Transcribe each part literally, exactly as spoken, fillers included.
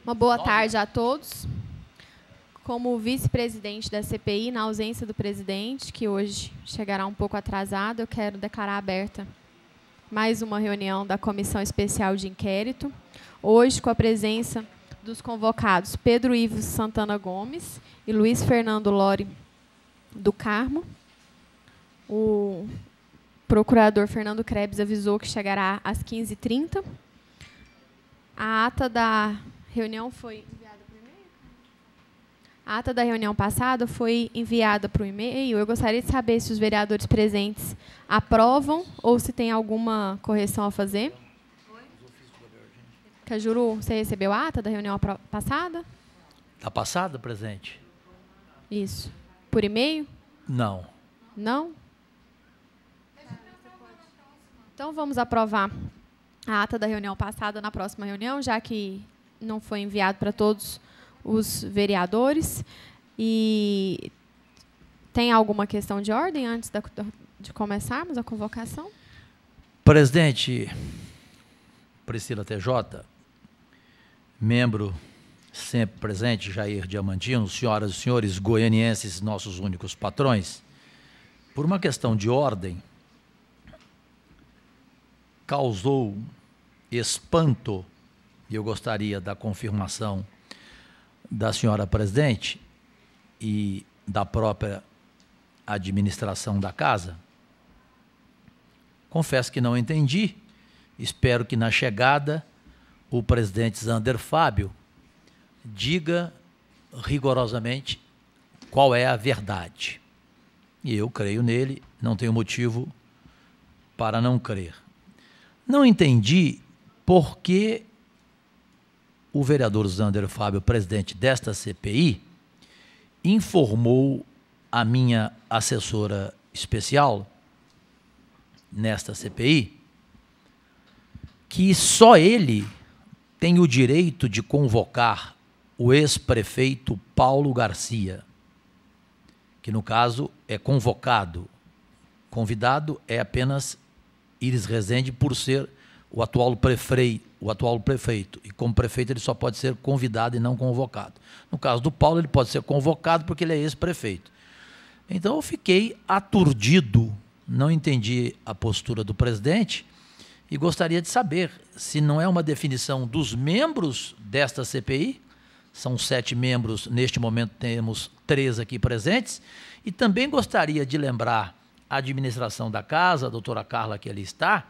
Uma boa tarde a todos. Como vice-presidente da C P I, na ausência do presidente, que hoje chegará um pouco atrasado, eu quero declarar aberta mais uma reunião da Comissão Especial de Inquérito, hoje com a presença dos convocados Pedro Ivo Santana Gomes e Luiz Fernando Lore do Carmo. O procurador Fernando Krebs avisou que chegará às quinze e trinta. A ata da reunião foi enviada por e-mail? A ata da reunião passada foi enviada por e-mail. Eu gostaria de saber se os vereadores presentes aprovam ou se tem alguma correção a fazer. Cajuru, você recebeu a ata da reunião passada? Da passada, presente? Isso. Por e-mail? Não. Não? Então, vamos aprovar a ata da reunião passada na próxima reunião, já que não foi enviado para todos os vereadores. E tem alguma questão de ordem antes da, de começarmos a convocação? Presidente Priscila T J, membro sempre presente, Jair Diamantino, senhoras e senhores goianienses, nossos únicos patrões, por uma questão de ordem, causou espanto, e eu gostaria da confirmação da senhora presidente e da própria administração da casa. Confesso que não entendi, espero que na chegada o presidente Zander Fábio diga rigorosamente qual é a verdade. E eu creio nele, não tenho motivo para não crer. Não entendi por que o vereador Zander Fábio, presidente desta C P I, informou a minha assessora especial nesta C P I que só ele tem o direito de convocar o ex-prefeito Paulo Garcia, que no caso é convocado. Convidado é apenas Iris Rezende, por ser o atual prefeito, o atual prefeito. E como prefeito ele só pode ser convidado e não convocado. No caso do Paulo, ele pode ser convocado porque ele é ex-prefeito. Então eu fiquei aturdido, não entendi a postura do presidente e gostaria de saber se não é uma definição dos membros desta C P I, são sete membros, neste momento temos três aqui presentes, e também gostaria de lembrar a administração da casa, a doutora Carla, que ali está,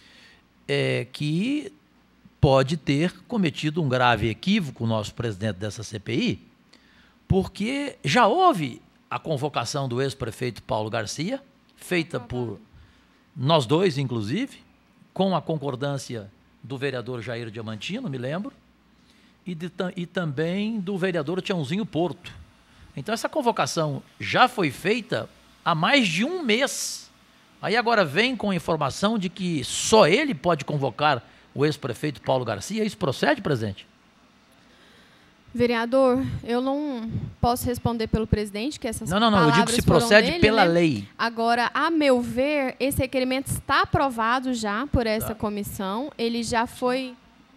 é, que pode ter cometido um grave equívoco, o nosso presidente dessa C P I, porque já houve a convocação do ex-prefeito Paulo Garcia, feita por nós dois, inclusive, com a concordância do vereador Jair Diamantino, me lembro, e, de, e também do vereador Tiãozinho Porto. Então, essa convocação já foi feita há mais de um mês. Aí agora vem com a informação de que só ele pode convocar o ex-prefeito Paulo Garcia. Isso procede, presidente? Vereador, eu não posso responder pelo presidente, que essas Não, não, não, eu digo se procede dele, pela né? lei. Agora, a meu ver, esse requerimento está aprovado já por essa Tá. comissão. Ele já foi...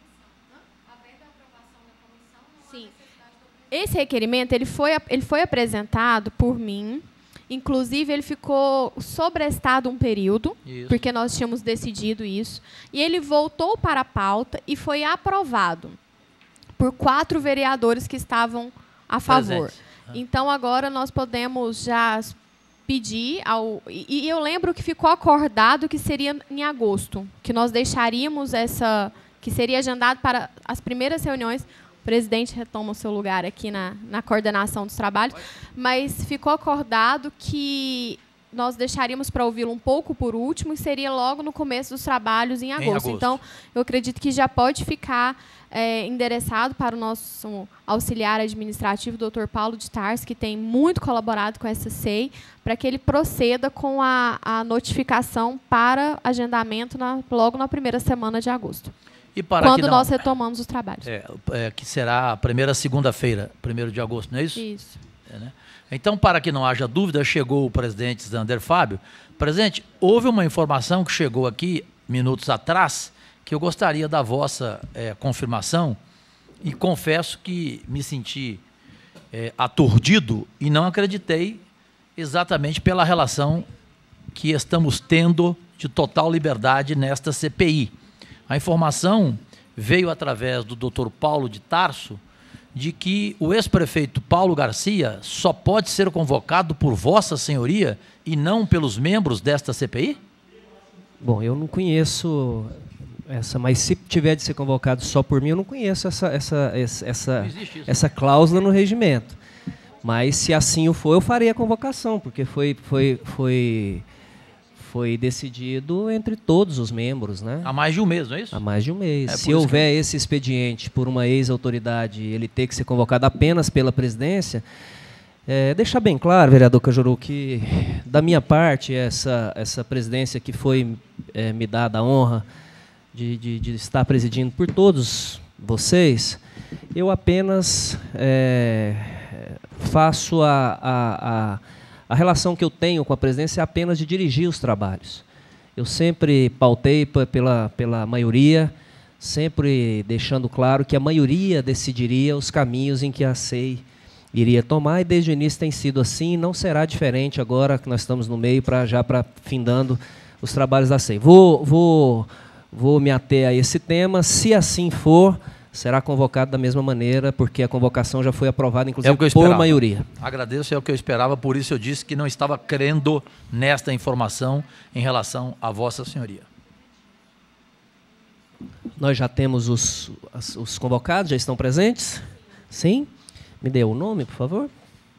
Sim. Esse requerimento ele foi, ele foi apresentado por mim. Inclusive, ele ficou sobrestado um período, Isso. porque nós tínhamos decidido isso. E ele voltou para a pauta e foi aprovado por quatro vereadores que estavam a favor. Presente. Então, agora nós podemos já pedir ao... E, e eu lembro que ficou acordado que seria em agosto, que nós deixaríamos essa... que seria agendado para as primeiras reuniões. O presidente retoma o seu lugar aqui na, na coordenação dos trabalhos, mas ficou acordado que nós deixaríamos para ouvi-lo um pouco por último e seria logo no começo dos trabalhos em agosto. Em agosto. Então, eu acredito que já pode ficar é, endereçado para o nosso auxiliar administrativo, doutor Paulo de Tarso, que tem muito colaborado com essa C E I, para que ele proceda com a, a notificação para agendamento na, logo na primeira semana de agosto. E para quando que não, nós retomamos os trabalhos. É, é, que será a primeira segunda-feira, primeiro de agosto, não é isso? Isso. É, né? Então, para que não haja dúvida, chegou o presidente Zander Fábio. Presidente, houve uma informação que chegou aqui, minutos atrás, que eu gostaria da vossa é, confirmação e confesso que me senti é, aturdido e não acreditei exatamente pela relação que estamos tendo de total liberdade nesta C P I. A informação veio através do doutor Paulo de Tarso de que o ex-prefeito Paulo Garcia só pode ser convocado por Vossa Senhoria e não pelos membros desta C P I? Bom, eu não conheço essa, mas se tiver de ser convocado só por mim, eu não conheço essa, essa, essa, essa, essa cláusula no regimento. Mas se assim o for, eu farei a convocação, porque foi, foi, foi, foi decidido entre todos os membros, né? Há mais de um mês, não é isso? Há mais de um mês. É se houver que... esse expediente por uma ex-autoridade, ele ter que ser convocado apenas pela presidência, é, deixar bem claro, vereador Cajuru, que da minha parte, essa, essa presidência que foi é, me dada a honra de, de, de estar presidindo por todos vocês, eu apenas é, faço a, a, a, a relação que eu tenho com a presidência é apenas de dirigir os trabalhos. Eu sempre pautei pela, pela maioria, sempre deixando claro que a maioria decidiria os caminhos em que a S E I iria tomar, e desde o início tem sido assim, e não será diferente agora que nós estamos no meio, pra, já para findando os trabalhos da S E I. Vou, vou, vou me ater a esse tema, se assim for, será convocado da mesma maneira, porque a convocação já foi aprovada, inclusive, é por maioria. Agradeço, é o que eu esperava, por isso eu disse que não estava crendo nesta informação em relação a Vossa Senhoria. Nós já temos os, os convocados, já estão presentes? Sim? Me dê o nome, por favor.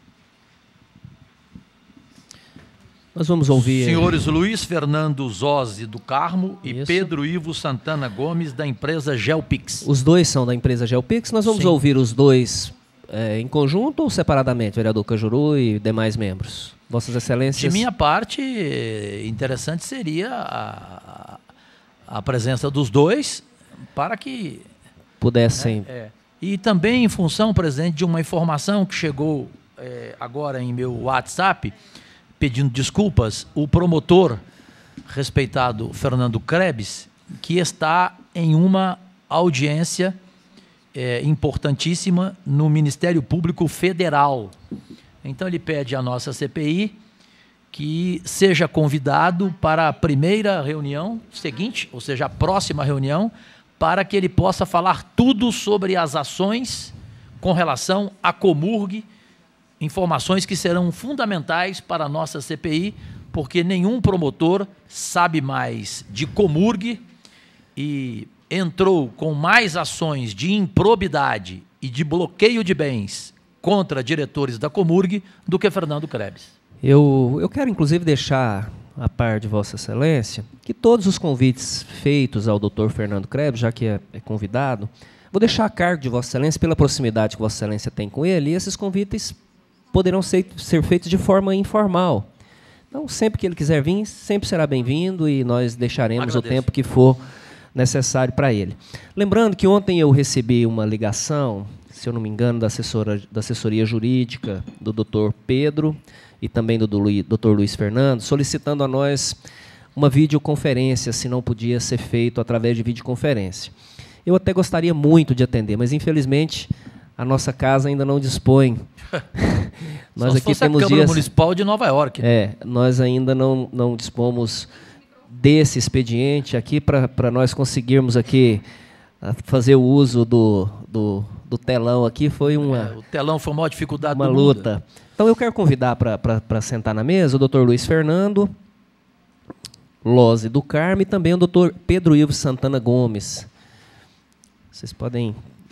Nós vamos ouvir... Senhores Luiz Fernando Zozzi do Carmo e Isso. Pedro Ivo Santana Gomes, da empresa Gelpix. Os dois são da empresa Gelpix. Nós vamos Sim. ouvir os dois é, em conjunto ou separadamente, vereador Cajuru e demais membros? Vossas Excelências... De minha parte, interessante seria a, a presença dos dois para que... Pudessem... É, é. E também em função, presidente, de uma informação que chegou é, agora em meu WhatsApp, pedindo desculpas, o promotor, respeitado Fernando Krebs, que está em uma audiência é, importantíssima no Ministério Público Federal. Então ele pede à nossa C P I que seja convidado para a primeira reunião seguinte, ou seja, a próxima reunião, para que ele possa falar tudo sobre as ações com relação à Comurg, informações que serão fundamentais para a nossa C P I, porque nenhum promotor sabe mais de Comurg e entrou com mais ações de improbidade e de bloqueio de bens contra diretores da Comurg do que Fernando Krebs. Eu, eu quero, inclusive, deixar a par de Vossa Excelência que todos os convites feitos ao doutor Fernando Krebs, já que é, é convidado, vou deixar a cargo de Vossa Excelência pela proximidade que Vossa Excelência tem com ele, e esses convites poderão ser, ser feitos de forma informal. Então, sempre que ele quiser vir, sempre será bem-vindo e nós deixaremos Agradeço. o tempo que for necessário para ele. Lembrando que ontem eu recebi uma ligação, se eu não me engano, da, assessora, da assessoria jurídica do doutor Pedro e também do doutor Luiz Fernando, solicitando a nós uma videoconferência, se não podia ser feito através de videoconferência. Eu até gostaria muito de atender, mas infelizmente a nossa casa ainda não dispõe. Nós Só aqui se temos a Câmara dias, Municipal de Nova York. É, nós ainda não, não dispomos desse expediente aqui para nós conseguirmos aqui fazer o uso do, do, do telão aqui. Foi uma, é, o telão foi a maior dificuldade uma do luta. mundo. Então eu quero convidar para sentar na mesa o doutor Luiz Fernando Lozzi do Carmo e também o doutor Pedro Ivo Santana Gomes. Vocês podem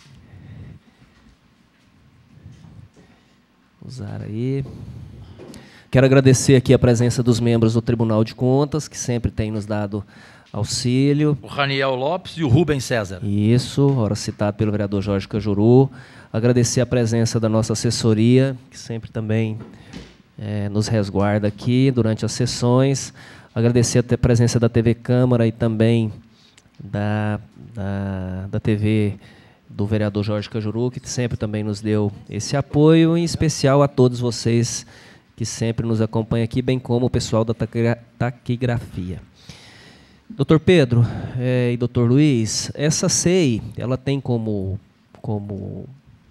usar aí. Quero agradecer aqui a presença dos membros do Tribunal de Contas, que sempre têm nos dado auxílio. O Raniel Lopes e o Rubens César. Isso, ora citado pelo vereador Jorge Cajuru. Agradecer a presença da nossa assessoria, que sempre também é, nos resguarda aqui durante as sessões. Agradecer a presença da T V Câmara e também da, da, da T V do vereador Jorge Cajuru, que sempre também nos deu esse apoio, em especial a todos vocês que sempre nos acompanham aqui, bem como o pessoal da taquigrafia. doutor Pedro é, e doutor Luiz, essa C E I, ela tem como como,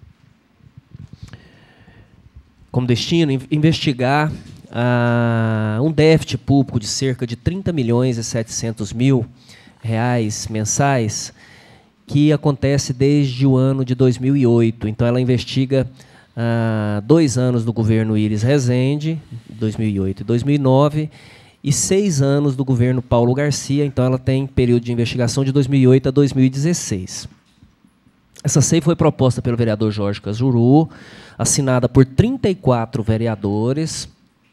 como destino investigar ah, um déficit público de cerca de trinta milhões e setecentos mil reais mensais, que acontece desde o ano de dois mil e oito. Então, ela investiga ah, dois anos do governo Iris Rezende, dois mil e oito e dois mil e nove, e seis anos do governo Paulo Garcia. Então, ela tem período de investigação de dois mil e oito a dois mil e dezesseis. Essa C E I foi proposta pelo vereador Jorge Cajuru, assinada por trinta e quatro vereadores,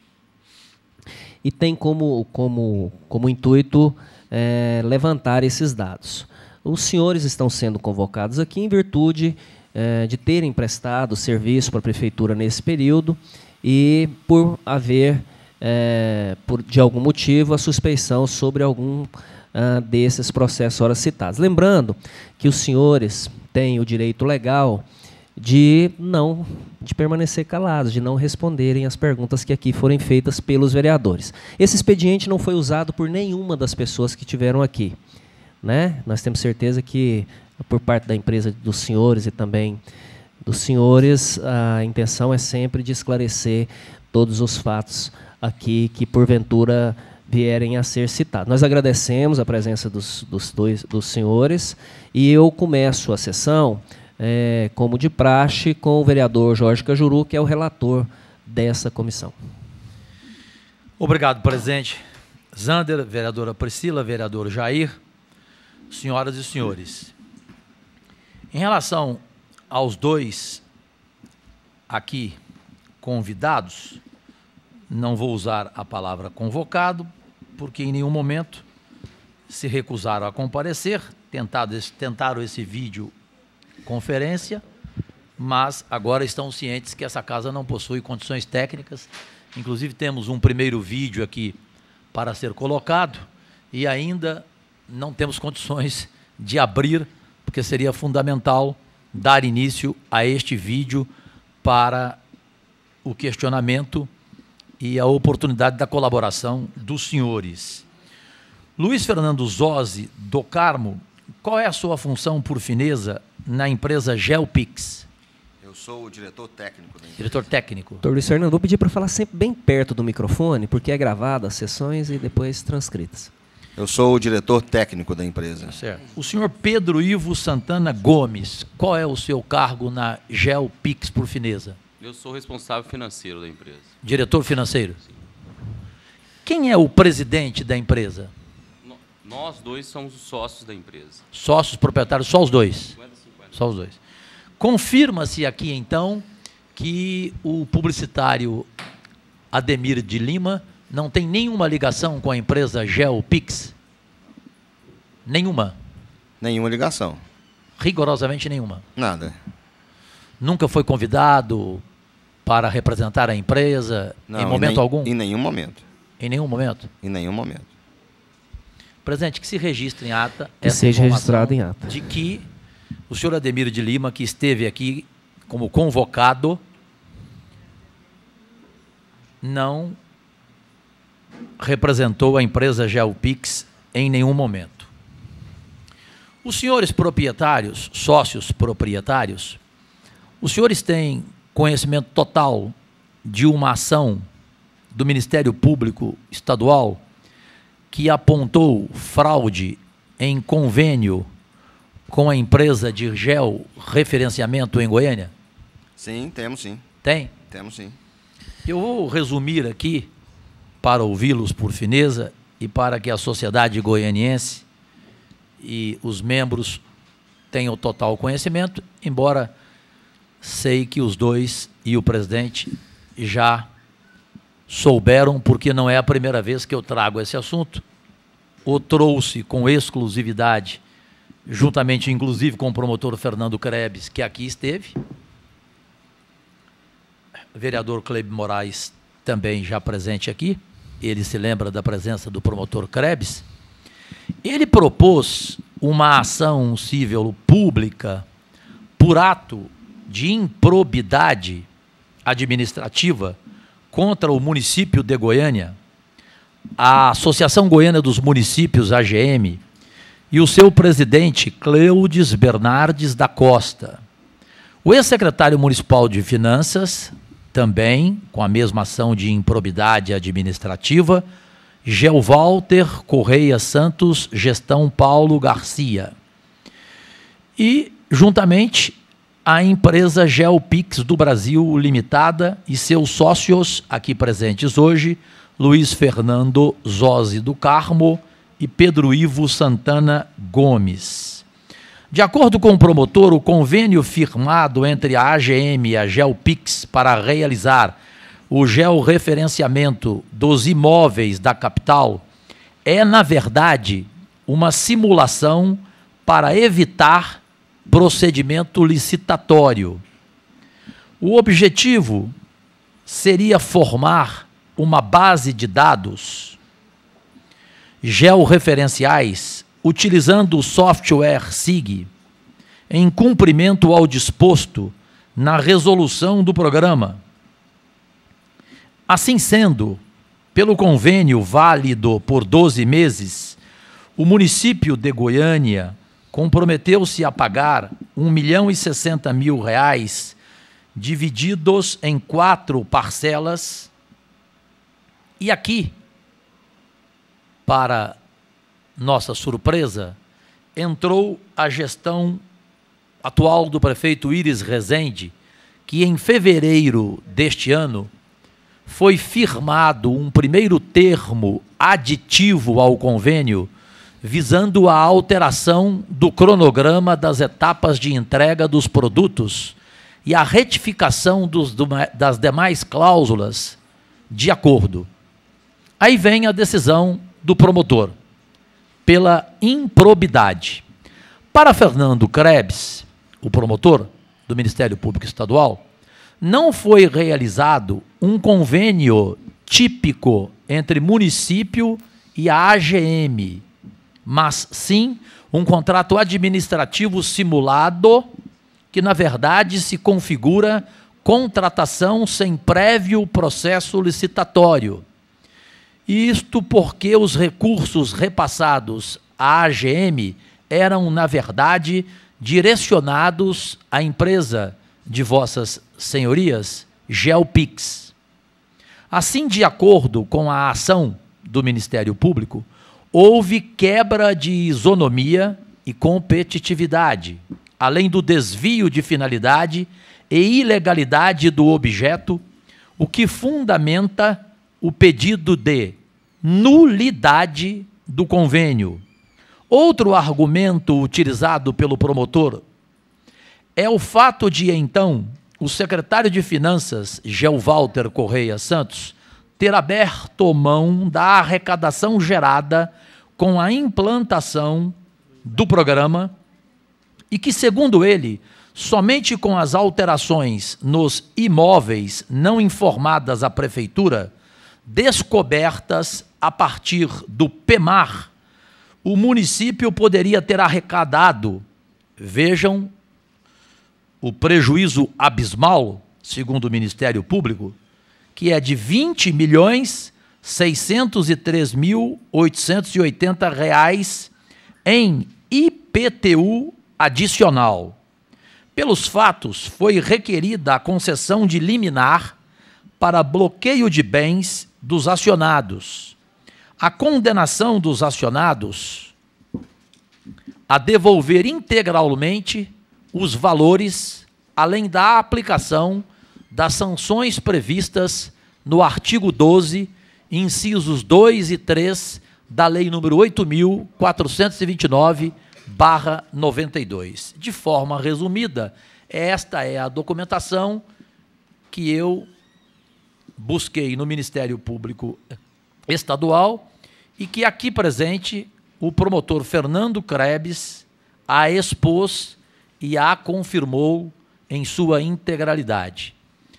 e tem como, como, como intuito é, levantar esses dados. Os senhores estão sendo convocados aqui em virtude é, de terem prestado serviço para a prefeitura nesse período e por haver, é, por, de algum motivo, a suspeição sobre algum ah, desses processos ora citados. Lembrando que os senhores têm o direito legal de não de permanecer calados, de não responderem as perguntas que aqui forem feitas pelos vereadores. Esse expediente não foi usado por nenhuma das pessoas que tiveram aqui, né? Nós temos certeza que, por parte da empresa dos senhores e também dos senhores, a intenção é sempre de esclarecer todos os fatos aqui que, porventura, vierem a ser citados. Nós agradecemos a presença dos, dos, dois, dos senhores e eu começo a sessão, é, como de praxe, com o vereador Jorge Cajuru, que é o relator dessa comissão. Obrigado, presidente Zander, vereadora Priscila, vereador Jair, senhoras e senhores. Em relação aos dois aqui convidados, não vou usar a palavra convocado, porque em nenhum momento se recusaram a comparecer, tentado, tentaram esse vídeo conferência, mas agora estão cientes que essa casa não possui condições técnicas. Inclusive temos um primeiro vídeo aqui para ser colocado e ainda não temos condições de abrir, porque seria fundamental dar início a este vídeo para o questionamento e a oportunidade da colaboração dos senhores. Luiz Fernando Zozzi do Carmo, qual é a sua função, por fineza, na empresa Geopix? Eu sou o diretor técnico da empresa. Diretor técnico. Doutor Luiz Fernando, vou pedir para falar sempre bem perto do microfone, porque é gravado as sessões e depois transcritas. Eu sou o diretor técnico da empresa. Certo. O senhor Pedro Ivo Santana Gomes, qual é o seu cargo na Geopix, por fineza? Eu sou o responsável financeiro da empresa. Diretor financeiro? Sim. Quem é o presidente da empresa? No, nós dois somos os sócios da empresa. Sócios proprietários, só os dois? cinquenta, cinquenta. Só os dois. Confirma-se aqui, então, que o publicitário Ademir de Lima não tem nenhuma ligação com a empresa Geopix? Nenhuma? Nenhuma ligação. Rigorosamente nenhuma? Nada. Nunca foi convidado para representar a empresa, Não, em momento em nem, algum? Em nenhum momento. Em nenhum momento? Em nenhum momento. Presidente, que se registre em ata Que essa seja informação registrado em ata. de que o senhor Ademir de Lima, que esteve aqui como convocado, não representou a empresa Geopix em nenhum momento. Os senhores proprietários, sócios proprietários, os senhores têm conhecimento total de uma ação do Ministério Público Estadual que apontou fraude em convênio com a empresa de georreferenciamento em Goiânia? Sim, temos sim. Tem? Temos sim. Eu vou resumir aqui, para ouvi-los por fineza e para que a sociedade goianiense e os membros tenham total conhecimento, embora sei que os dois e o presidente já souberam, porque não é a primeira vez que eu trago esse assunto. O trouxe com exclusividade, juntamente inclusive com o promotor Fernando Krebs, que aqui esteve. O vereador Cleber Moraes também já presente aqui. Ele se lembra da presença do promotor Krebs. Ele propôs uma ação civil pública por ato de improbidade administrativa contra o município de Goiânia, a Associação Goiana dos Municípios, A G M, e o seu presidente, Cleudes Bernardes da Costa, O ex-secretário municipal de Finanças, também com a mesma ação de improbidade administrativa, Gelwalter Correia Santos, gestão Paulo Garcia. E, juntamente, a empresa Geopix do Brasil Limitada e seus sócios, aqui presentes hoje, Luiz Fernando Zozzi do Carmo e Pedro Ivo Santana Gomes. De acordo com o promotor, o convênio firmado entre a A G M e a Geopix para realizar o georreferenciamento dos imóveis da capital é, na verdade, uma simulação para evitar procedimento licitatório. O objetivo seria formar uma base de dados georreferenciais utilizando o software S I G, em cumprimento ao disposto na resolução do programa. Assim sendo, pelo convênio válido por doze meses, o município de Goiânia comprometeu-se a pagar um milhão e sessenta mil reais, divididos em quatro parcelas. E aqui, para nossa surpresa, entrou a gestão atual do prefeito Íris Rezende, que em fevereiro deste ano foi firmado um primeiro termo aditivo ao convênio, visando a alteração do cronograma das etapas de entrega dos produtos e a retificação dos, das demais cláusulas de acordo. Aí vem a decisão do promotor, pela improbidade. Para Fernando Krebs, o promotor do Ministério Público Estadual, não foi realizado um convênio típico entre município e a A G M, mas sim um contrato administrativo simulado que, na verdade, se configura contratação sem prévio processo licitatório. Isto porque os recursos repassados à A G M eram, na verdade, direcionados à empresa de vossas senhorias, Geopix. Assim, de acordo com a ação do Ministério Público, houve quebra de isonomia e competitividade, além do desvio de finalidade e ilegalidade do objeto, o que fundamenta o pedido de nulidade do convênio. Outro argumento utilizado pelo promotor é o fato de, então, o secretário de Finanças, Gelwalter Correia Santos, ter aberto mão da arrecadação gerada com a implantação do programa e que, segundo ele, somente com as alterações nos imóveis não informadas à prefeitura, descobertas a partir do PEMAR, o município poderia ter arrecadado, vejam, o prejuízo abismal, segundo o Ministério Público, que é de vinte milhões seiscentos e três mil oitocentos e oitenta reais em I P T U adicional. Pelos fatos, foi requerida a concessão de liminar para bloqueio de bens dos acionados. A condenação dos acionados a devolver integralmente os valores, além da aplicação das sanções previstas no artigo doze, incisos dois e três da Lei número oito mil quatrocentos e vinte e nove barra noventa e dois. De forma resumida, esta é a documentação que eu busquei no Ministério Público Estadual e que aqui presente o promotor Fernando Krebs a expôs e a confirmou em sua integralidade.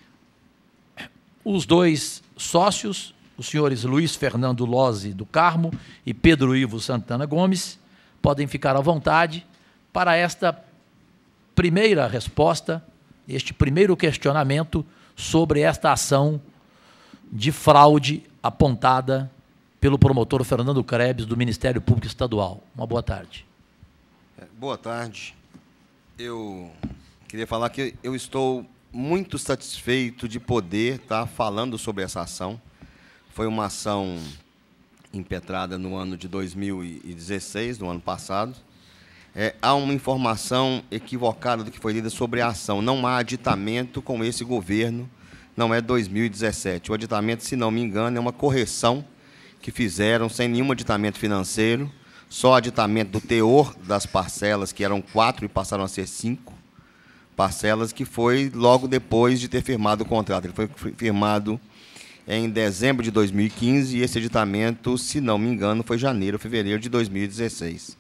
Os dois sócios, os senhores Luiz Fernando Zozzi do Carmo e Pedro Ivo Santana Gomes, podem ficar à vontade para esta primeira resposta, este primeiro questionamento sobre esta ação de fraude apontada pelo promotor Fernando Krebs do Ministério Público Estadual. Uma boa tarde. Boa tarde. Eu Queria falar que eu estou muito satisfeito de poder estar falando sobre essa ação. Foi uma ação impetrada no ano de dois mil e dezesseis, no ano passado. É, há uma informação equivocada do que foi lida sobre a ação. Não há aditamento com esse governo, não é dois mil e dezessete. O aditamento, se não me engano, é uma correção que fizeram sem nenhum aditamento financeiro, só aditamento do teor das parcelas, que eram quatro e passaram a ser cinco parcelas, que foi logo depois de ter firmado o contrato. Ele foi firmado em dezembro de dois mil e quinze e esse aditamento, se não me engano, foi janeiro, fevereiro de dois mil e dezesseis.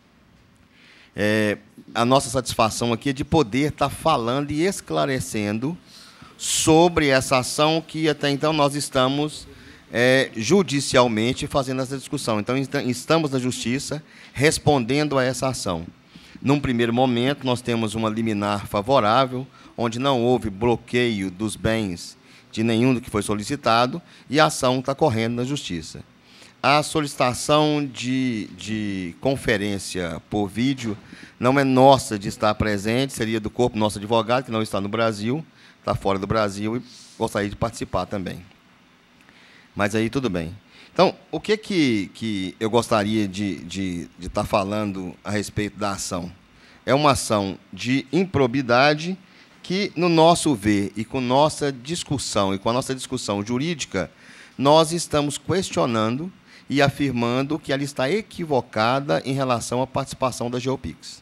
É, a nossa satisfação aqui é de poder estar falando e esclarecendo sobre essa ação que até então nós estamos é, judicialmente fazendo essa discussão. Então, estamos na Justiça respondendo a essa ação. Num primeiro momento, nós temos uma liminar favorável, onde não houve bloqueio dos bens de nenhum do que foi solicitado, e a ação está correndo na Justiça. A solicitação de, de conferência por vídeo não é nossa de estar presente, seria do corpo nosso advogado, que não está no Brasil, está fora do Brasil, e gostaria de participar também. Mas aí tudo bem. Então, o que, que, que eu gostaria de, de, de estar falando a respeito da ação? É uma ação de improbidade que, no nosso ver, e com nossa discussão, e com a nossa discussão jurídica, nós estamos questionando e afirmando que ela está equivocada em relação à participação da Geopix.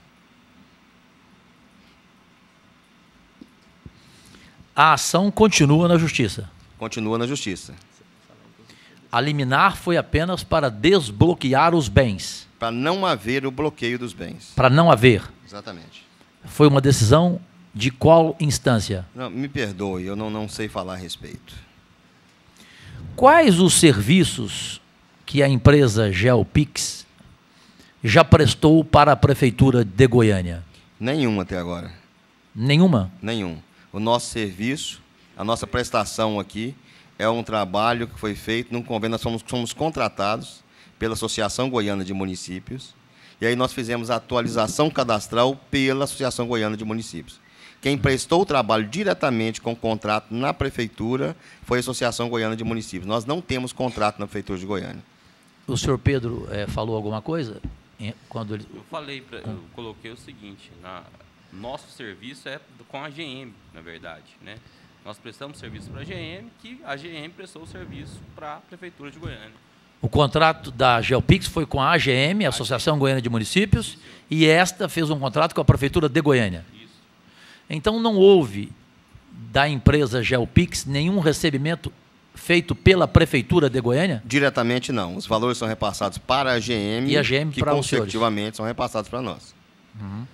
A ação continua na Justiça. Continua na Justiça. A liminar foi apenas para desbloquear os bens. Para não haver o bloqueio dos bens. Para não haver. Exatamente. Foi uma decisão de qual instância? Não, me perdoe, eu não, não sei falar a respeito. Quais os serviços que a empresa Geopix já prestou para a Prefeitura de Goiânia? Nenhum até agora. Nenhuma? Nenhum. O nosso serviço, a nossa prestação aqui, é um trabalho que foi feito num convênio. Nós somos, somos contratados pela Associação Goiana de Municípios, e aí nós fizemos a atualização cadastral pela Associação Goiana de Municípios. Quem prestou o trabalho diretamente com o contrato na Prefeitura foi a Associação Goiana de Municípios. Nós não temos contrato na Prefeitura de Goiânia. O senhor Pedro é, falou alguma coisa? Quando ele... Eu falei, pra, eu coloquei o seguinte, na, nosso serviço é com a G M, na verdade, né? Nós prestamos serviço para a G M, que a G M prestou o serviço para a Prefeitura de Goiânia. O contrato da Geopix foi com a A G M, a Associação Goiana de Municípios, e esta fez um contrato com a Prefeitura de Goiânia. Isso. Então, não houve da empresa Geopix nenhum recebimento feito pela Prefeitura de Goiânia? Diretamente, não. Os valores são repassados para a G M, e a G M que, para consecutivamente, são repassados para nós. Uhum.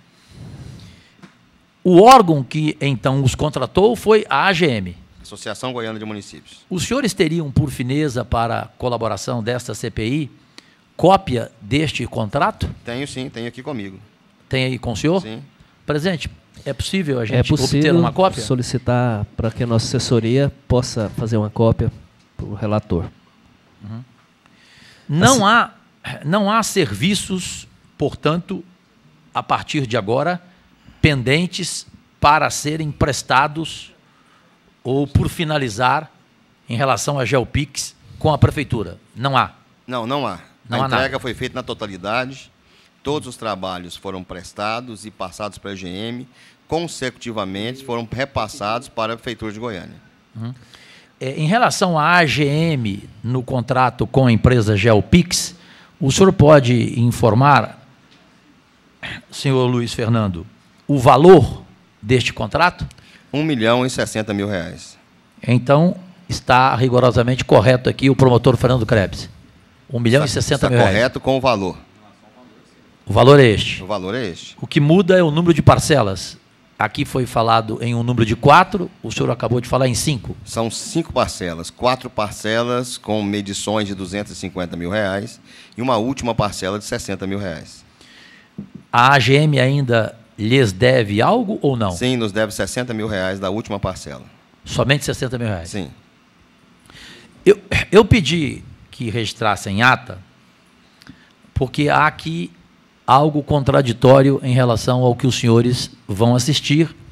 O órgão que, então, os contratou foi a A G M. Associação Goiana de Municípios. Os senhores teriam, por fineza, para a colaboração desta C P I, cópia deste contrato? Tenho, sim. Tenho aqui comigo. Tem aí com o senhor? Sim. Presidente, é possível a gente é possível obter uma cópia? solicitar para que a nossa assessoria possa fazer uma cópia para o relator. Uhum. Não, assim, há, não há serviços, portanto, a partir de agora, pendentes para serem prestados ou por finalizar em relação à Geopix com a Prefeitura. Não há. Não, não há. Não a há entrega nada. foi feita na totalidade, todos os trabalhos foram prestados e passados para a G M, consecutivamente foram repassados para a Prefeitura de Goiânia. Uhum. É, em relação à A G M no contrato com a empresa Geopix, o senhor pode informar, senhor Luiz Fernando, o valor deste contrato? Um milhão e sessenta mil reais. Então, está rigorosamente correto aqui o promotor Fernando Krebs. Um milhão e sessenta mil reais. Está correto com o valor. O valor é este. O valor é este. O que muda é o número de parcelas. Aqui foi falado em um número de quatro, o senhor acabou de falar em cinco. São cinco parcelas. Quatro parcelas com medições de duzentos e cinquenta mil reais e uma última parcela de sessenta mil reais. A A G M ainda lhes deve algo ou não? Sim, nos deve sessenta mil reais da última parcela. Somente sessenta mil reais? Sim. Eu, eu pedi que registrassem ata, porque há aqui algo contraditório em relação ao que os senhores vão assistir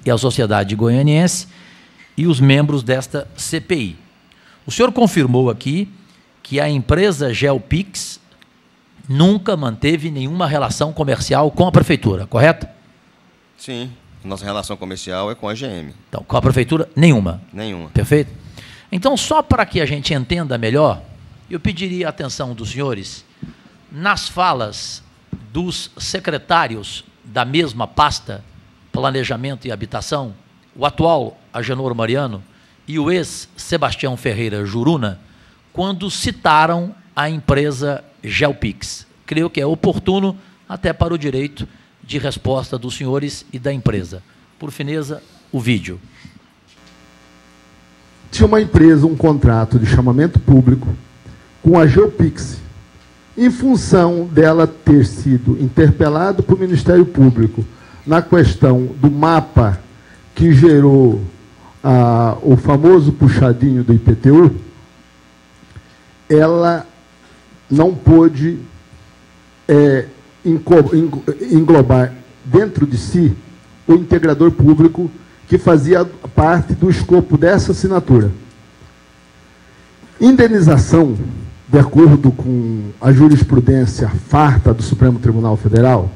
e a sociedade goianiense e os membros desta C P I. O senhor confirmou aqui que a empresa Geopix nunca manteve nenhuma relação comercial com a prefeitura, correto? Sim, nossa relação comercial é com a G M. Então, com a prefeitura, nenhuma. Nenhuma. Perfeito? Então, só para que a gente entenda melhor, eu pediria a atenção dos senhores nas falas dos secretários da mesma pasta, Planejamento e Habitação, o atual Agenor Mariano e o ex-Sebastião Ferreira Juruna, quando citaram a empresa Geopix. Creio que é oportuno até para o direito de resposta dos senhores e da empresa. Por fineza, o vídeo. Tinha uma empresa, um contrato de chamamento público com a Geopix, em função dela ter sido interpelada para o Ministério Público na questão do mapa que gerou ah, o famoso puxadinho do I P T U, ela não pôde é, englobar dentro de si o integrador público que fazia parte do escopo dessa assinatura. Indenização, de acordo com a jurisprudência farta do Supremo Tribunal Federal,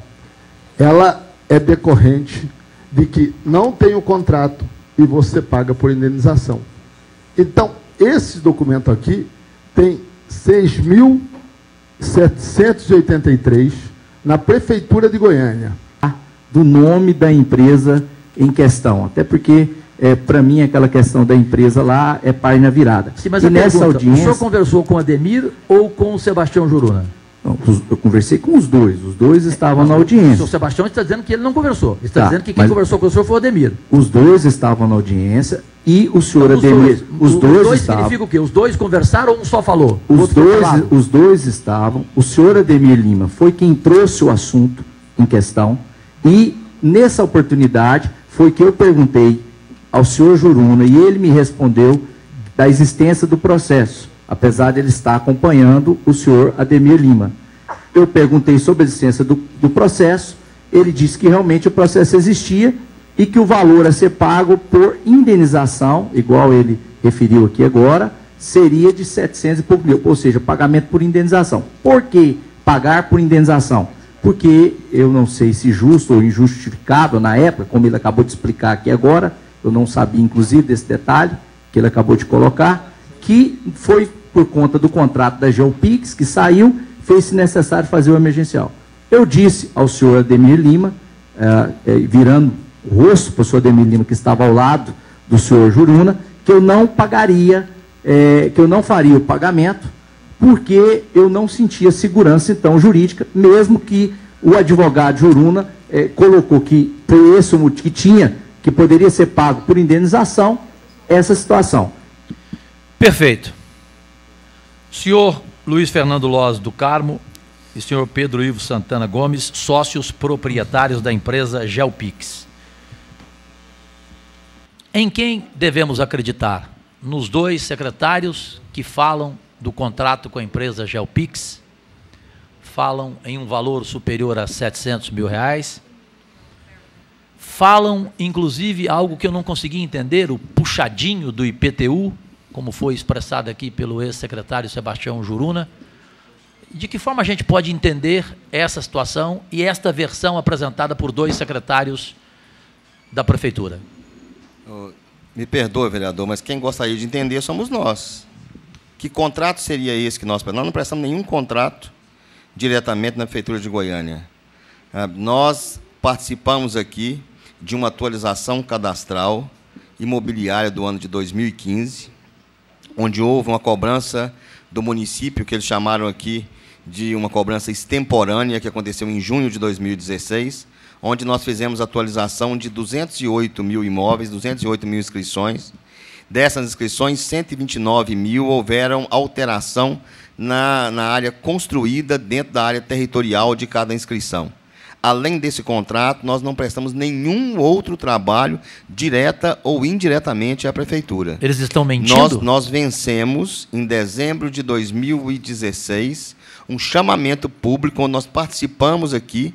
ela é decorrente de que não tem o contrato e você paga por indenização. Então, esse documento aqui tem seis mil setecentos e oitenta e três na Prefeitura de Goiânia. Do nome da empresa em questão, até porque, é, para mim, aquela questão da empresa lá é página virada. Sim, mas e a nessa pergunta, audiência... o senhor conversou com o Ademir ou com o Sebastião Juruna? Não, eu conversei com os dois, os dois estavam é, na audiência. O Sebastião está dizendo que ele não conversou, ele está tá, dizendo que quem conversou com o senhor foi o Ademir. Os dois estavam na audiência e o senhor então, Ademir... Dois, os os dois, dois estavam, significa o quê? Os dois conversaram ou um só falou? Os dois, os dois estavam, o senhor Ademir Lima foi quem trouxe o assunto em questão e, nessa oportunidade, foi que eu perguntei ao senhor Juruna e ele me respondeu da existência do processo, apesar de ele estar acompanhando o senhor Ademir Lima. Eu perguntei sobre a existência do, do processo, ele disse que realmente o processo existia e que o valor a ser pago por indenização, igual ele referiu aqui agora, seria de setecentos e pouco mil, ou seja, pagamento por indenização. Por que pagar por indenização? Porque eu não sei se justo ou injustificado na época, como ele acabou de explicar aqui agora, eu não sabia inclusive desse detalhe que ele acabou de colocar, que foi por conta do contrato da Geopix que saiu, fez-se necessário fazer o emergencial. Eu disse ao senhor Ademir Lima, eh, eh, virando o rosto para o senhor Ademir Lima, que estava ao lado do senhor Juruna, que eu não pagaria, eh, que eu não faria o pagamento, porque eu não sentia segurança, então, jurídica, mesmo que o advogado Juruna eh, colocou que, por esse motivo, que tinha, que poderia ser pago por indenização, essa situação. Perfeito. Senhor Luiz Fernando Loz do Carmo e senhor Pedro Ivo Santana Gomes, sócios proprietários da empresa Geopix. Em quem devemos acreditar? Nos dois secretários que falam do contrato com a empresa Geopix, falam em um valor superior a setecentos mil reais, falam, inclusive, algo que eu não consegui entender, o puxadinho do I P T U, como foi expressado aqui pelo ex-secretário Sebastião Juruna. De que forma a gente pode entender essa situação e esta versão apresentada por dois secretários da Prefeitura? Me perdoe, vereador, mas quem gostaria de entender somos nós. Que contrato seria esse que nós... Nós não prestamos nenhum contrato diretamente na Prefeitura de Goiânia. Nós participamos aqui de uma atualização cadastral imobiliária do ano de dois mil e quinze, onde houve uma cobrança do município, que eles chamaram aqui de uma cobrança extemporânea, que aconteceu em junho de dois mil e dezesseis, onde nós fizemos atualização de duzentos e oito mil imóveis, duzentas e oito mil inscrições. Dessas inscrições, cento e vinte e nove mil houveram alteração na, na área construída dentro da área territorial de cada inscrição. Além desse contrato, nós não prestamos nenhum outro trabalho, direta ou indiretamente, à Prefeitura. Eles estão mentindo? Nós, nós vencemos, em dezembro de dois mil e dezesseis, um chamamento público, onde nós participamos aqui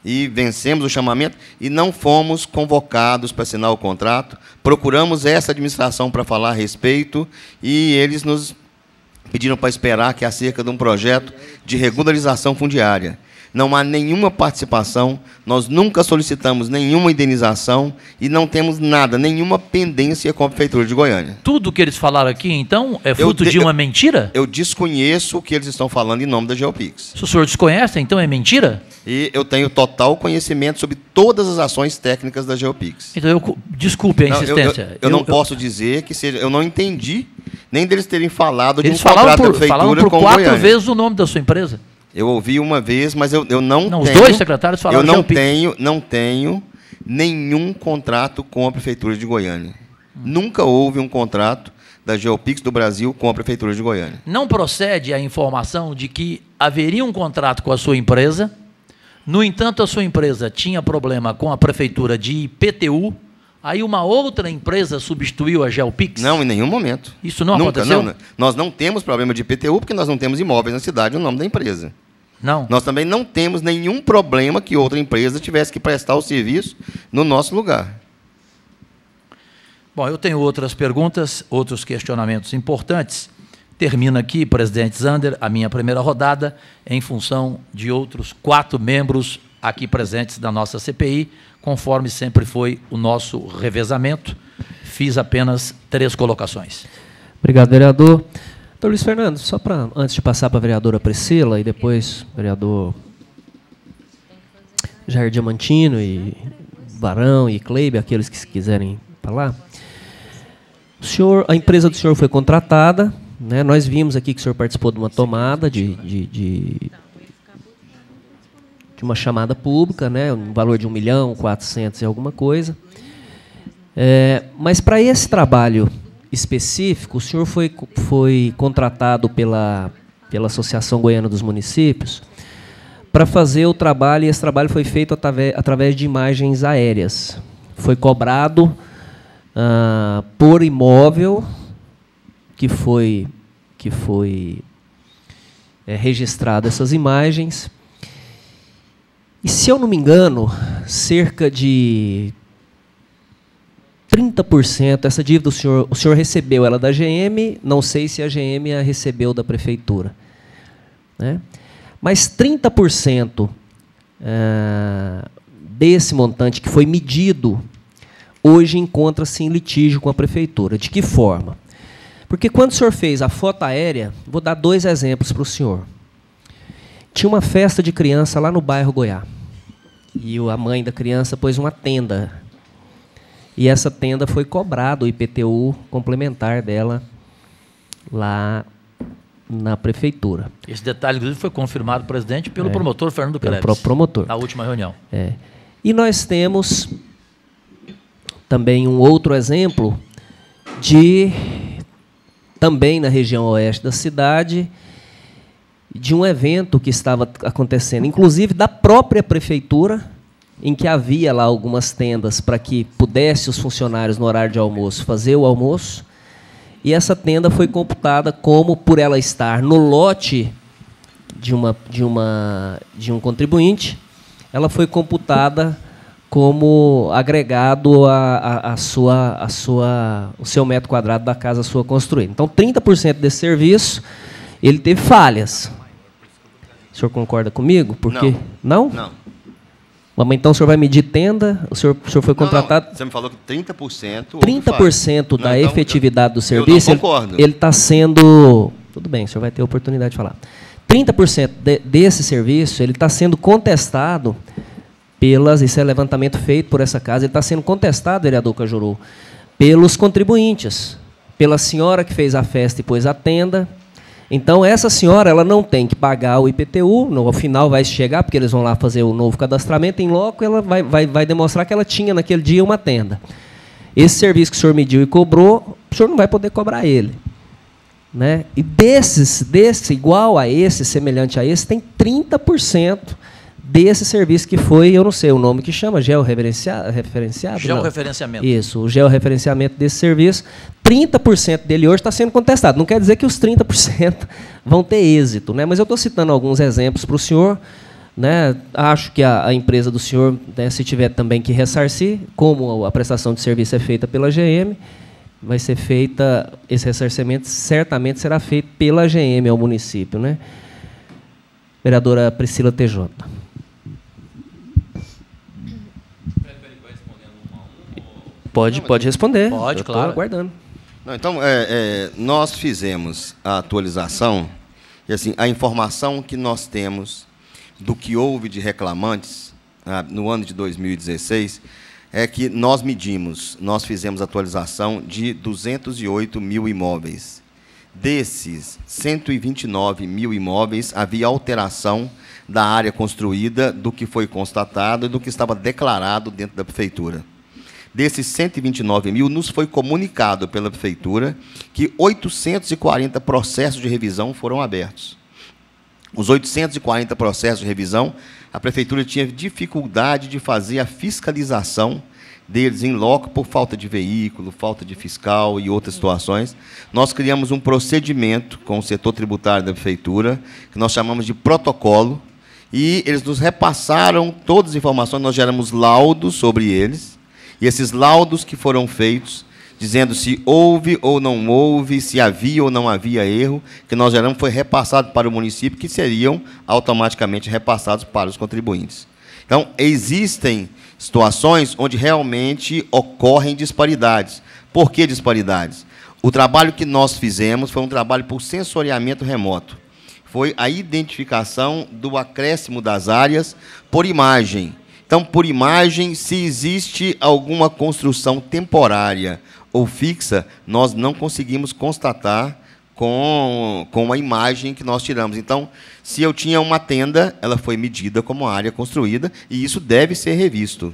e vencemos o chamamento e não fomos convocados para assinar o contrato. Procuramos essa administração para falar a respeito e eles nos pediram para esperar, que é acerca de um projeto de regularização fundiária. Não há nenhuma participação, nós nunca solicitamos nenhuma indenização e não temos nada, nenhuma pendência com a Prefeitura de Goiânia. Tudo que eles falaram aqui, então, é fruto Eu, de uma mentira? Eu desconheço o que eles estão falando em nome da Geopix. Se o senhor desconhece, então é mentira? E eu tenho total conhecimento sobre todas as ações técnicas da Geopix. Então, eu, desculpe a Não, eu, insistência. eu, eu não posso dizer que seja... Eu não entendi nem deles terem falado de Eles um falaram contrato por, da Prefeitura falaram por com quatro Goiânia. vezes o nome da sua empresa. Eu ouvi uma vez, mas eu, eu não, não tenho... Os dois secretários falaram Eu não Geopix. tenho, não tenho nenhum contrato com a Prefeitura de Goiânia. Hum. Nunca houve um contrato da Geopix do Brasil com a Prefeitura de Goiânia. Não procede a informação de que haveria um contrato com a sua empresa, no entanto, a sua empresa tinha problema com a Prefeitura de I P T U, aí uma outra empresa substituiu a Geopix? Não, em nenhum momento. Isso não Nunca, aconteceu? Não, nós não temos problema de I P T U porque nós não temos imóveis na cidade no nome da empresa. Não. Nós também não temos nenhum problema que outra empresa tivesse que prestar o serviço no nosso lugar. Bom, eu tenho outras perguntas, outros questionamentos importantes. Termina aqui, presidente Zander, a minha primeira rodada, em função de outros quatro membros aqui presentes da nossa C P I, conforme sempre foi o nosso revezamento. Fiz apenas três colocações. Obrigado, vereador. Doutor Luiz Fernando, só para, antes de passar para a vereadora Priscila e depois vereador Jair Diamantino e Barão e Cleibe, aqueles que quiserem falar. O senhor, a empresa do senhor foi contratada, né? Nós vimos aqui que o senhor participou de uma tomada de, de, de, de uma chamada pública, né? Um valor de um milhão, quatrocentos e alguma coisa. É, mas para esse trabalho específico, o senhor foi, foi contratado pela, pela Associação Goiana dos Municípios para fazer o trabalho, e esse trabalho foi feito através, através de imagens aéreas. Foi cobrado ah, por imóvel que foi, que foi é, registrado essas imagens. E, se eu não me engano, cerca de trinta por cento, essa dívida o senhor, o senhor recebeu ela da G M, não sei se a G M a recebeu da Prefeitura. Né? Mas trinta por cento uh, desse montante que foi medido, hoje encontra-se em litígio com a Prefeitura. De que forma? Porque quando o senhor fez a foto aérea, vou dar dois exemplos para o senhor. Tinha uma festa de criança lá no bairro Goiás. E a mãe da criança pôs uma tenda. E essa tenda foi cobrada, o I P T U complementar dela, lá na Prefeitura. Esse detalhe, inclusive, foi confirmado, presidente, pelo é, promotor Fernando Kreves. Pelo promotor. Na última reunião. É. E nós temos também um outro exemplo de, também na região oeste da cidade, de um evento que estava acontecendo, inclusive da própria Prefeitura, em que havia lá algumas tendas para que pudesse os funcionários, no horário de almoço, fazer o almoço. E essa tenda foi computada como, por ela estar no lote de, uma, de, uma, de um contribuinte, ela foi computada como agregado a, a, a sua, a sua, o seu metro quadrado da casa sua construída. Então, trinta por cento desse serviço, ele teve falhas. O senhor concorda comigo? Porque, não? Não. Não. Mas então o senhor vai medir tenda? O senhor, o senhor foi contratado... Não, não. Você me falou que trinta por cento... trinta por cento da não, então, efetividade do serviço... Eu não concordo. Ele está sendo... Tudo bem, o senhor vai ter a oportunidade de falar. trinta por cento de, desse serviço, ele está sendo contestado pelas... Isso é levantamento feito por essa casa. Ele está sendo contestado, vereador Cajuru, pelos contribuintes. Pela senhora que fez a festa e pôs a tenda... Então, essa senhora ela não tem que pagar o I P T U, no, ao final vai chegar, porque eles vão lá fazer o novo cadastramento, em loco ela vai, vai, vai demonstrar que ela tinha naquele dia uma tenda. Esse serviço que o senhor mediu e cobrou, o senhor não vai poder cobrar ele. Né? E desses, desse, igual a esse, semelhante a esse, tem trinta por cento desse serviço que foi, eu não sei o nome que chama, georreferenciado? Referenciado? Georreferenciamento. Isso, o georreferenciamento desse serviço. trinta por cento dele hoje está sendo contestado. Não quer dizer que os trinta por cento vão ter êxito, né? Mas eu estou citando alguns exemplos para o senhor, Né? Acho que a, a empresa do senhor, né, se tiver também que ressarcir, como a prestação de serviço é feita pela G M, vai ser feita, esse ressarcimento certamente será feito pela G M ao município. Né? Vereadora Priscila T J. Pode, pode responder. Pode, eu claro. Estou aguardando. Não, então, é, é, nós fizemos a atualização, e assim, a informação que nós temos do que houve de reclamantes ah, no ano de dois mil e dezesseis é que nós medimos, nós fizemos atualização de duzentos e oito mil imóveis. Desses cento e vinte e nove mil imóveis, havia alteração da área construída, do que foi constatado e do que estava declarado dentro da prefeitura. Desses cento e vinte e nove mil, nos foi comunicado pela prefeitura que oitocentos e quarenta processos de revisão foram abertos. Os oitocentos e quarenta processos de revisão, a prefeitura tinha dificuldade de fazer a fiscalização deles em loco por falta de veículo, falta de fiscal e outras situações. Nós criamos um procedimento com o setor tributário da prefeitura, que nós chamamos de protocolo, e eles nos repassaram todas as informações, nós geramos laudos sobre eles, e esses laudos que foram feitos, dizendo se houve ou não houve, se havia ou não havia erro, que nós geramos, foi repassado para o município, que seriam automaticamente repassados para os contribuintes. Então, existem situações onde realmente ocorrem disparidades. Por que disparidades? O trabalho que nós fizemos foi um trabalho por sensoriamento remoto. Foi a identificação do acréscimo das áreas por imagem. Então, por imagem, se existe alguma construção temporária ou fixa, nós não conseguimos constatar com, com a imagem que nós tiramos. Então, se eu tinha uma tenda, ela foi medida como área construída, e isso deve ser revisto.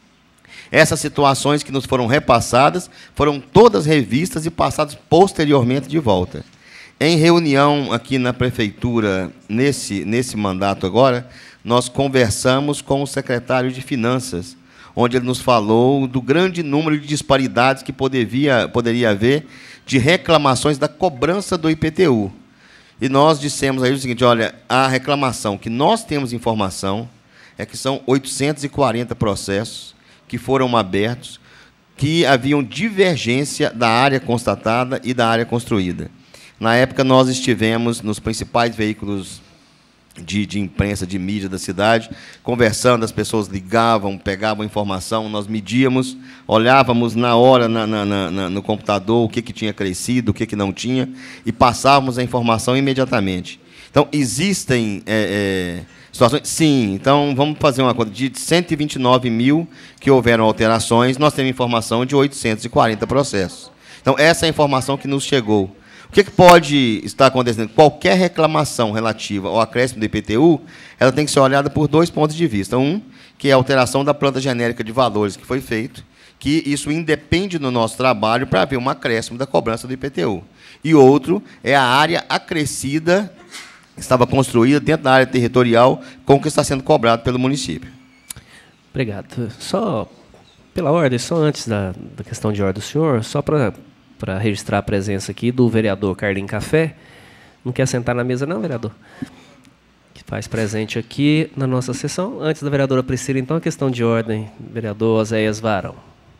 Essas situações que nos foram repassadas foram todas revistas e passadas posteriormente de volta. Em reunião aqui na prefeitura, nesse, nesse mandato agora, nós conversamos com o secretário de Finanças, onde ele nos falou do grande número de disparidades que poderia, poderia haver de reclamações da cobrança do I P T U. E nós dissemos a ele o seguinte, olha, a reclamação que nós temos informação é que são oitocentos e quarenta processos que foram abertos, que haviam divergência da área constatada e da área construída. Na época, nós estivemos nos principais veículos de, de imprensa, de mídia da cidade, conversando, as pessoas ligavam, pegavam informação, nós medíamos, olhávamos na hora na, na, na, no computador o que, que tinha crescido, o que, que não tinha, e passávamos a informação imediatamente. Então, existem é, é, situações... Sim, então, vamos fazer uma conta. De cento e vinte e nove mil que houveram alterações, nós temos informação de oitocentos e quarenta processos. Então, essa é a informação que nos chegou. O que, que pode estar acontecendo? Qualquer reclamação relativa ao acréscimo do I P T U, ela tem que ser olhada por dois pontos de vista. Um, que é a alteração da planta genérica de valores que foi feito, que isso independe do nosso trabalho para haver um acréscimo da cobrança do I P T U. E outro é a área acrescida que estava construída dentro da área territorial com o que está sendo cobrado pelo município. Obrigado. Só pela ordem, só antes da, da questão de ordem do senhor, só para... para registrar a presença aqui do vereador Carlinhos Café. Não quer sentar na mesa não, vereador? Que faz presente aqui na nossa sessão. Antes da vereadora Priscila, então, a questão de ordem. Vereador Oséias Varão.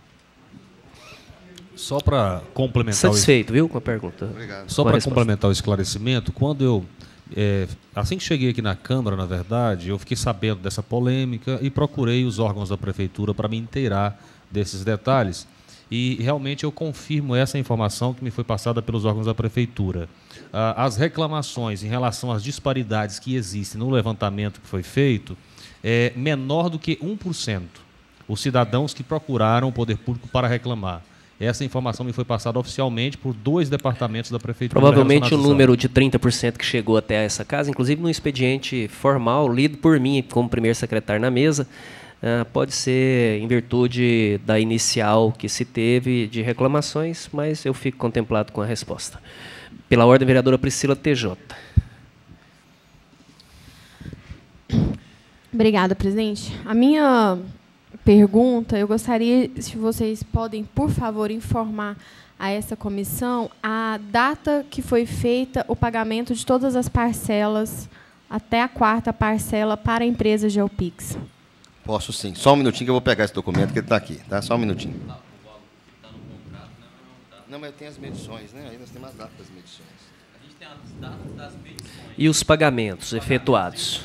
Só para complementar... Satisfeito, o... viu, com a pergunta? Obrigado. Só para complementar o esclarecimento, quando eu... É, assim que cheguei aqui na Câmara, na verdade, eu fiquei sabendo dessa polêmica e procurei os órgãos da Prefeitura para me inteirar desses detalhes. E realmente eu confirmo essa informação que me foi passada pelos órgãos da Prefeitura. As reclamações em relação às disparidades que existem no levantamento que foi feito é menor do que um por cento os cidadãos que procuraram o poder público para reclamar. Essa informação me foi passada oficialmente por dois departamentos da Prefeitura. Provavelmente o número de trinta por cento que chegou até essa casa, inclusive num expediente formal, lido por mim como primeiro secretário na mesa, Uh, pode ser em virtude da inicial que se teve de reclamações, mas eu fico contemplado com a resposta. Pela ordem, vereadora Priscila T J. Obrigada, presidente. A minha pergunta, eu gostaria, se vocês podem, por favor, informar a essa comissão a data que foi feita o pagamento de todas as parcelas até a quarta parcela para a empresa Geopix. Posso sim. Só um minutinho que eu vou pegar esse documento que ele está aqui. Tá? Só um minutinho. Não, mas tem as medições, né? Aí nós temos as datas das medições. A gente tem as datas das medições. E os pagamentos efetuados?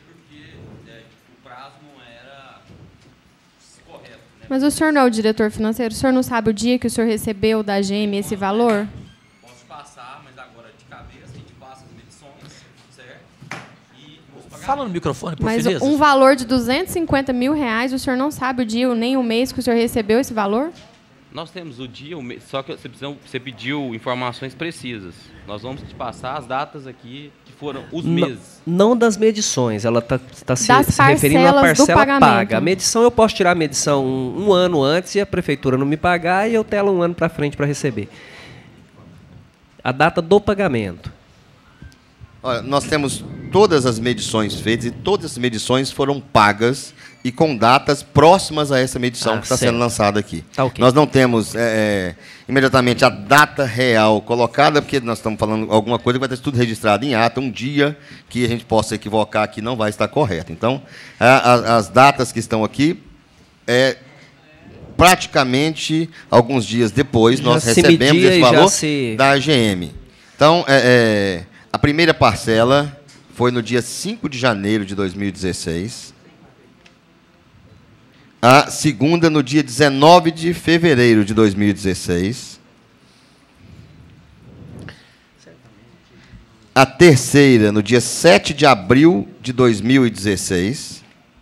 Mas o senhor não é o diretor financeiro? O senhor não sabe o dia que o senhor recebeu da A G M esse valor? Posso passar, mas agora de cabeça a gente passa as medições, certo? E os Fala no microfone, por Mas gentileza. um valor de duzentos e cinquenta mil reais, o senhor não sabe o dia nem o mês que o senhor recebeu esse valor? Nós temos o dia, o mês, só que você, precisa, você pediu informações precisas. Nós vamos te passar as datas aqui, que foram os meses. Não, não das medições, ela está tá se, Das se referindo à parcelas do parcela pagamento. paga. A medição, eu posso tirar a medição um, um ano antes e a prefeitura não me pagar e eu telo um ano para frente para receber. A data do pagamento. Olha, nós temos todas as medições feitas e todas as medições foram pagas e com datas próximas a essa medição Ah, que está certo. sendo lançada aqui. Tá ok. Nós não temos é, é, imediatamente a data real colocada, porque nós estamos falando alguma coisa que vai ter tudo registrado em ata, um dia que a gente possa equivocar aqui não vai estar correto. Então, a, a, as datas que estão aqui, é, praticamente alguns dias depois, Já nós se recebemos media esse e já valor se- da A G M. Então, é, é, a primeira parcela foi no dia cinco de janeiro de dois mil e dezesseis. A segunda no dia dezenove de fevereiro de dois mil e dezesseis. A terceira no dia sete de abril de dois mil e dezesseis.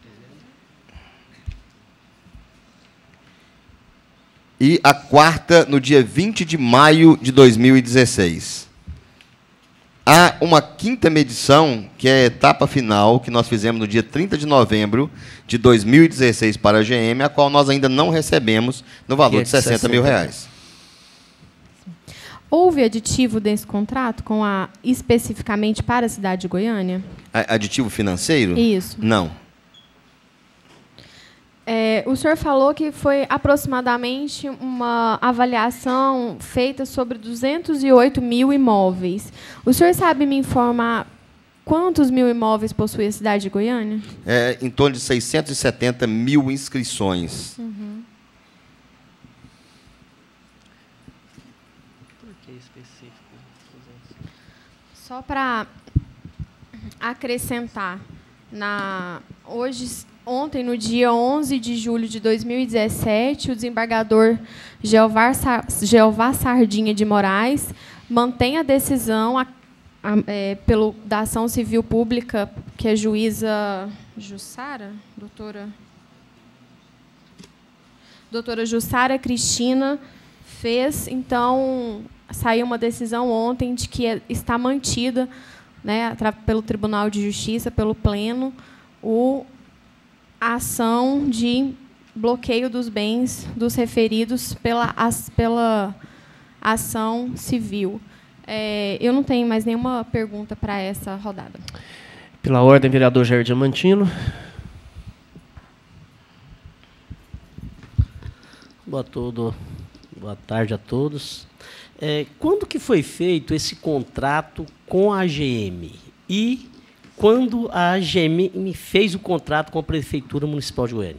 E a quarta no dia vinte de maio de dois mil e dezesseis. Há uma quinta medição, que é a etapa final, que nós fizemos no dia trinta de novembro de dois mil e dezesseis para a G M, a qual nós ainda não recebemos no valor Que é de sessenta mil reais. Houve aditivo desse contrato com a, especificamente para a cidade de Goiânia? A- Aditivo financeiro? Isso. Não. É, o senhor falou que foi aproximadamente uma avaliação feita sobre duzentos e oito mil imóveis. O senhor sabe me informar quantos mil imóveis possui a cidade de Goiânia? É, em torno de seiscentos e setenta mil inscrições. Uhum. Por que específico? Só para acrescentar, na, hoje, ontem, no dia onze de julho de dois mil e dezessete, o desembargador Jeová, Sa- Jeová Sardinha de Moraes mantém a decisão a, a, é, pelo, da ação civil pública que a juíza Jussara, doutora, doutora Jussara Cristina fez. Então, saiu uma decisão ontem de que é- está mantida, né, atra- pelo Tribunal de Justiça, pelo Pleno, o, a ação de bloqueio dos bens dos referidos pela, as, pela ação civil. É, eu não tenho mais nenhuma pergunta para essa rodada. Pela ordem, vereador Jair Diamantino. Boa, todo, boa tarde a todos. É, quando que foi feito esse contrato com a A G M? E quando a A G M fez o contrato com a Prefeitura Municipal de Goiânia?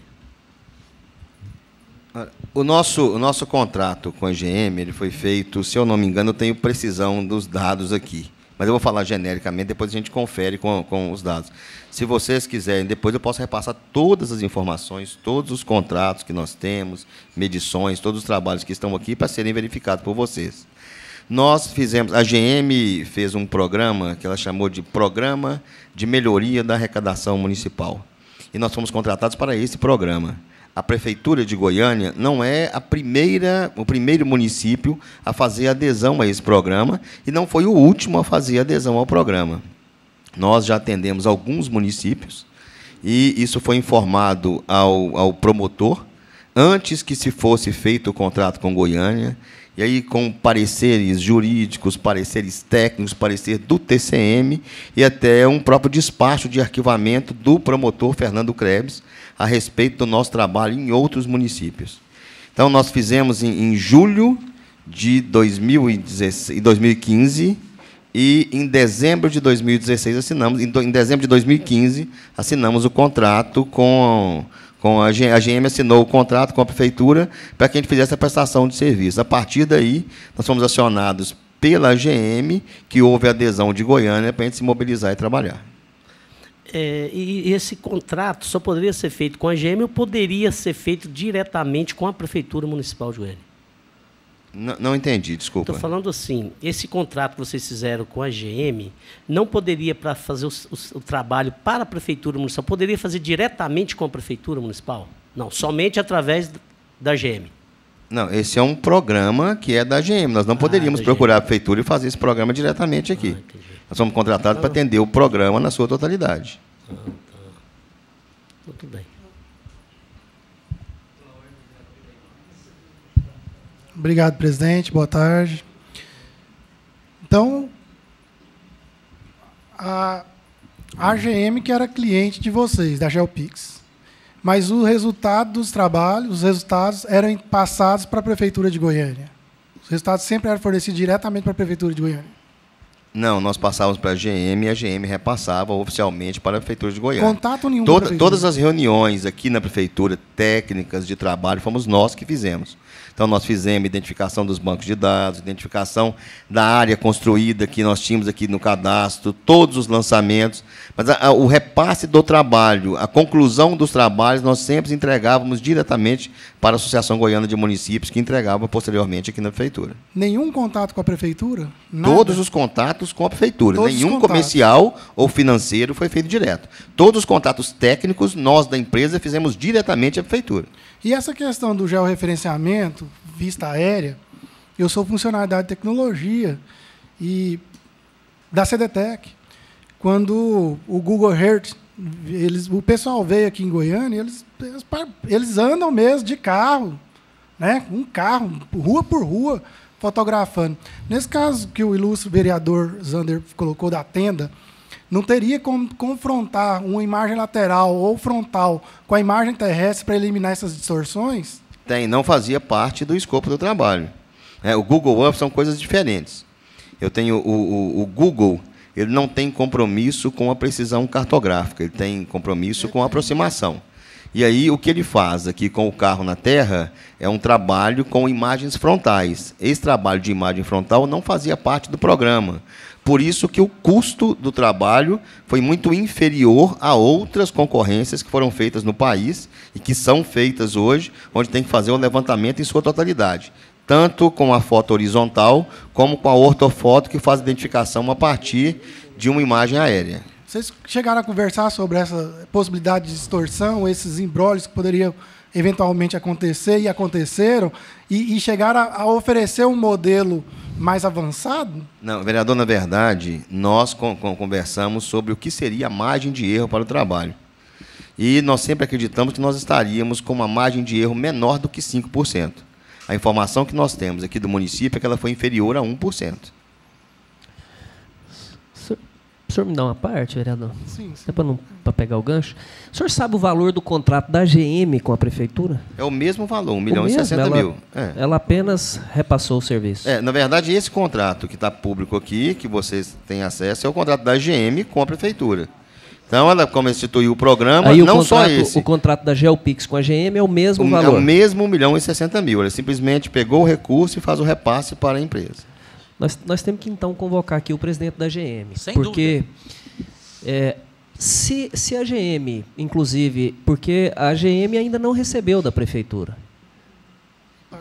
O nosso, o nosso contrato com a G M ele foi feito, se eu não me engano, eu tenho precisão dos dados aqui. Mas eu vou falar genericamente, depois a gente confere com, com os dados. Se vocês quiserem, depois eu posso repassar todas as informações, todos os contratos que nós temos, medições, todos os trabalhos que estão aqui para serem verificados por vocês. Nós fizemos, a G M fez um programa que ela chamou de Programa de Melhoria da Arrecadação Municipal. E nós fomos contratados para esse programa. A Prefeitura de Goiânia não é a primeira, o primeiro município a fazer adesão a esse programa e não foi o último a fazer adesão ao programa. Nós já atendemos alguns municípios e isso foi informado ao, ao promotor antes que se fosse feito o contrato com Goiânia, e aí com pareceres jurídicos, pareceres técnicos, parecer do T C M e até um próprio despacho de arquivamento do promotor Fernando Krebs a respeito do nosso trabalho em outros municípios. Então, nós fizemos em, em julho de dois mil e dezesseis, dois mil e quinze E, em dezembro de dois mil e dezesseis, assinamos, em, do, em dezembro de dois mil e quinze, assinamos o contrato com... com a, G, a G M assinou o contrato com a Prefeitura para que a gente fizesse a prestação de serviço. A partir daí, nós fomos acionados pela G M, que houve adesão de Goiânia para a gente se mobilizar e trabalhar. É, e esse contrato só poderia ser feito com a G M ou poderia ser feito diretamente com a Prefeitura Municipal de Goiânia? Não, não entendi, desculpa. Estou falando assim, esse contrato que vocês fizeram com a G M não poderia, para fazer o, o, o trabalho para a Prefeitura Municipal, poderia fazer diretamente com a Prefeitura Municipal? Não, somente através da G M. Não, esse é um programa que é da G M. Nós não poderíamos ah, procurar G M. a Prefeitura e fazer esse programa diretamente aqui. Ah, Nós somos contratados para atender o programa na sua totalidade. Ah, tá. Muito bem. Obrigado, presidente. Boa tarde. Então, a, a G M que era cliente de vocês, da GeoPix, mas o resultado dos trabalhos, os resultados eram passados para a Prefeitura de Goiânia. Os resultados sempre eram fornecidos diretamente para a Prefeitura de Goiânia. Não, nós passávamos para a G M e a G M repassava oficialmente para a Prefeitura de Goiânia. Contato nenhum Toda, com a Prefeitura. Todas as reuniões aqui na Prefeitura, técnicas de trabalho, fomos nós que fizemos. Então, nós fizemos identificação dos bancos de dados, identificação da área construída que nós tínhamos aqui no cadastro, todos os lançamentos. Mas a, a, o repasse do trabalho, a conclusão dos trabalhos, nós sempre entregávamos diretamente para a Associação Goiana de Municípios, que entregava posteriormente aqui na Prefeitura. Nenhum contato com a Prefeitura? Nada. Todos os contatos com a Prefeitura. Todos Nenhum comercial ou financeiro foi feito direto. Todos os contatos técnicos, nós da empresa fizemos diretamente à Prefeitura. E essa questão do georreferenciamento, vista aérea, eu sou funcionário da área de tecnologia e da CDTEC. Quando o Google Earth, eles, o pessoal veio aqui em Goiânia, eles, eles, eles andam mesmo de carro, né? Um carro, rua por rua, fotografando. Nesse caso que o ilustre vereador Zander colocou da tenda, não teria como confrontar uma imagem lateral ou frontal com a imagem terrestre para eliminar essas distorções? Tem, não fazia parte do escopo do trabalho. É, o Google Earth são coisas diferentes. Eu tenho o, o, o Google, ele não tem compromisso com a precisão cartográfica, ele tem compromisso com a aproximação. E aí o que ele faz aqui com o carro na terra é um trabalho com imagens frontais. Esse trabalho de imagem frontal não fazia parte do programa. Por isso que o custo do trabalho foi muito inferior a outras concorrências que foram feitas no país e que são feitas hoje, onde tem que fazer o levantamento em sua totalidade, tanto com a foto horizontal como com a ortofoto, que faz a identificação a partir de uma imagem aérea. Vocês chegaram a conversar sobre essa possibilidade de distorção, esses embrólios que poderiam eventualmente acontecer e aconteceram, e, e chegaram a, a oferecer um modelo mais avançado? Não, vereador, na verdade, nós com, com, conversamos sobre o que seria a margem de erro para o trabalho. E nós sempre acreditamos que nós estaríamos com uma margem de erro menor do que cinco por cento. A informação que nós temos aqui do município é que ela foi inferior a um por cento. O senhor me dá uma parte, vereador? Sim, sim. É para não para pegar o gancho. O senhor sabe o valor do contrato da G M com a Prefeitura? É o mesmo valor, um milhão e mesmo? sessenta ela, mil. É. Ela apenas repassou o serviço. É, na verdade, esse contrato que está público aqui, que vocês têm acesso, é o contrato da G M com a Prefeitura. Então, ela, como instituiu o programa, Aí, não o contrato, só esse. O contrato da GeoPix com a G M é o mesmo o, valor? É o mesmo um milhão e sessenta mil. Ela simplesmente pegou o recurso e faz o repasse para a empresa. Nós, nós temos que, então, convocar aqui o presidente da G M. Sem porque é, se, se a G M, inclusive, porque a G M ainda não recebeu da Prefeitura. Pagou.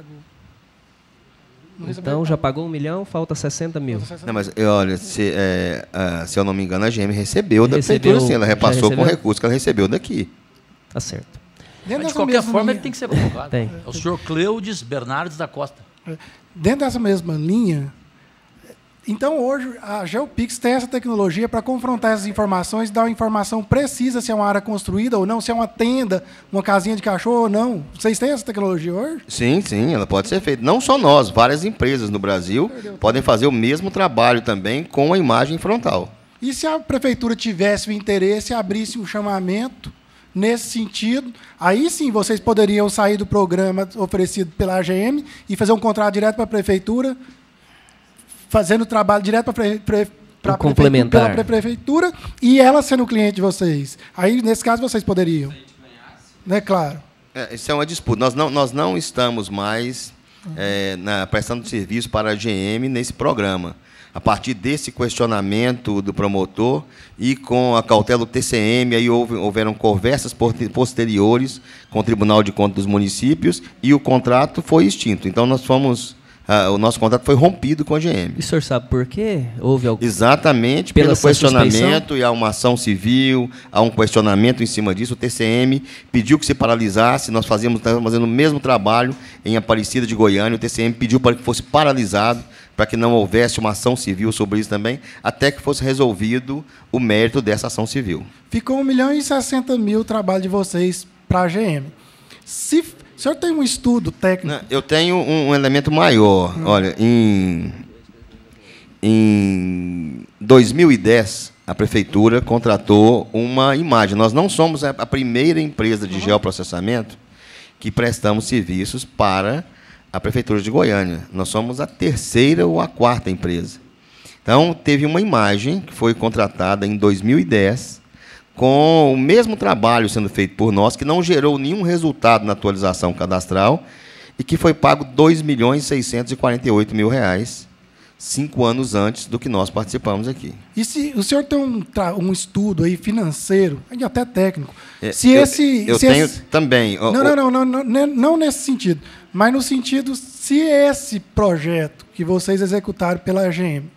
Então, já pagou um milhão, falta sessenta mil. Não, mas, olha, se, é, uh, se eu não me engano, a G M recebeu da Recebeu, Prefeitura, sim. Ela repassou com o recebeu? recurso que ela recebeu daqui. Tá certo. Dentro Mas, de dessa qualquer mesma forma, linha- ele tem que ser convocado. Tem. É o senhor Cleudes Bernardes da Costa. Dentro dessa mesma linha, então hoje a GeoPix tem essa tecnologia para confrontar essas informações, dar uma informação precisa se é uma área construída ou não, se é uma tenda, uma casinha de cachorro ou não. Vocês têm essa tecnologia hoje? Sim, sim, ela pode ser feita. Não só nós, várias empresas no Brasil podem fazer o mesmo trabalho também com a imagem frontal. E se a prefeitura tivesse o interesse, abrisse um chamamento nesse sentido, aí sim vocês poderiam sair do programa oferecido pela A G M e fazer um contrato direto para a prefeitura, fazendo trabalho direto para para complementar pela prefeitura e ela sendo cliente de vocês. Aí, nesse caso, vocês poderiam. Né, claro. É, isso é uma disputa. Nós não, nós não estamos mais é, na, prestando serviço para a G M nesse programa. A partir desse questionamento do promotor e com a cautela do T C M, aí houve, houveram conversas posteriores com o Tribunal de Contas dos Municípios e o contrato foi extinto. Então, nós fomos... Uh, o nosso contrato foi rompido com a G M. E o senhor sabe por quê? Houve algum... Exatamente, pelo questionamento, e há uma ação civil, há um questionamento em cima disso. O T C M pediu que se paralisasse, nós fazíamos, estávamos fazendo o mesmo trabalho em Aparecida de Goiânia, o T C M pediu para que fosse paralisado, para que não houvesse uma ação civil sobre isso também, até que fosse resolvido o mérito dessa ação civil. Ficou um milhão e sessenta mil o trabalho de vocês para a G M. Se... O senhor tem um estudo técnico? Eu tenho um, um elemento maior. Hum. Olha, em, em dois mil e dez, a Prefeitura contratou uma imagem. Nós não somos a primeira empresa de geoprocessamento que prestamos serviços para a Prefeitura de Goiânia. Nós somos a terceira ou a quarta empresa. Então, teve uma imagem que foi contratada em dois mil e dez, com o mesmo trabalho sendo feito por nós, que não gerou nenhum resultado na atualização cadastral e que foi pago dois milhões seiscentos e quarenta e oito mil reais, cinco anos antes do que nós participamos aqui. E se o senhor tem um, um estudo aí financeiro, até técnico, é, se eu, esse... Eu se tenho esse, também... Não, não, não, não, não, não nesse sentido, mas no sentido, se esse projeto que vocês executaram pela G M,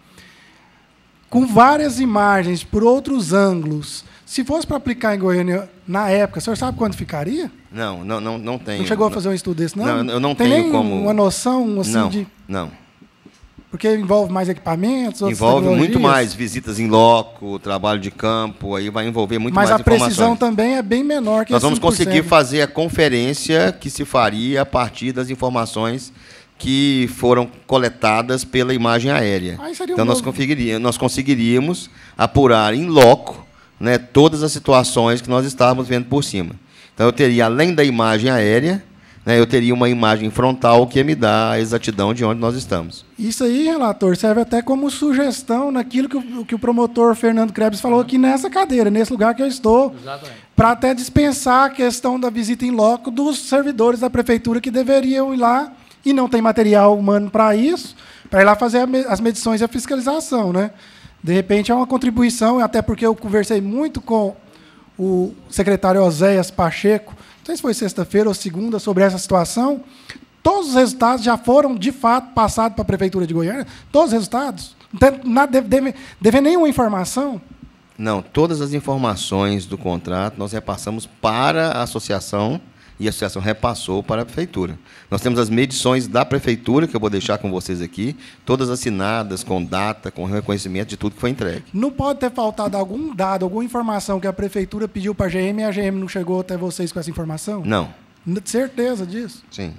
com várias imagens por outros ângulos, se fosse para aplicar em Goiânia na época, o senhor sabe quanto ficaria? Não, não, não, não tenho. Não chegou a fazer um estudo desse, não? Não, eu não Tem tenho nem como... uma noção assim não, de... Não, Porque envolve mais equipamentos, outras envolve muito mais visitas em loco, trabalho de campo, aí vai envolver muito Mas mais informações. Mas a precisão também é bem menor que Nós vamos cinco por cento. conseguir fazer a conferência que se faria a partir das informações que foram coletadas pela imagem aérea. Aí seria um então, nós novo... conseguiríamos, nós conseguiríamos apurar em loco, né, todas as situações que nós estávamos vendo por cima. Então, eu teria, além da imagem aérea, né, eu teria uma imagem frontal que ia me dar a exatidão de onde nós estamos. Isso aí, relator, serve até como sugestão naquilo que o, que o promotor Fernando Krebs falou aqui nessa cadeira, nesse lugar que eu estou, para até dispensar a questão da visita em loco dos servidores da prefeitura que deveriam ir lá e não tem material humano para isso, para ir lá fazer as medições e a fiscalização, né? De repente, é uma contribuição, até porque eu conversei muito com o secretário Oséias Pacheco, não sei se foi sexta-feira ou segunda, sobre essa situação. Todos os resultados já foram, de fato, passados para a Prefeitura de Goiânia? Todos os resultados? Não tem nada, deve, deve, deve nenhuma informação? Não, todas as informações do contrato nós repassamos para a associação e a associação repassou para a Prefeitura. Nós temos as medições da Prefeitura, que eu vou deixar com vocês aqui, todas assinadas, com data, com reconhecimento de tudo que foi entregue. Não pode ter faltado algum dado, alguma informação que a Prefeitura pediu para a G M e a G M não chegou até vocês com essa informação? Não. Certeza disso? Sim.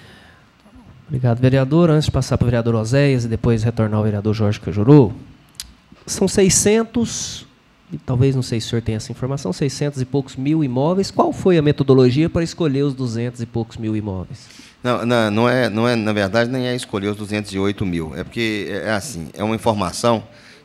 Obrigado, vereador. Antes de passar para o vereador Oséias e depois retornar ao vereador Jorge Cajuru, são seiscentos... E talvez, não sei se o senhor tem essa informação, seiscentos e poucos mil imóveis. Qual foi a metodologia para escolher os duzentos e poucos mil imóveis? Não, não, não, é, não é, na verdade, nem é escolher os duzentos e oito mil. É porque, é assim, é uma informação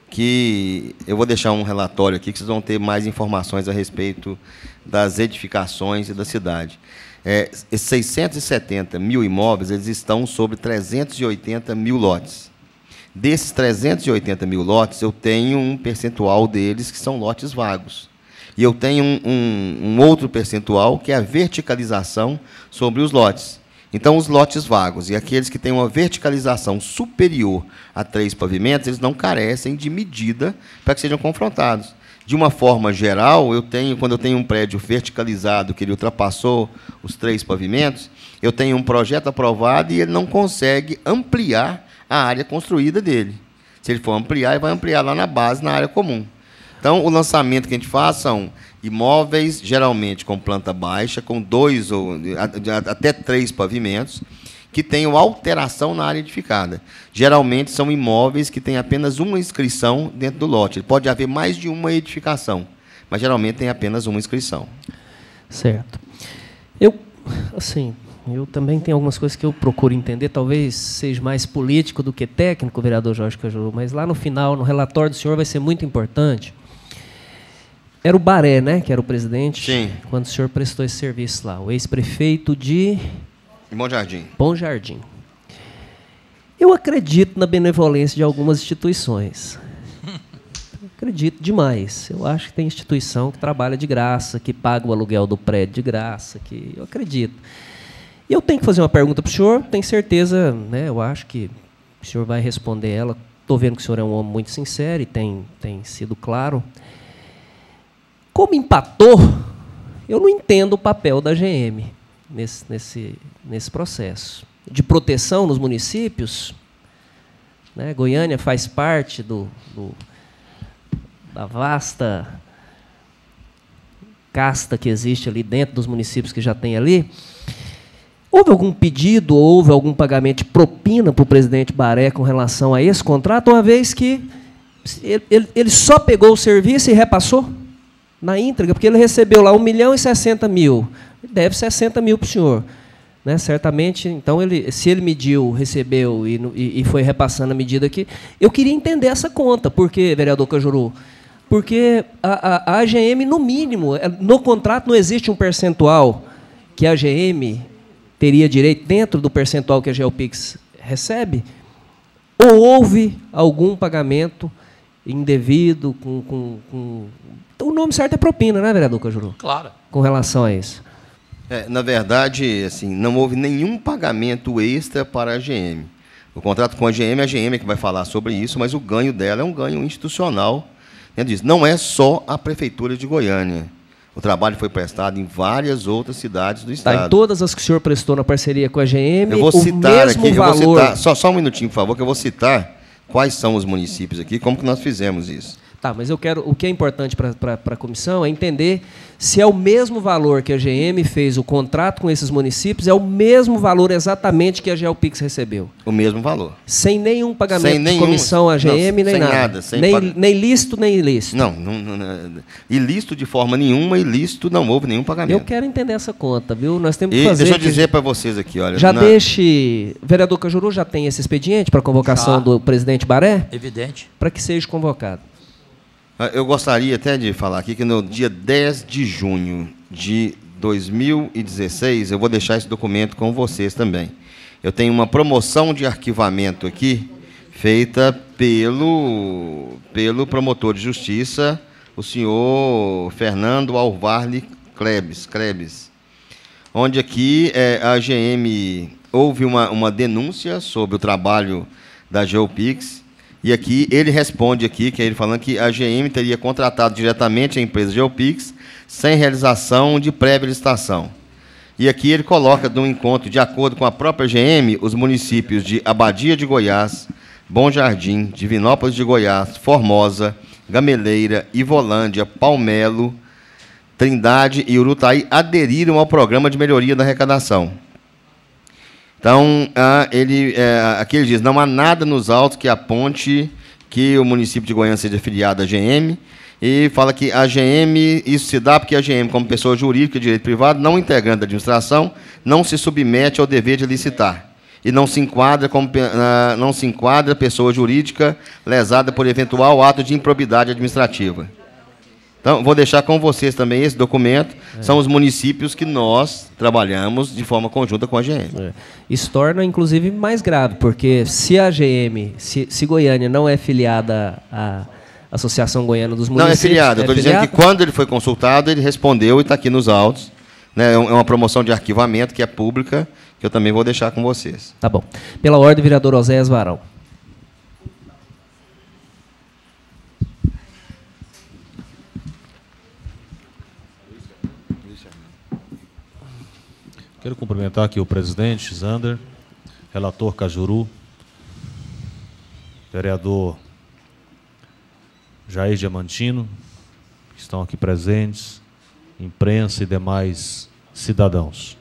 que eu vou deixar um relatório aqui, que vocês vão ter mais informações a respeito das edificações e da cidade. É, esses seiscentos e setenta mil imóveis, eles estão sobre trezentos e oitenta mil lotes. Desses trezentos e oitenta mil lotes, eu tenho um percentual deles que são lotes vagos. E eu tenho um, um, um outro percentual, que é a verticalização sobre os lotes. Então, os lotes vagos e aqueles que têm uma verticalização superior a três pavimentos, eles não carecem de medida para que sejam confrontados. De uma forma geral, eu tenho, quando eu tenho um prédio verticalizado, que ele ultrapassou os três pavimentos, eu tenho um projeto aprovado e ele não consegue ampliar a área construída dele. Se ele for ampliar, ele vai ampliar lá na base, na área comum. Então, o lançamento que a gente faz são imóveis, geralmente com planta baixa, com dois ou até três pavimentos, que tenham alteração na área edificada. Geralmente, são imóveis que têm apenas uma inscrição dentro do lote. Pode haver mais de uma edificação, mas, geralmente, tem apenas uma inscrição. Certo. Eu, assim... Eu também tenho algumas coisas que eu procuro entender, talvez seja mais político do que técnico, vereador Jorge Cajuru, mas lá no final, no relatório do senhor, vai ser muito importante. Era o Baré, né, que era o presidente, Sim. quando o senhor prestou esse serviço lá, o ex-prefeito de... Bom Jardim. Bom Jardim. Eu acredito na benevolência de algumas instituições. Acredito demais. Eu acho que tem instituição que trabalha de graça, que paga o aluguel do prédio de graça, que eu acredito. E eu tenho que fazer uma pergunta para o senhor, tenho certeza, né, eu acho que o senhor vai responder ela. Estou vendo que o senhor é um homem muito sincero e tem, tem sido claro. Como empatou, eu não entendo o papel da G M nesse, nesse, nesse processo. De proteção nos municípios, né, Goiânia faz parte do, do, da vasta casta que existe ali dentro dos municípios que já tem ali. Houve algum pedido, houve algum pagamento de propina para o presidente Baré com relação a esse contrato, uma vez que ele, ele só pegou o serviço e repassou na íntegra, porque ele recebeu lá um milhão e sessenta mil, deve sessenta mil para o senhor. Né, certamente, então, ele, se ele mediu, recebeu e, e, e foi repassando a medida aqui, eu queria entender essa conta. Por quê, vereador Cajuru? Porque a, a, a G M, no mínimo, no contrato não existe um percentual que a G M teria direito dentro do percentual que a Geopix recebe? Ou houve algum pagamento indevido com... com, com... O nome certo é propina, né, vereador Cajuru? Claro. Com relação a isso. É, na verdade, assim, não houve nenhum pagamento extra para a G M. O contrato com a G M, a G M é que vai falar sobre isso, mas o ganho dela é um ganho institucional. Não é só a Prefeitura de Goiânia. O trabalho foi prestado em várias outras cidades do estado. Tá, em todas as que o senhor prestou na parceria com a G M, eu vou citar o mesmo aqui, valor... eu vou citar, só, só um minutinho, por favor, que eu vou citar quais são os municípios aqui, como que nós fizemos isso. Tá, mas eu quero, o que é importante para a comissão é entender se é o mesmo valor que a G M fez o contrato com esses municípios, é o mesmo valor exatamente que a Geopix recebeu. O mesmo valor. Sem nenhum pagamento sem nenhum, de comissão à G M, não, nem sem nada. nada sem nem, pag... nem lícito, nem ilícito. Não, não, não, não, ilícito de forma nenhuma, ilícito não houve nenhum pagamento. Eu quero entender essa conta, viu? Nós temos que e fazer... Deixa eu dizer para vocês aqui, olha... Já na... deixe... Vereador Cajuru já tem esse expediente para convocação já. do presidente Baré? Evidente. Para que seja convocado. Eu gostaria até de falar aqui que no dia dez de junho de dois mil e dezesseis, eu vou deixar esse documento com vocês também. Eu tenho uma promoção de arquivamento aqui, feita pelo, pelo promotor de justiça, o senhor Fernando Alvarli Klebs, Klebs, onde aqui é, a G M houve uma, uma denúncia sobre o trabalho da Geopix. E aqui ele responde aqui, que é ele falando que a G M teria contratado diretamente a empresa Geopix sem realização de prévia licitação. E aqui ele coloca no encontro, de acordo com a própria G M, os municípios de Abadia de Goiás, Bom Jardim, Divinópolis de Goiás, Formosa, Gameleira, Ivolândia, Palmelo, Trindade e Urutaí aderiram ao programa de melhoria da arrecadação. Então, ele, é, aqui ele diz, não há nada nos autos que aponte que o município de Goiânia seja afiliado à G M, e fala que a G M, isso se dá porque a G M, como pessoa jurídica de direito privado, não integrante da administração, não se submete ao dever de licitar, e não se enquadra, como, não se enquadra pessoa jurídica lesada por eventual ato de improbidade administrativa. Então, vou deixar com vocês também esse documento. É. São os municípios que nós trabalhamos de forma conjunta com a G M. É. Isso torna, inclusive, mais grave, porque se a G M, se, se Goiânia não é filiada à Associação Goiana dos Municípios... Não é filiada. Eu estou dizendo que quando ele foi consultado, ele respondeu e está aqui nos autos. Né? É uma promoção de arquivamento que é pública, que eu também vou deixar com vocês. Tá bom. Pela ordem, vereador Oséias Varão. Quero cumprimentar aqui o presidente Zander, relator Cajuru, vereador Jair Diamantino, que estão aqui presentes, imprensa e demais cidadãos.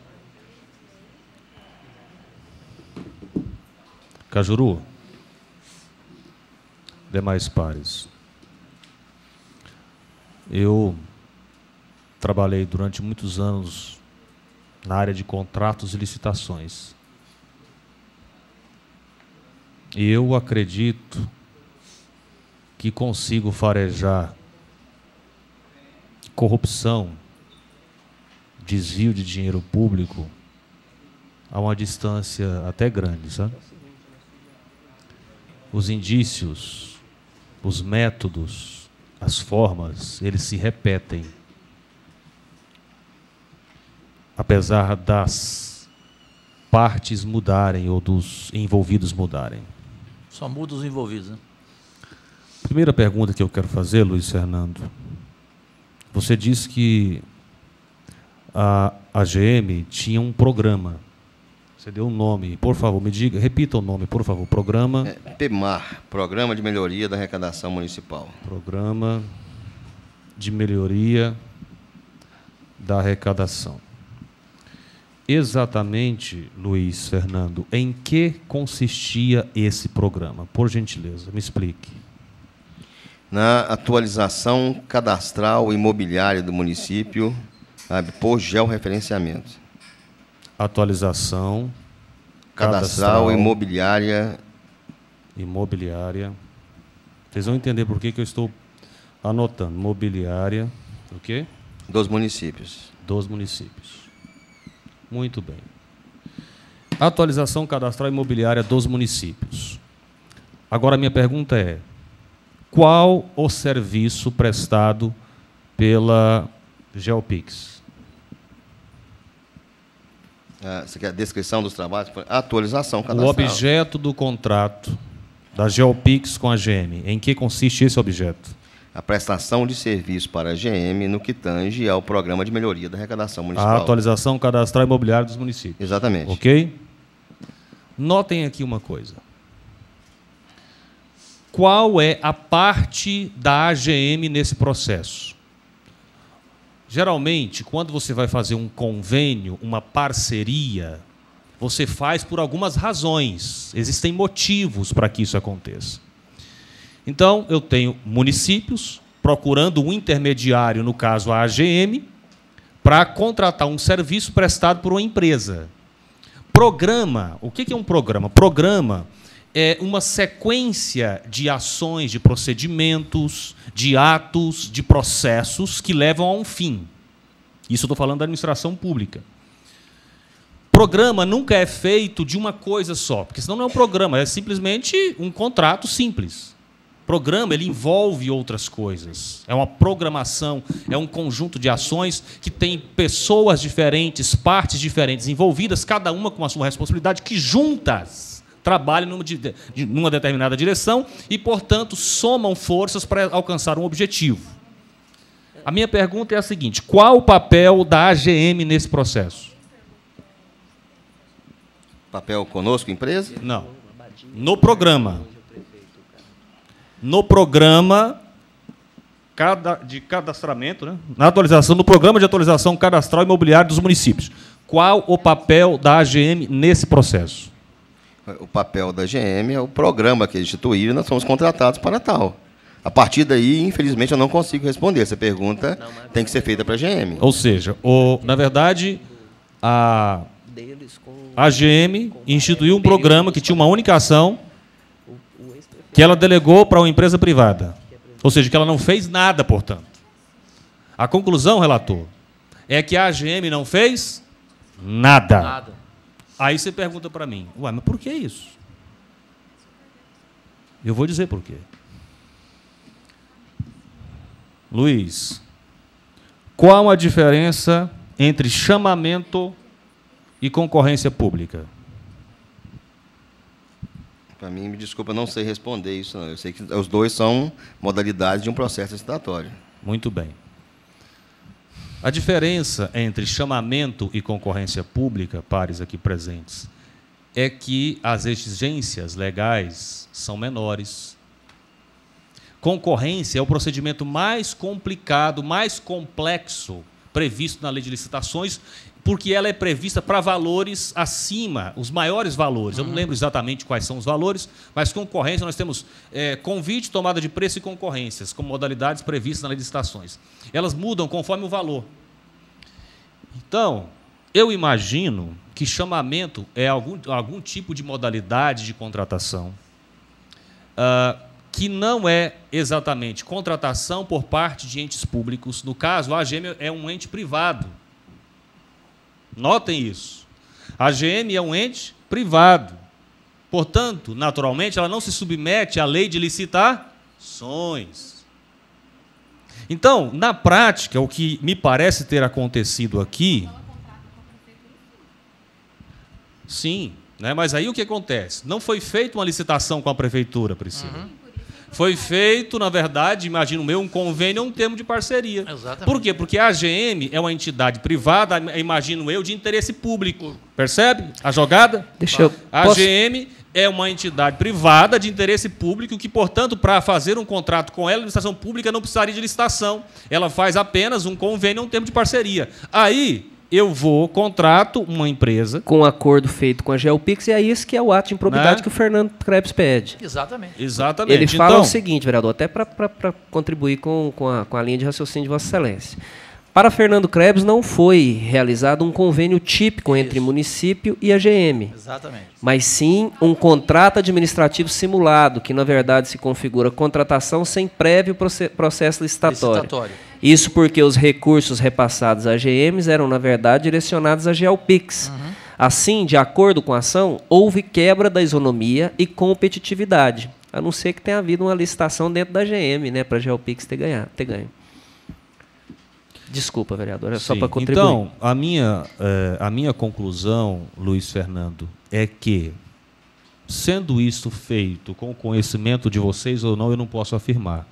Cajuru, demais pares. Eu trabalhei durante muitos anos na área de contratos e licitações. Eu acredito que consigo farejar corrupção, desvio de dinheiro público a uma distância até grande, sabe? Os indícios, os métodos, as formas, eles se repetem. Apesar das partes mudarem ou dos envolvidos mudarem. Só muda os envolvidos, né? Primeira pergunta que eu quero fazer, Luiz Fernando. Você disse que a, a G M tinha um programa. Você deu um nome. Por favor, me diga, repita o nome, por favor. Programa... É, PEMAR, Programa de Melhoria da Arrecadação Municipal. Programa de Melhoria da Arrecadação. Exatamente, Luiz Fernando, em que consistia esse programa? Por gentileza, me explique. Na atualização cadastral imobiliária do município, sabe, por georreferenciamento. Atualização cadastral, cadastral imobiliária. Imobiliária. Vocês vão entender por que que eu estou anotando. Imobiliária, o quê? Dos municípios. Dos municípios. Muito bem. Atualização cadastral imobiliária dos municípios. Agora, a minha pergunta é: qual o serviço prestado pela GeoPix? Ah, você quer a descrição dos trabalhos? Atualização cadastral. O objeto do contrato da GeoPix com a G M, em que consiste esse objeto? A prestação de serviço para a G M no que tange ao Programa de Melhoria da Arrecadação Municipal. A atualização cadastral imobiliária dos municípios. Exatamente. Ok? Notem aqui uma coisa. Qual é a parte da A G M nesse processo? Geralmente, quando você vai fazer um convênio, uma parceria, você faz por algumas razões. Existem motivos para que isso aconteça. Então, eu tenho municípios procurando um intermediário, no caso a AGM, para contratar um serviço prestado por uma empresa. Programa, o que é um programa? Programa é uma sequência de ações, de procedimentos, de atos, de processos que levam a um fim. Isso eu estou falando da administração pública. Programa nunca é feito de uma coisa só, porque senão não é um programa, é simplesmente um contrato simples. Programa, ele envolve outras coisas. É uma programação, é um conjunto de ações que tem pessoas diferentes, partes diferentes envolvidas, cada uma com a sua responsabilidade, que juntas trabalham numa, de, numa determinada direção e, portanto, somam forças para alcançar um objetivo. A minha pergunta é a seguinte: qual o papel da A G M nesse processo? Papel conosco, empresa? Não. No programa. No programa de cadastramento, né? Na atualização do programa de atualização cadastral imobiliária dos municípios. Qual o papel da A G M nesse processo? O papel da A G M é o programa que eles instituíram e nós somos contratados para tal. A partir daí, infelizmente, eu não consigo responder. Essa pergunta tem que ser feita para a A G M. Ou seja, o, na verdade, a A G M instituiu um programa que tinha uma única ação, que ela delegou para uma empresa privada. Ou seja, que ela não fez nada, portanto. A conclusão, relator, é que a A G M não fez nada. Nada. Aí você pergunta para mim: ué, mas por que isso? Eu vou dizer por quê. Luiz, qual a diferença entre chamamento e concorrência pública? Para mim, me desculpa, eu não sei responder isso, não. Eu sei que os dois são modalidades de um processo licitatório. Muito bem. A diferença entre chamamento e concorrência pública, pares aqui presentes, é que as exigências legais são menores. Concorrência é o procedimento mais complicado, mais complexo previsto na lei de licitações, porque ela é prevista para valores acima, os maiores valores. Eu não lembro exatamente quais são os valores, mas concorrência, nós temos é, convite, tomada de preço e concorrências, como modalidades previstas na lei de licitações. Elas mudam conforme o valor. Então, eu imagino que chamamento é algum, algum tipo de modalidade de contratação uh, que não é exatamente contratação por parte de entes públicos. No caso, a A G M é um ente privado. Notem isso. A A G M é um ente privado. Portanto, naturalmente, ela não se submete à lei de licitações. Então, na prática, o que me parece ter acontecido aqui... Sim, né? Mas aí o que acontece? Não foi feita uma licitação com a prefeitura, Priscila. Uhum. Foi feito, na verdade, imagino eu, um convênio ou um termo de parceria. Exatamente. Por quê? Porque a A G M é uma entidade privada, imagino eu, de interesse público. Percebe a jogada? Deixa eu... A posso... A G M é uma entidade privada de interesse público que, portanto, para fazer um contrato com ela, a administração pública não precisaria de licitação. Ela faz apenas um convênio ou um termo de parceria. Aí... eu vou, contrato uma empresa... com um acordo feito com a GeoPix, e é isso que é o ato de improbidade, né, que o Fernando Krebs pede. Exatamente. Exatamente. Ele fala então... o seguinte, vereador, até para contribuir com, com, a, com a linha de raciocínio de Vossa Excelência. Para Fernando Krebs, não foi realizado um convênio típico entre isso. município e a G M. Exatamente. Mas sim um contrato administrativo simulado, que, na verdade, se configura contratação sem prévio processo licitatório. licitatório. Isso porque os recursos repassados à G M eram, na verdade, direcionados à GeoPix. Uhum. Assim, de acordo com a ação, houve quebra da isonomia e competitividade, a não ser que tenha havido uma licitação dentro da G M, né, para a GeoPix ter, ganhar, ter ganho. Desculpa, vereador, é só para contribuir. Então, a minha, é, a minha conclusão, Luiz Fernando, é que, sendo isso feito com o conhecimento de vocês ou não, eu não posso afirmar.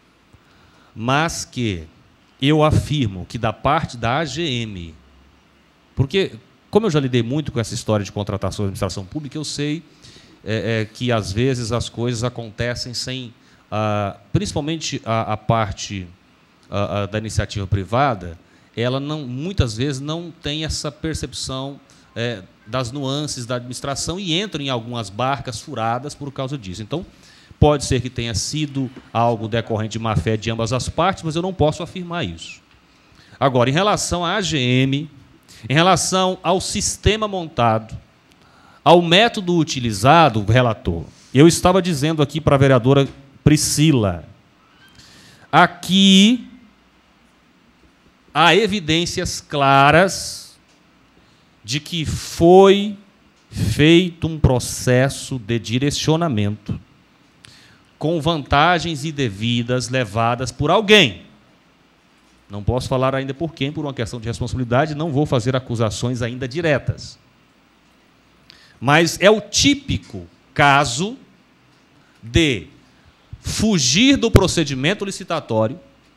Mas que eu afirmo que da parte da A G M, porque, como eu já lidei muito com essa história de contratação de administração pública, eu sei é, é, que, às vezes, as coisas acontecem sem, ah, principalmente a, a parte... A, a, da iniciativa privada, ela não, muitas vezes não tem essa percepção é, das nuances da administração e entra em algumas barcas furadas por causa disso. Então, pode ser que tenha sido algo decorrente de má-fé de ambas as partes, mas eu não posso afirmar isso. Agora, em relação à A G M, em relação ao sistema montado, ao método utilizado, relator, eu estava dizendo aqui para a vereadora Priscila, aqui há evidências claras de que foi feito um processo de direcionamento com vantagens indevidas levadas por alguém. Não posso falar ainda por quem, por uma questão de responsabilidade, não vou fazer acusações ainda diretas. Mas é o típico caso de fugir do procedimento licitatório.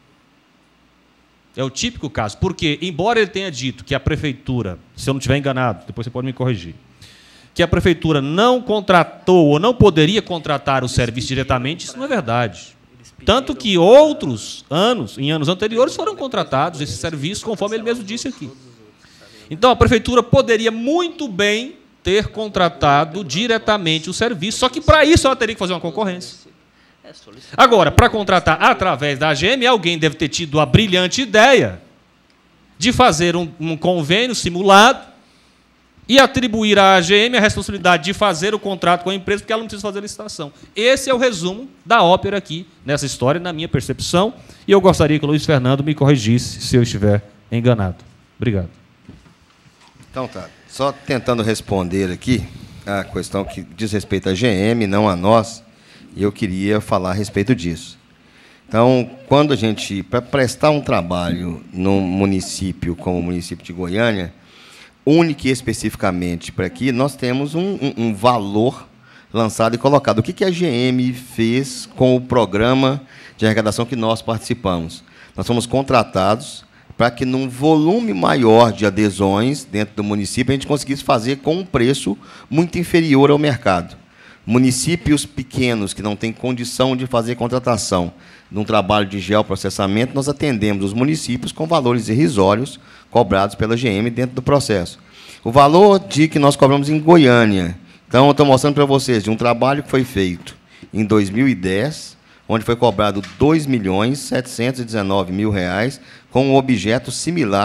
É o típico caso, porque, embora ele tenha dito que a prefeitura, se eu não estiver enganado, depois você pode me corrigir, que a prefeitura não contratou ou não poderia contratar o serviço diretamente, isso não é verdade. Tanto que outros anos, em anos anteriores, foram contratados esses serviços, conforme ele mesmo disse aqui. Então, a prefeitura poderia muito bem ter contratado diretamente o serviço, só que, para isso, ela teria que fazer uma concorrência. Agora, para contratar através da A G M, alguém deve ter tido a brilhante ideia de fazer um, um convênio simulado e atribuir à A G M a responsabilidade de fazer o contrato com a empresa, porque ela não precisa fazer licitação. Esse é o resumo da ópera aqui, nessa história, na minha percepção, e eu gostaria que o Luiz Fernando me corrigisse se eu estiver enganado. Obrigado. Então tá, só tentando responder aqui a questão que diz respeito à G M, não a nós, e eu queria falar a respeito disso. Então, quando a gente, para prestar um trabalho num município como o município de Goiânia, único e especificamente para aqui, nós temos um, um, um valor lançado e colocado. O que, que a G M fez com o programa de arrecadação que nós participamos? Nós fomos contratados para que, num volume maior de adesões dentro do município, a gente conseguisse fazer com um preço muito inferior ao mercado. Municípios pequenos que não têm condição de fazer contratação num trabalho de geoprocessamento, nós atendemos os municípios com valores irrisórios cobrados pela G M dentro do processo. O valor de que nós cobramos em Goiânia, então, eu estou mostrando para vocês de um trabalho que foi feito em dois mil e dez, onde foi cobrado dois milhões setecentos e dezenove mil reais com um objeto similar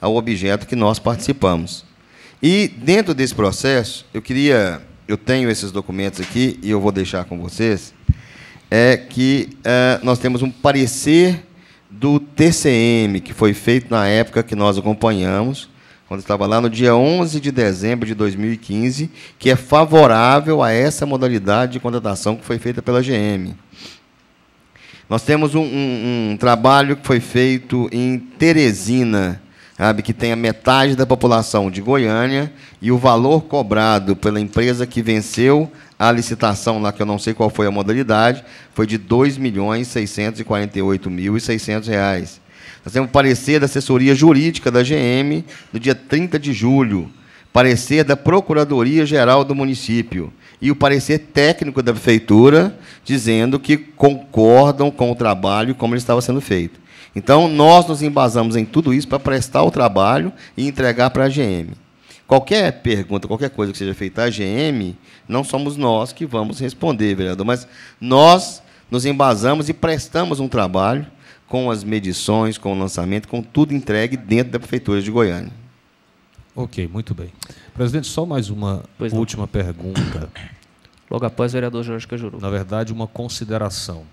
ao objeto que nós participamos. E, dentro desse processo, eu queria... Eu tenho esses documentos aqui, e eu vou deixar com vocês, é que é, nós temos um parecer do T C M, que foi feito na época que nós acompanhamos, quando estava lá no dia onze de dezembro de dois mil e quinze, que é favorável a essa modalidade de contratação que foi feita pela G M. Nós temos um, um, um trabalho que foi feito em Teresina, sabe, que tem a metade da população de Goiânia, e o valor cobrado pela empresa que venceu a licitação, lá que eu não sei qual foi a modalidade, foi de dois milhões seiscentos e quarenta e oito mil e seiscentos reais. Nós temos parecer da assessoria jurídica da G M, no dia trinta de julho, parecer da Procuradoria-Geral do município, e o parecer técnico da prefeitura, dizendo que concordam com o trabalho como ele estava sendo feito. Então, nós nos embasamos em tudo isso para prestar o trabalho e entregar para a G M. Qualquer pergunta, qualquer coisa que seja feita à G M, não somos nós que vamos responder, vereador, mas nós nos embasamos e prestamos um trabalho com as medições, com o lançamento, com tudo entregue dentro da Prefeitura de Goiânia. Ok, muito bem. Presidente, só mais uma Pois última pergunta. Logo após o vereador Jorge Cajuru. Na verdade, uma consideração.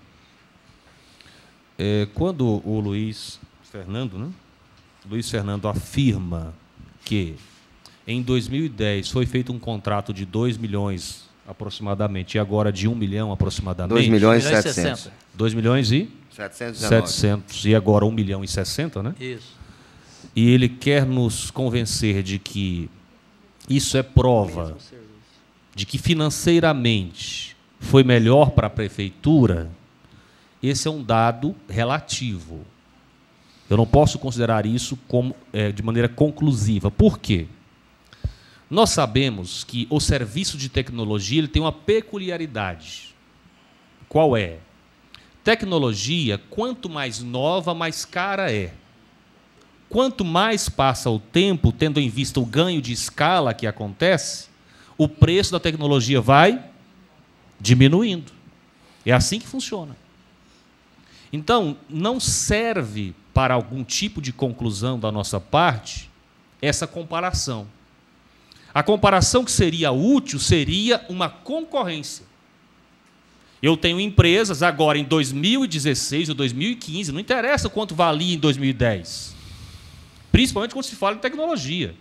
É, quando o Luiz Fernando, né? Luiz Fernando afirma que em dois mil e dez foi feito um contrato de dois milhões aproximadamente, e agora de um milhão aproximadamente. dois milhões e setecentos. dois milhões e setecentos e dezenove. setecentos, e agora um milhão e sessenta, né? Isso. E ele quer nos convencer de que isso é prova de que financeiramente foi melhor para a prefeitura. Esse é um dado relativo. Eu não posso considerar isso como, é, de maneira conclusiva. Por quê? Nós sabemos que o serviço de tecnologia ele tem uma peculiaridade. Qual é? Tecnologia, quanto mais nova, mais cara é. Quanto mais passa o tempo, tendo em vista o ganho de escala que acontece, o preço da tecnologia vai diminuindo. É assim que funciona. Então, não serve para algum tipo de conclusão da nossa parte essa comparação. A comparação que seria útil seria uma concorrência. Eu tenho empresas agora em dois mil e dezesseis ou dois mil e quinze, não interessa quanto valia em dois mil e dez, principalmente quando se fala em tecnologia.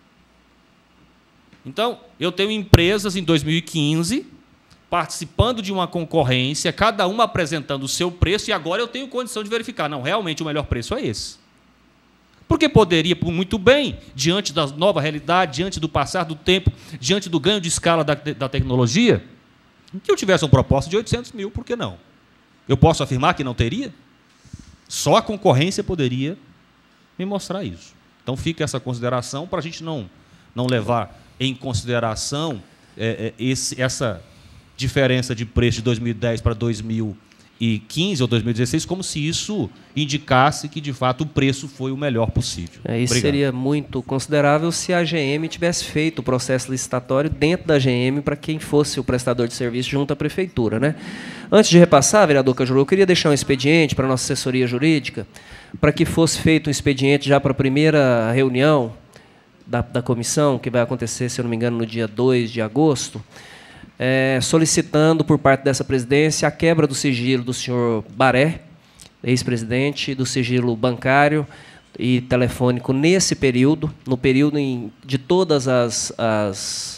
Então, eu tenho empresas em dois mil e quinze participando de uma concorrência, cada uma apresentando o seu preço, e agora eu tenho condição de verificar, não, realmente o melhor preço é esse. Porque poderia, muito bem, diante da nova realidade, diante do passar do tempo, diante do ganho de escala da, da tecnologia, que eu tivesse uma proposta de oitocentos mil, por que não? Eu posso afirmar que não teria? Só a concorrência poderia me mostrar isso. Então, fica essa consideração para a gente não, não levar em consideração é, é, esse, essa diferença de preço de dois mil e dez para dois mil e quinze ou dois mil e dezesseis, como se isso indicasse que, de fato, o preço foi o melhor possível. É, isso Obrigado. seria muito considerável se a G M tivesse feito o processo licitatório dentro da G M para quem fosse o prestador de serviço junto à prefeitura, né? Antes de repassar, vereador Cajuru, eu queria deixar um expediente para a nossa assessoria jurídica, para que fosse feito um expediente já para a primeira reunião da, da comissão, que vai acontecer, se eu não me engano, no dia dois de agosto, É, solicitando por parte dessa presidência a quebra do sigilo do senhor Baré, ex-presidente, do sigilo bancário e telefônico nesse período, no período em, de todas as, as,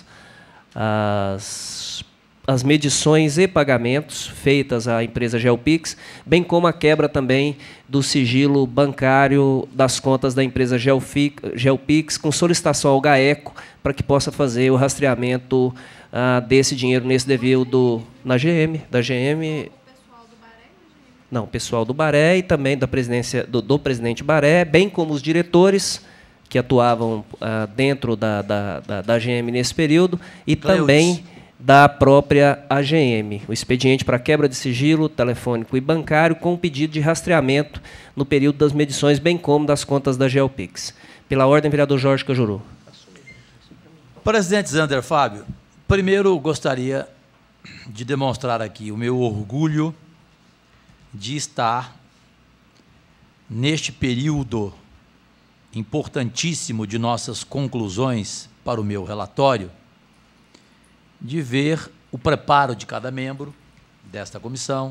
as, as medições e pagamentos feitas à empresa Geopix, bem como a quebra também do sigilo bancário das contas da empresa Geopix, com solicitação ao GAECO para que possa fazer o rastreamento Ah, desse dinheiro nesse devil do, na G M, da G M. Não, pessoal do Baré e também da presidência do, do presidente Baré, bem como os diretores que atuavam ah, dentro da, da, da, da G M nesse período, e Cleudes. também da própria A G M. O expediente para quebra de sigilo telefônico e bancário com pedido de rastreamento no período das medições, bem como das contas da Geopix. Pela ordem, vereador Jorge Cajuru. Presidente Zander Fábio, primeiro, gostaria de demonstrar aqui o meu orgulho de estar neste período importantíssimo de nossas conclusões para o meu relatório, de ver o preparo de cada membro desta comissão,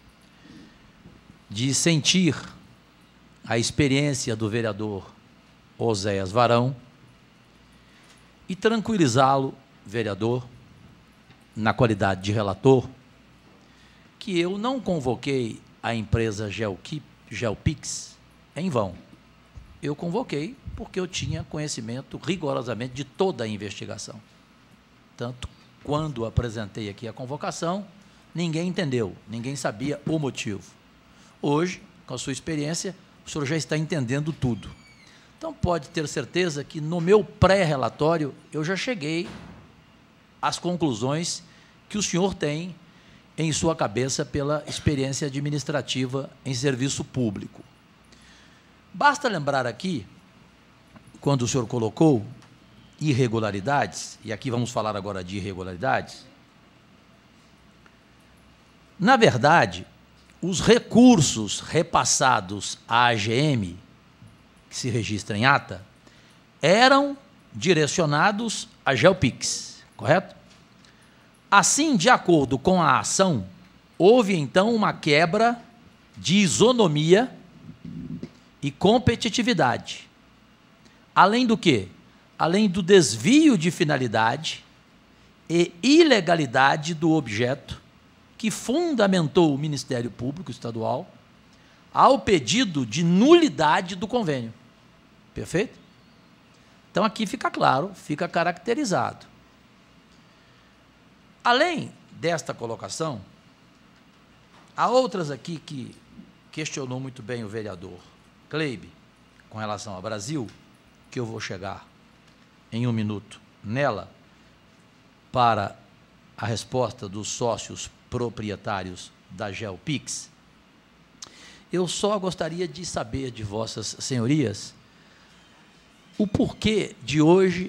de sentir a experiência do vereador Oséias Varão e tranquilizá-lo, vereador, na qualidade de relator, que eu não convoquei a empresa Geoqui- Geopix em vão. Eu convoquei porque eu tinha conhecimento rigorosamente de toda a investigação. Tanto quando apresentei aqui a convocação, ninguém entendeu, ninguém sabia o motivo. Hoje, com a sua experiência, o senhor já está entendendo tudo. Então, pode ter certeza que no meu pré-relatório eu já cheguei às conclusões que o senhor tem em sua cabeça pela experiência administrativa em serviço público. Basta lembrar aqui, quando o senhor colocou irregularidades, e aqui vamos falar agora de irregularidades, na verdade, os recursos repassados à A G M, que se registra em ata, eram direcionados à Geopix, correto? Assim, de acordo com a ação, houve então uma quebra de isonomia e competitividade. Além do quê? Além do desvio de finalidade e ilegalidade do objeto que fundamentou o Ministério Público Estadual ao pedido de nulidade do convênio. Perfeito? Então, aqui fica claro, fica caracterizado. Além desta colocação, há outras aqui que questionou muito bem o vereador Kleibe com relação ao Brasil, que eu vou chegar em um minuto nela, para a resposta dos sócios proprietários da Geopix. Eu só gostaria de saber de vossas senhorias o porquê de hoje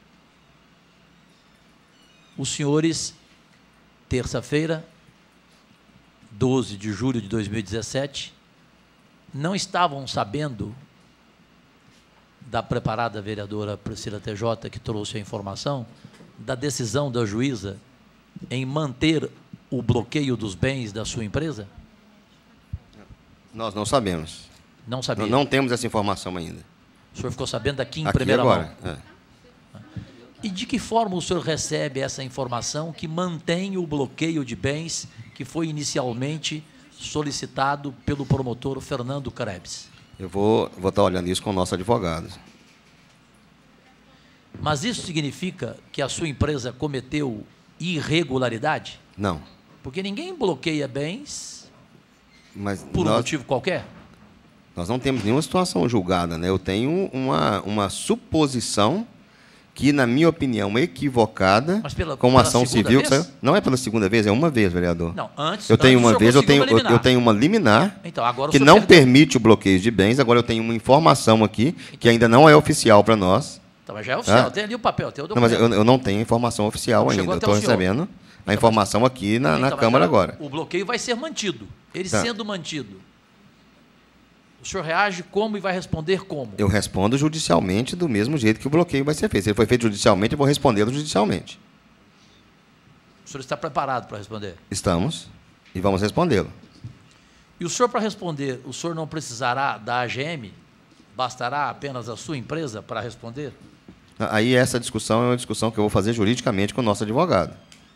os senhores, terça-feira, doze de julho de dois mil e dezessete, não estavam sabendo da preparada vereadora Priscila T J, que trouxe a informação, da decisão da juíza em manter o bloqueio dos bens da sua empresa? Nós não sabemos. Não sabia? Não, não temos essa informação ainda. O senhor ficou sabendo aqui em aqui primeira agora, mão? É. E de que forma o senhor recebe essa informação que mantém o bloqueio de bens que foi inicialmente solicitado pelo promotor Fernando Krebs? Eu vou, vou estar olhando isso com o nosso advogado. Mas isso significa que a sua empresa cometeu irregularidade? Não. Porque ninguém bloqueia bens Mas por um nós, motivo qualquer. nós não temos nenhuma situação julgada, né? Eu tenho uma, uma suposição que, na minha opinião, equivocada, Mas pela- com uma pela ação segunda civil. Que vez? saiu, não é pela segunda vez, é uma vez, vereador. Não, antes- Eu tenho antes o uma senhor vez, eu conseguiu tenho, uma eu, liminar. eu tenho uma liminar Então, agora o que senhor não perdeu. permite o bloqueio de bens. Agora eu tenho uma informação aqui que ainda não é oficial para nós. Então, mas já é oficial, Ah. tem ali o papel, tem o Não, mas documento. eu, eu não tenho informação oficial Não ainda. chegou Eu até estou o senhor. recebendo a informação aqui na, na Então, mas Câmara agora. O bloqueio vai ser mantido. Ele Tá. sendo mantido, o senhor reage como e vai responder como? Eu respondo judicialmente do mesmo jeito que o bloqueio vai ser feito. Se ele foi feito judicialmente, eu vou respondê-lo judicialmente. O senhor está preparado para responder? Estamos e vamos respondê-lo. E o senhor, para responder, o senhor não precisará da A G M? Bastará apenas a sua empresa para responder? Aí essa discussão é uma discussão que eu vou fazer juridicamente com o nosso advogado.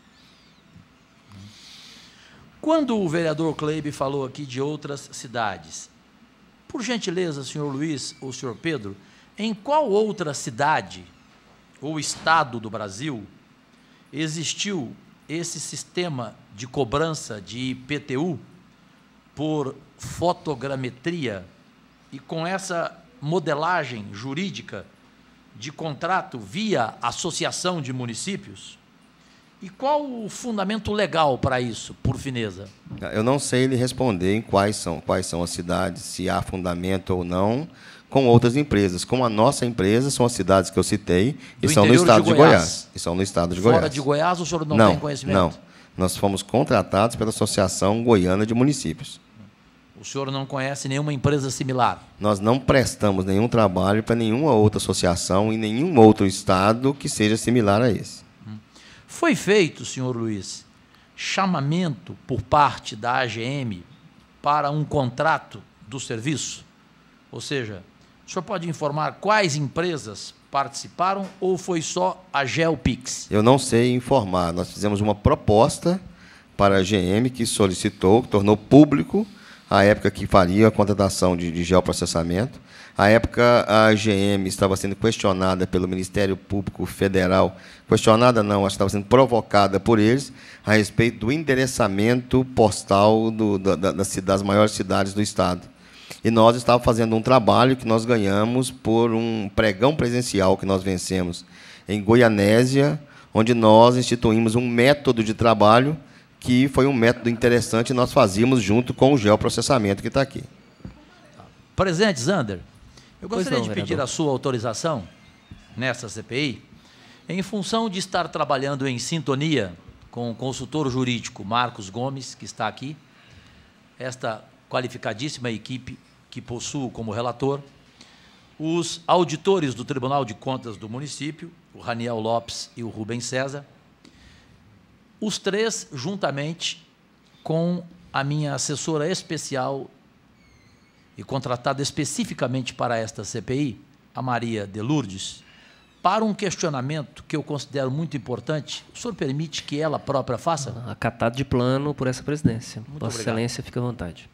Quando o vereador Kleibe falou aqui de outras cidades, por gentileza, senhor Luiz ou senhor Pedro, em qual outra cidade ou estado do Brasil existiu esse sistema de cobrança de I P T U por fotogrametria e com essa modelagem jurídica de contrato via associação de municípios? E qual o fundamento legal para isso, por fineza? Eu não sei lhe responder em quais são, quais são as cidades, se há fundamento ou não, com outras empresas. Com a nossa empresa, são as cidades que eu citei e Do são no interior de estado de Goiás. Goiás. E são no estado de Fora Goiás. de Goiás, o senhor não, não tem conhecimento? Não, nós fomos contratados pela Associação Goiana de Municípios. O senhor não conhece nenhuma empresa similar? Nós não prestamos nenhum trabalho para nenhuma outra associação em nenhum outro estado que seja similar a esse. Foi feito, senhor Luiz, chamamento por parte da A G M para um contrato do serviço? Ou seja, o senhor pode informar quais empresas participaram ou foi só a Geopix? Eu não sei informar. Nós fizemos uma proposta para a A G M que solicitou, que tornou público a época que faria a contratação de, de geoprocessamento. À época, a A G M estava sendo questionada pelo Ministério Público Federal, questionada não, acho que estava sendo provocada por eles, a respeito do endereçamento postal do, da, das, das maiores cidades do Estado. E nós estávamos fazendo um trabalho que nós ganhamos por um pregão presencial que nós vencemos em Goianésia, onde nós instituímos um método de trabalho que foi um método interessante e nós fazíamos junto com o geoprocessamento que está aqui. Presidente Zander, eu gostaria não, de pedir vereador. a sua autorização, nessa C P I, em função de estar trabalhando em sintonia com o consultor jurídico Marcos Gomes, que está aqui, esta qualificadíssima equipe que possuo como relator, os auditores do Tribunal de Contas do município, o Raniel Lopes e o Rubens César, os três, juntamente com a minha assessora especial e contratada especificamente para esta C P I, a Maria de Lourdes, para um questionamento que eu considero muito importante. O senhor permite que ela própria faça? Acatado de plano por essa presidência. Muito Vossa obrigado. Excelência, fica à vontade.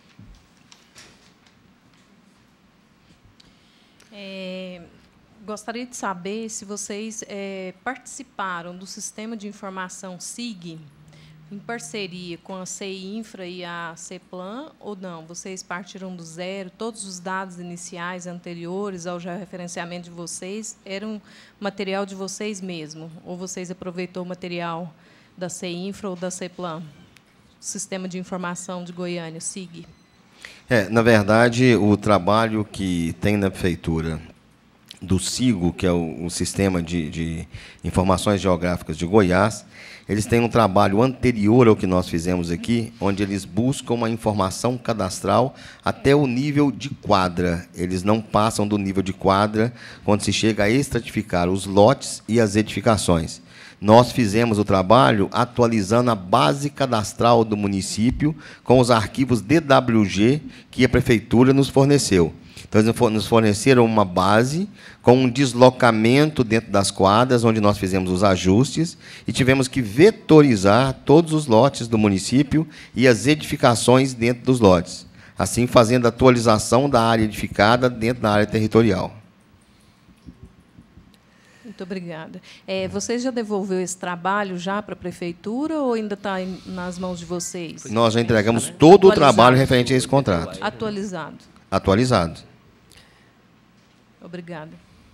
É, gostaria de saber se vocês é, participaram do sistema de informação S I G em parceria com a C I Infra e a CEPLAN ou não? Vocês partiram do zero, todos os dados iniciais anteriores ao georreferenciamento de vocês eram material de vocês mesmo? Ou vocês aproveitou o material da C I Infra ou da CEPLAN? Sistema de Informação de Goiânia, S I G. É, na verdade, o trabalho que tem na prefeitura do SIGO, que é o, o Sistema de, de Informações Geográficas de Goiás, eles têm um trabalho anterior ao que nós fizemos aqui, onde eles buscam uma informação cadastral até o nível de quadra. Eles não passam do nível de quadra quando se chega a estratificar os lotes e as edificações. Nós fizemos o trabalho atualizando a base cadastral do município com os arquivos D W G que a prefeitura nos forneceu. Então, eles nos forneceram uma base com um deslocamento dentro das quadras, onde nós fizemos os ajustes e tivemos que vetorizar todos os lotes do município e as edificações dentro dos lotes, assim fazendo a atualização da área edificada dentro da área territorial. Muito obrigada. É, vocês já devolveu esse trabalho já para a prefeitura ou ainda está nas mãos de vocês? Nós já entregamos todo o trabalho referente a esse contrato. Atualizado. Atualizado. Obrigada.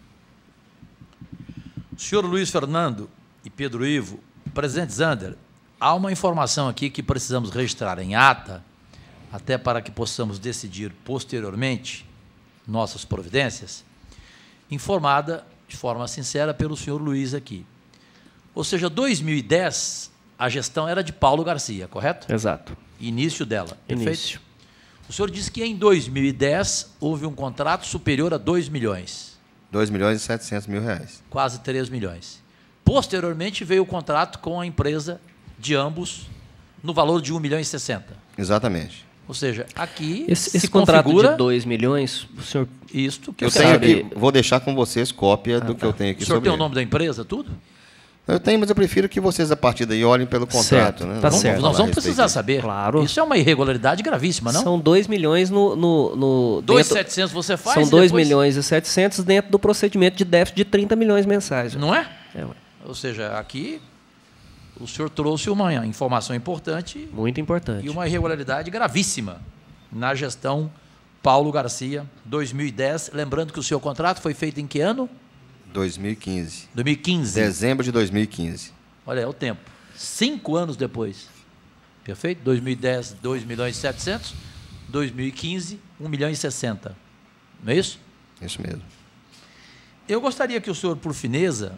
Senhor Luiz Fernando e Pedro Ivo, presidente Zander, há uma informação aqui que precisamos registrar em ata, até para que possamos decidir posteriormente nossas providências, informada de forma sincera pelo senhor Luiz aqui. Ou seja, dois mil e dez, a gestão era de Paulo Garcia, correto? Exato. Início dela, perfeito? Início. O senhor disse que em dois mil e dez houve um contrato superior a dois milhões. dois milhões e setecentos mil reais. Quase três milhões. Posteriormente veio o contrato com a empresa de ambos no valor de um milhão e sessenta. Exatamente. Ou seja, aqui Esse, se esse contrato configura de dois milhões, o senhor... isto que Eu eu tenho sabe. aqui, vou deixar com vocês cópia do que eu tenho aqui O senhor sobre tem o ele. nome da empresa, tudo? Eu tenho, mas eu prefiro que vocês, a partir daí, olhem pelo contrato. Certo, Né? tá Não certo. falar Nós a vamos respeito precisar disso. saber. Claro. Isso é uma irregularidade gravíssima, não? São dois milhões no... no, no dois dentro- mil e setecentos você faz São e dois depois- milhões e setecentos dentro do procedimento de déficit de trinta milhões mensais. Não é? É, ué. Ou seja, aqui o senhor trouxe uma informação importante Muito importante. e uma irregularidade gravíssima na gestão Paulo Garcia, dois mil e dez. Lembrando que o seu contrato foi feito em que ano? dois mil e quinze. dois mil e quinze. Dezembro de dois mil e quinze. Olha, é o tempo. Cinco anos depois. Perfeito? dois mil e dez, dois milhões e setecentos. dois mil e quinze, um milhão e sessenta. Não é isso? Isso mesmo. Eu gostaria que o senhor, por fineza,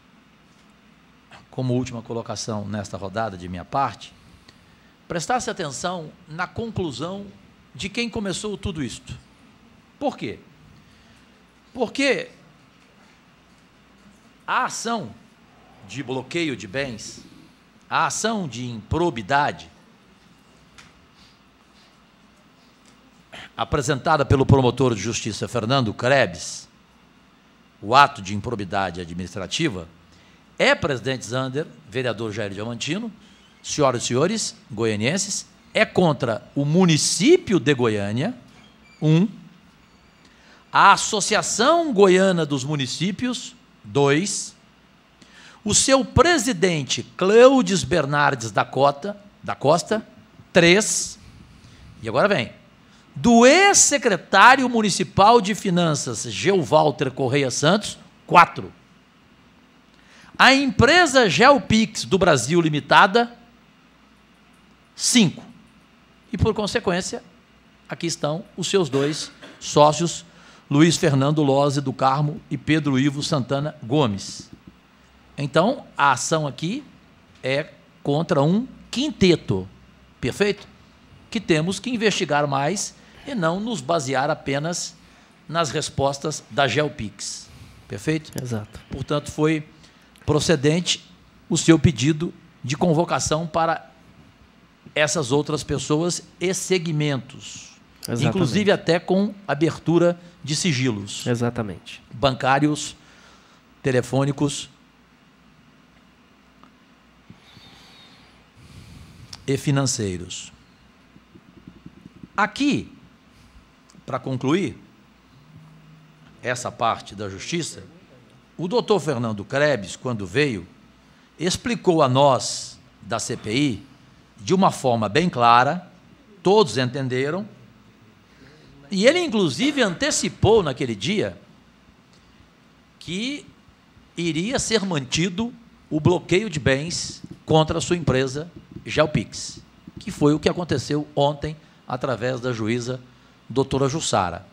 como última colocação nesta rodada de minha parte, prestasse atenção na conclusão de quem começou tudo isto. Por quê? Porque a ação de bloqueio de bens, a ação de improbidade, apresentada pelo promotor de justiça Fernando Krebs, o ato de improbidade administrativa, é, presidente Zander, vereador Jair Diamantino, senhoras e senhores goianienses, é contra o município de Goiânia, um, a Associação Goiana dos Municípios, dois, o seu presidente Cleudes Bernardes da Costa, da Costa, três, e agora vem, do ex-secretário municipal de Finanças, Geuvalter Correia Santos, quatro. A empresa Geopix do Brasil Limitada, cinco. E, por consequência, aqui estão os seus dois sócios, Luiz Fernando Lose do Carmo e Pedro Ivo Santana Gomes. Então, a ação aqui é contra um quinteto, perfeito? Que temos que investigar mais e não nos basear apenas nas respostas da Geopix. Perfeito? Exato. Portanto, foi procedente o seu pedido de convocação para essas outras pessoas e segmentos. Exatamente. Inclusive até com abertura de sigilos. Exatamente. Bancários, telefônicos e financeiros. Aqui, para concluir essa parte da justiça, o doutor Fernando Krebs, quando veio, explicou a nós da C P I de uma forma bem clara, todos entenderam, e ele inclusive antecipou naquele dia que iria ser mantido o bloqueio de bens contra a sua empresa Geopix, que foi o que aconteceu ontem através da juíza doutora Jussara.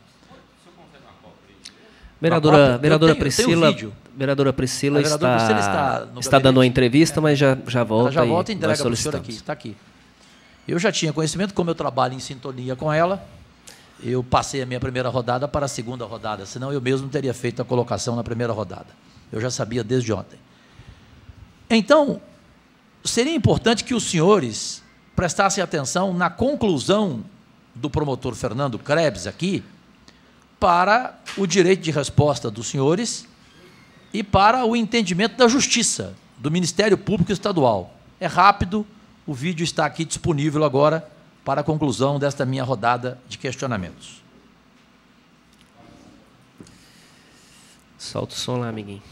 Vereadora, vereadora Priscila, vereadora Priscila está, Priscila está, está dando uma entrevista, mas já, já volta. Ela já volta e entrega para o senhor aqui, está aqui. Eu já tinha conhecimento, como eu trabalho em sintonia com ela, eu passei a minha primeira rodada para a segunda rodada, senão eu mesmo teria feito a colocação na primeira rodada. Eu já sabia desde ontem. Então, seria importante que os senhores prestassem atenção na conclusão do promotor Fernando Krebs aqui, para o direito de resposta dos senhores e para o entendimento da justiça, do Ministério Público Estadual. É rápido, o vídeo está aqui disponível agora para a conclusão desta minha rodada de questionamentos. Solta o som lá, amiguinho.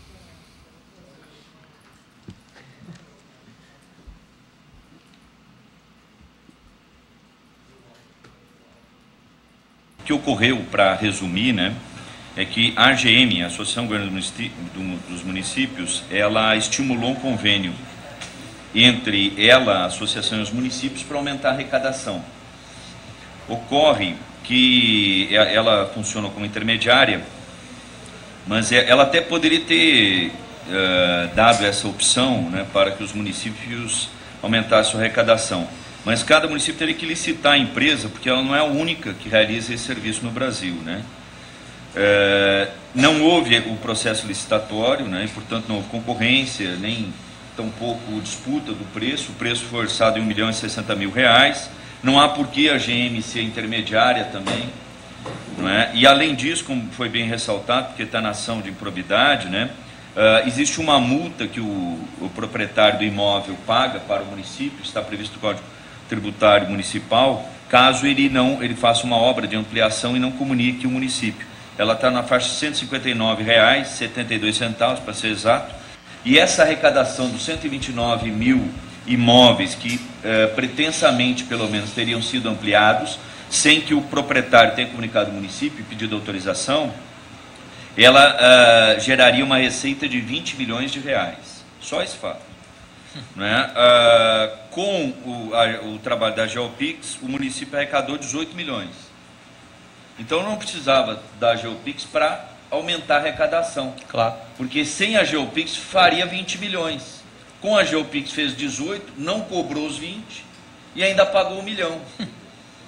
O que ocorreu, para resumir, né, é que a A G M, a Associação Goiana dos Municípios, ela estimulou um convênio entre ela, a associação e os municípios para aumentar a arrecadação. Ocorre que ela funciona como intermediária, mas ela até poderia ter uh, dado essa opção, né, para que os municípios aumentassem a arrecadação. Mas cada município teria que licitar a empresa, porque ela não é a única que realiza esse serviço no Brasil, né? É, não houve o processo licitatório, né? E, portanto, não houve concorrência, nem tampouco disputa do preço. O preço foi orçado em um milhão e sessenta mil reais. Não há por que a G M ser intermediária também, não é? E, além disso, como foi bem ressaltado, porque está na ação de improbidade, né? Uh, existe uma multa que o, o proprietário do imóvel paga para o município, está previsto no Código Tributário Municipal, caso ele não ele faça uma obra de ampliação e não comunique o município. Ela está na faixa de cento e cinquenta e nove reais e setenta e dois centavos, para ser exato, e essa arrecadação dos cento e vinte e nove mil imóveis que uh, pretensamente, pelo menos, teriam sido ampliados, sem que o proprietário tenha comunicado ao município e pedido autorização, ela uh, geraria uma receita de vinte milhões de reais. Só esse fato. Né? Uh, com o, a, o trabalho da Geopix, o município arrecadou dezoito milhões. Então não precisava da Geopix para aumentar a arrecadação. Claro. Porque sem a Geopix faria vinte milhões. Com a Geopix fez dezoito, não cobrou os vinte e ainda pagou um milhão.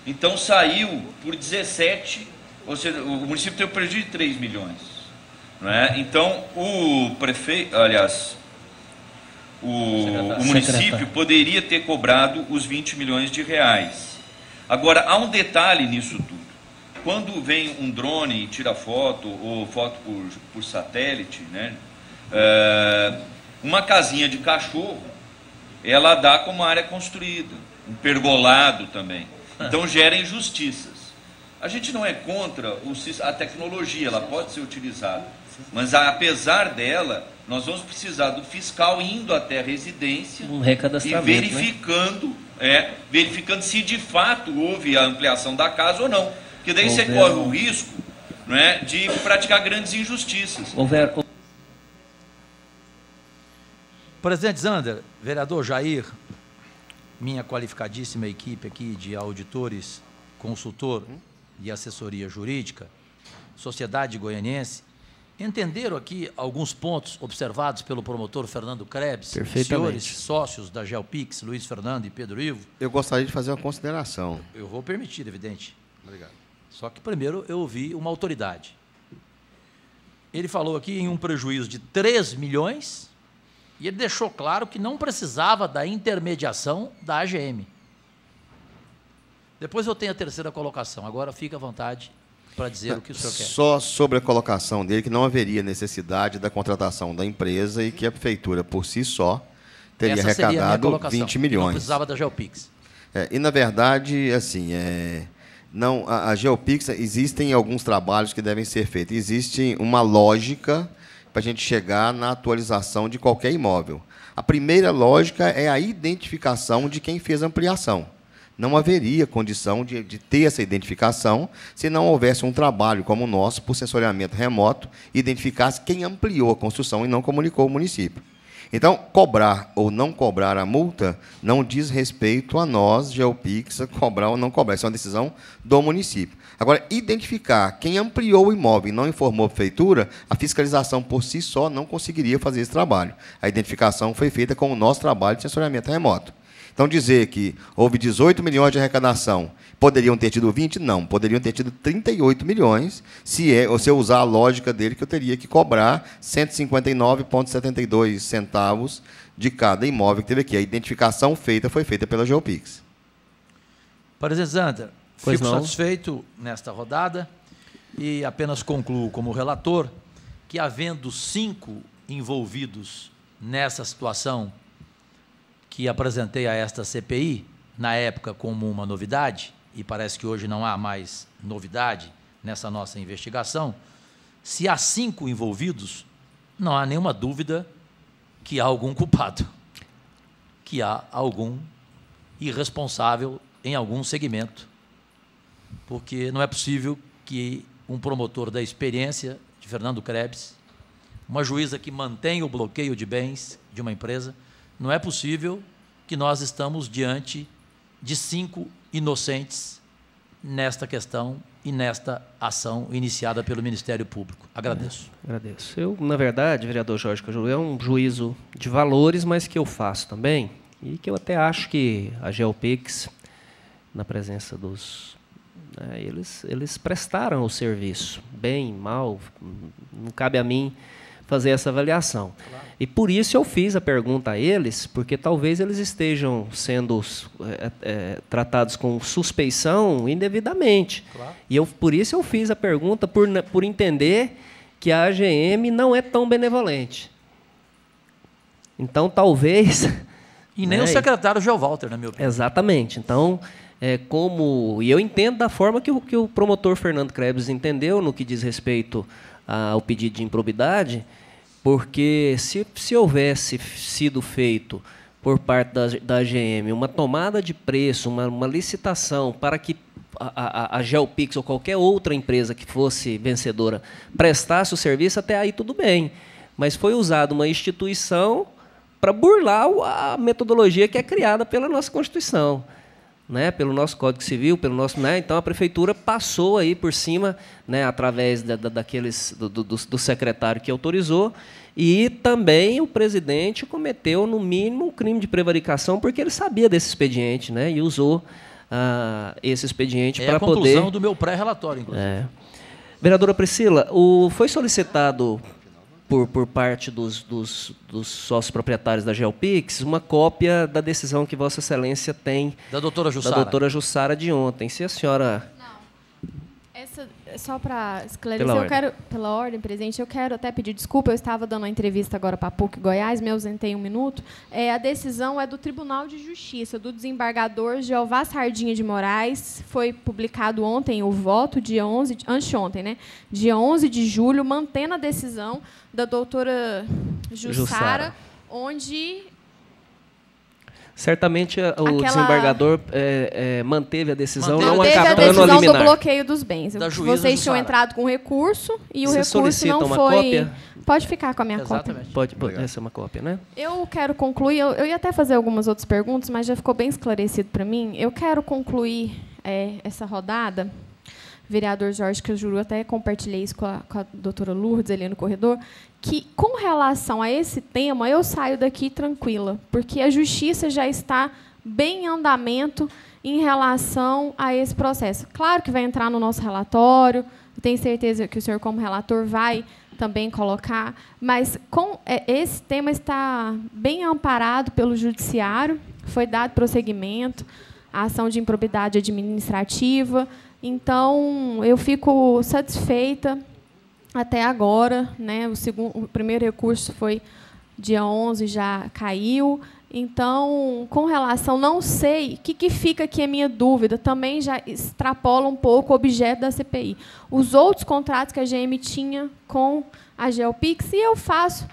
Então saiu por dezessete, ou seja, o município teve um prejuízo de três milhões. Não é? Então o prefeito, aliás, o, o município poderia ter cobrado os vinte milhões de reais. Agora, há um detalhe nisso tudo. Quando vem um drone e tira foto, ou foto por, por satélite, né, é, uma casinha de cachorro, ela dá como área construída, um pergolado também. Então gera injustiças. A gente não é contra o, a tecnologia, ela pode ser utilizada, mas apesar dela, nós vamos precisar do fiscal indo até a residência um e verificando, né? é, verificando se de fato houve a ampliação da casa ou não. Porque daí você corre o risco, não é, de praticar grandes injustiças. Houver... Presidente Zander, vereador Jair, minha qualificadíssima equipe aqui de auditores, consultor e assessoria jurídica, sociedade goianiense, entenderam aqui alguns pontos observados pelo promotor Fernando Krebs, senhores sócios da Geopix, Luiz Fernando e Pedro Ivo? Eu gostaria de fazer uma consideração. Eu vou permitir, evidente. Obrigado. Só que primeiro eu ouvi uma autoridade. Ele falou aqui em um prejuízo de três milhões e ele deixou claro que não precisava da intermediação da A G M. Depois eu tenho a terceira colocação. Agora fica à vontade para dizer o que o senhor quer. Só sobre a colocação dele, que não haveria necessidade da contratação da empresa e que a prefeitura, por si só, teria Essa seria a minha arrecadado colocação, vinte milhões. Não precisava da Geopix. É, e, na verdade, assim, é, não, a, a Geopix, existem alguns trabalhos que devem ser feitos. Existe uma lógica para a gente chegar na atualização de qualquer imóvel. A primeira lógica é a identificação de quem fez a ampliação. Não haveria condição de, de ter essa identificação se não houvesse um trabalho como o nosso, por sensoriamento remoto, e identificasse quem ampliou a construção e não comunicou ao município. Então, cobrar ou não cobrar a multa não diz respeito a nós, Geopix, cobrar ou não cobrar. Isso é uma decisão do município. Agora, identificar quem ampliou o imóvel e não informou a prefeitura, a fiscalização por si só não conseguiria fazer esse trabalho. A identificação foi feita com o nosso trabalho de sensoriamento remoto. Então, dizer que houve dezoito milhões de arrecadação, poderiam ter tido vinte? Não, poderiam ter tido trinta e oito milhões, se, é, se eu usar a lógica dele, que eu teria que cobrar cento e cinquenta e nove vírgula setenta e dois centavos de cada imóvel que teve aqui. A identificação feita foi feita pela Geopix. Presidente Zander, Pois fico não. satisfeito nesta rodada e apenas concluo como relator que, havendo cinco envolvidos nessa situação que apresentei a esta C P I, na época como uma novidade, e parece que hoje não há mais novidade nessa nossa investigação, se há cinco envolvidos, não há nenhuma dúvida que há algum culpado, que há algum irresponsável em algum segmento, porque não é possível que um promotor da experiência de Fernando Krebs, uma juíza que mantém o bloqueio de bens de uma empresa, não é possível que nós estamos diante de cinco inocentes nesta questão e nesta ação iniciada pelo Ministério Público. Agradeço. É, agradeço. Eu, na verdade, vereador Jorge Cajuru, é um juízo de valores, mas que eu faço também, e que eu até acho que a Geopix, na presença dos... Né, eles, eles prestaram o serviço, bem, mal, não cabe a mim fazer essa avaliação. Claro. E por isso eu fiz a pergunta a eles, porque talvez eles estejam sendo é, é, tratados com suspeição indevidamente. Claro. E eu, por isso eu fiz a pergunta, por, por entender que a A G M não é tão benevolente. Então, talvez... E nem né, o secretário João Walter, na minha opinião. Exatamente. Então, é, como... E eu entendo da forma que o, que o promotor Fernando Krebs entendeu no que diz respeito ao pedido de improbidade, porque se, se houvesse sido feito por parte da, da A G M uma tomada de preço, uma, uma licitação para que a, a, a Geopix ou qualquer outra empresa que fosse vencedora prestasse o serviço, até aí tudo bem. Mas foi usada uma instituição para burlar a metodologia que é criada pela nossa Constituição, né, pelo nosso Código Civil, pelo nosso, né, então a prefeitura passou aí por cima, né, através da, da, daqueles do, do, do secretário que autorizou, e também o presidente cometeu no mínimo um crime de prevaricação porque ele sabia desse expediente, né, e usou a esse expediente É para a poder... conclusão do meu pré-relatório, inclusive. É. Vereadora Priscila, o, foi solicitado por, por parte dos, dos, dos sócios proprietários da GeoPix uma cópia da decisão que Vossa Excelência tem Da doutora Jussara. da doutora Jussara de ontem. Se a senhora... Essa, só para esclarecer, Pela eu ordem. quero, pela ordem, presidente, eu quero até pedir desculpa, eu estava dando uma entrevista agora para a PUC Goiás, me ausentei um minuto. É, a decisão é do Tribunal de Justiça, do desembargador Jeová Sardinha de Moraes, foi publicado ontem o voto, dia onze, anteontem, né? Dia onze de julho, mantendo a decisão da doutora Jussara, Jussara. onde... Certamente a- o Aquela- desembargador é, é, manteve a decisão, Manteve não a acatando a decisão do liminar. bloqueio dos bens. Da juíza Vocês tinham Jussara. entrado com recurso e o Você recurso solicita não uma foi... cópia? Pode ficar com a minha cópia. Exatamente. Pode, pode essa é uma cópia, né? Eu quero concluir, eu, eu ia até fazer algumas outras perguntas, mas já ficou bem esclarecido para mim. Eu quero concluir é, essa rodada, vereador Jorge, que eu juro, até compartilhei isso com a, com a doutora Lourdes ali no corredor, que, com relação a esse tema, eu saio daqui tranquila, porque a justiça já está bem em andamento em relação a esse processo. Claro que vai entrar no nosso relatório, eu tenho certeza que o senhor, como relator, vai também colocar, mas com, é, esse tema está bem amparado pelo judiciário, foi dado prosseguimento à ação de improbidade administrativa, então eu fico satisfeita até agora, né? O segundo, o primeiro recurso foi dia onze, já caiu. Então, com relação, não sei, o que, que fica aqui a minha dúvida, também já extrapola um pouco o objeto da C P I. Os outros contratos que a G M tinha com a GeoPix, e eu faço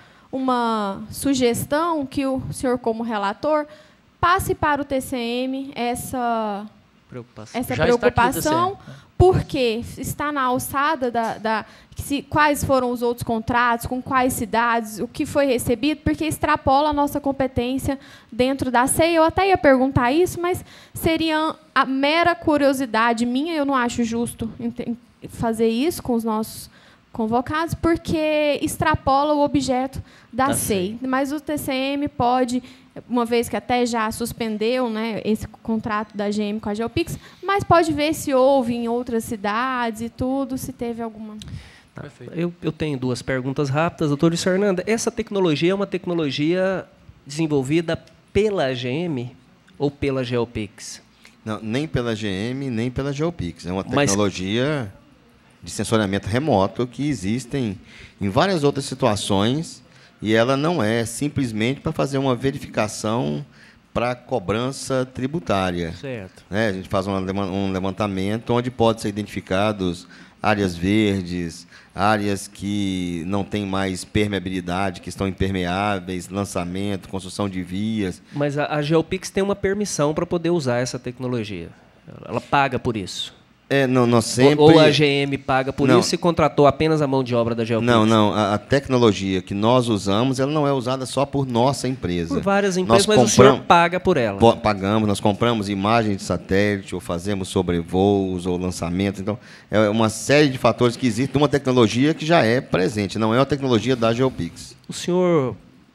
uma sugestão que o senhor, como relator, passe para o T C M essa Preocupação. essa Já está aqui o preocupação, T C M. porque está na alçada da, da se, quais foram os outros contratos, com quais cidades, o que foi recebido, porque extrapola a nossa competência dentro da C E I. Eu até ia perguntar isso, mas seria a mera curiosidade minha, eu não acho justo ente- fazer isso com os nossos convocados, porque extrapola o objeto da, Da C E I. Mas o T C M pode, uma vez que até já suspendeu, né, esse contrato da G M com a GeoPix, mas pode ver se houve em outras cidades e tudo, se teve alguma... Perfeito. Eu, eu tenho duas perguntas rápidas. Doutor Luiz Fernando, essa tecnologia é uma tecnologia desenvolvida pela G M ou pela GeoPix? Não, nem pela G M, nem pela GeoPix. É uma Mas- tecnologia de sensoriamento remoto que existem em várias outras situações e ela não é simplesmente para fazer uma verificação para cobrança tributária. Certo. Né? A gente faz uma lema- um levantamento onde pode ser identificados áreas verdes, áreas que não têm mais permeabilidade, que estão impermeáveis, lançamento, construção de vias. Mas a, a GeoPix tem uma permissão para poder usar essa tecnologia. Ela paga por isso. É, não, nós sempre... Ou, ou a G M paga por Não. isso e contratou apenas a mão de obra da GeoPix? Não, não. A, a tecnologia que nós usamos, ela não é usada só por nossa empresa. Por várias empresas, Nós mas o senhor compram- paga por ela. Po- Pagamos, nós compramos imagens de satélite, ou fazemos sobrevoos, ou lançamentos. Então, é uma série de fatores que existem, uma tecnologia que já é presente, não é uma tecnologia da GeoPix. O senhor,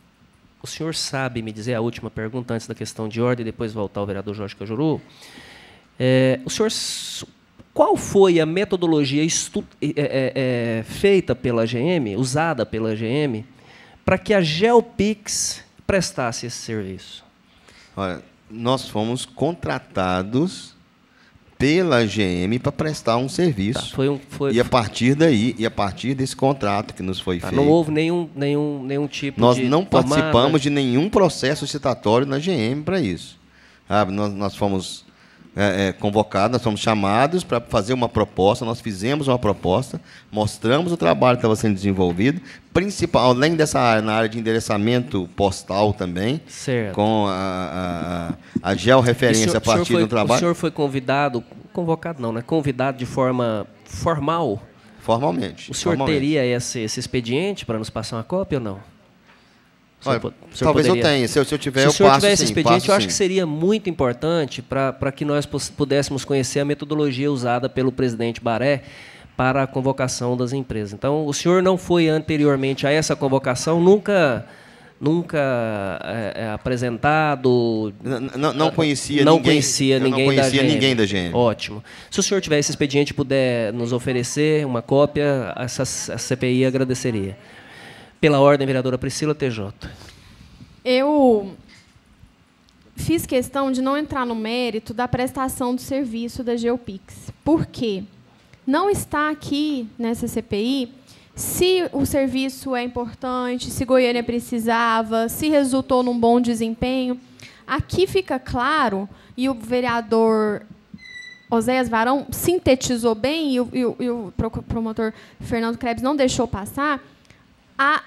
o senhor sabe me dizer a última pergunta antes da questão de ordem e depois voltar ao vereador Jorge Cajuru? É, o senhor, s- qual foi a metodologia estu, é, é, é, feita pela G M, usada pela G M, para que a GeoPix prestasse esse serviço? Olha, nós fomos contratados pela G M para prestar um serviço. Tá, foi um, foi, E a partir daí, e a partir desse contrato que nos foi tá, feito, não houve nenhum, nenhum, nenhum tipo nós de não tomada? participamos de nenhum processo citatório na G M para isso. Sabe, nós, nós fomos é, é, convocados, nós fomos chamados para fazer uma proposta, nós fizemos uma proposta, mostramos o trabalho que estava sendo desenvolvido, principal, além dessa área, na área de endereçamento postal também, Certo. com a, a, a E georreferência o senhor- a partir o senhor foi, do trabalho. O senhor foi convidado, convocado não, né? Convidado de forma formal? Formalmente. O senhor formalmente. teria esse, esse expediente para nos passar uma cópia ou não? O senhor Olha, po- o senhor talvez poderia- eu tenha. Se eu, se eu tiver, Se eu o senhor passo tiver esse sim, expediente, passo eu acho sim. que seria muito importante para que nós pos- pudéssemos conhecer a metodologia usada pelo presidente Baré para a convocação das empresas. Então, o senhor não foi anteriormente a essa convocação, nunca, nunca é, é, apresentado. Não, não conhecia não ninguém. Conhecia eu ninguém não conhecia da G M. ninguém da G M. Ótimo. Se o senhor tiver esse expediente e puder nos oferecer uma cópia, essa, essa C P I agradeceria. Pela ordem, vereadora Priscila T J. Eu fiz questão de não entrar no mérito da prestação do serviço da GeoPix. Por quê? Não está aqui nessa C P I se o serviço é importante, se Goiânia precisava, se resultou num bom desempenho. Aqui fica claro, e o vereador Oséias Varão sintetizou bem, e o, e o, e o promotor Fernando Krebs não deixou passar, a,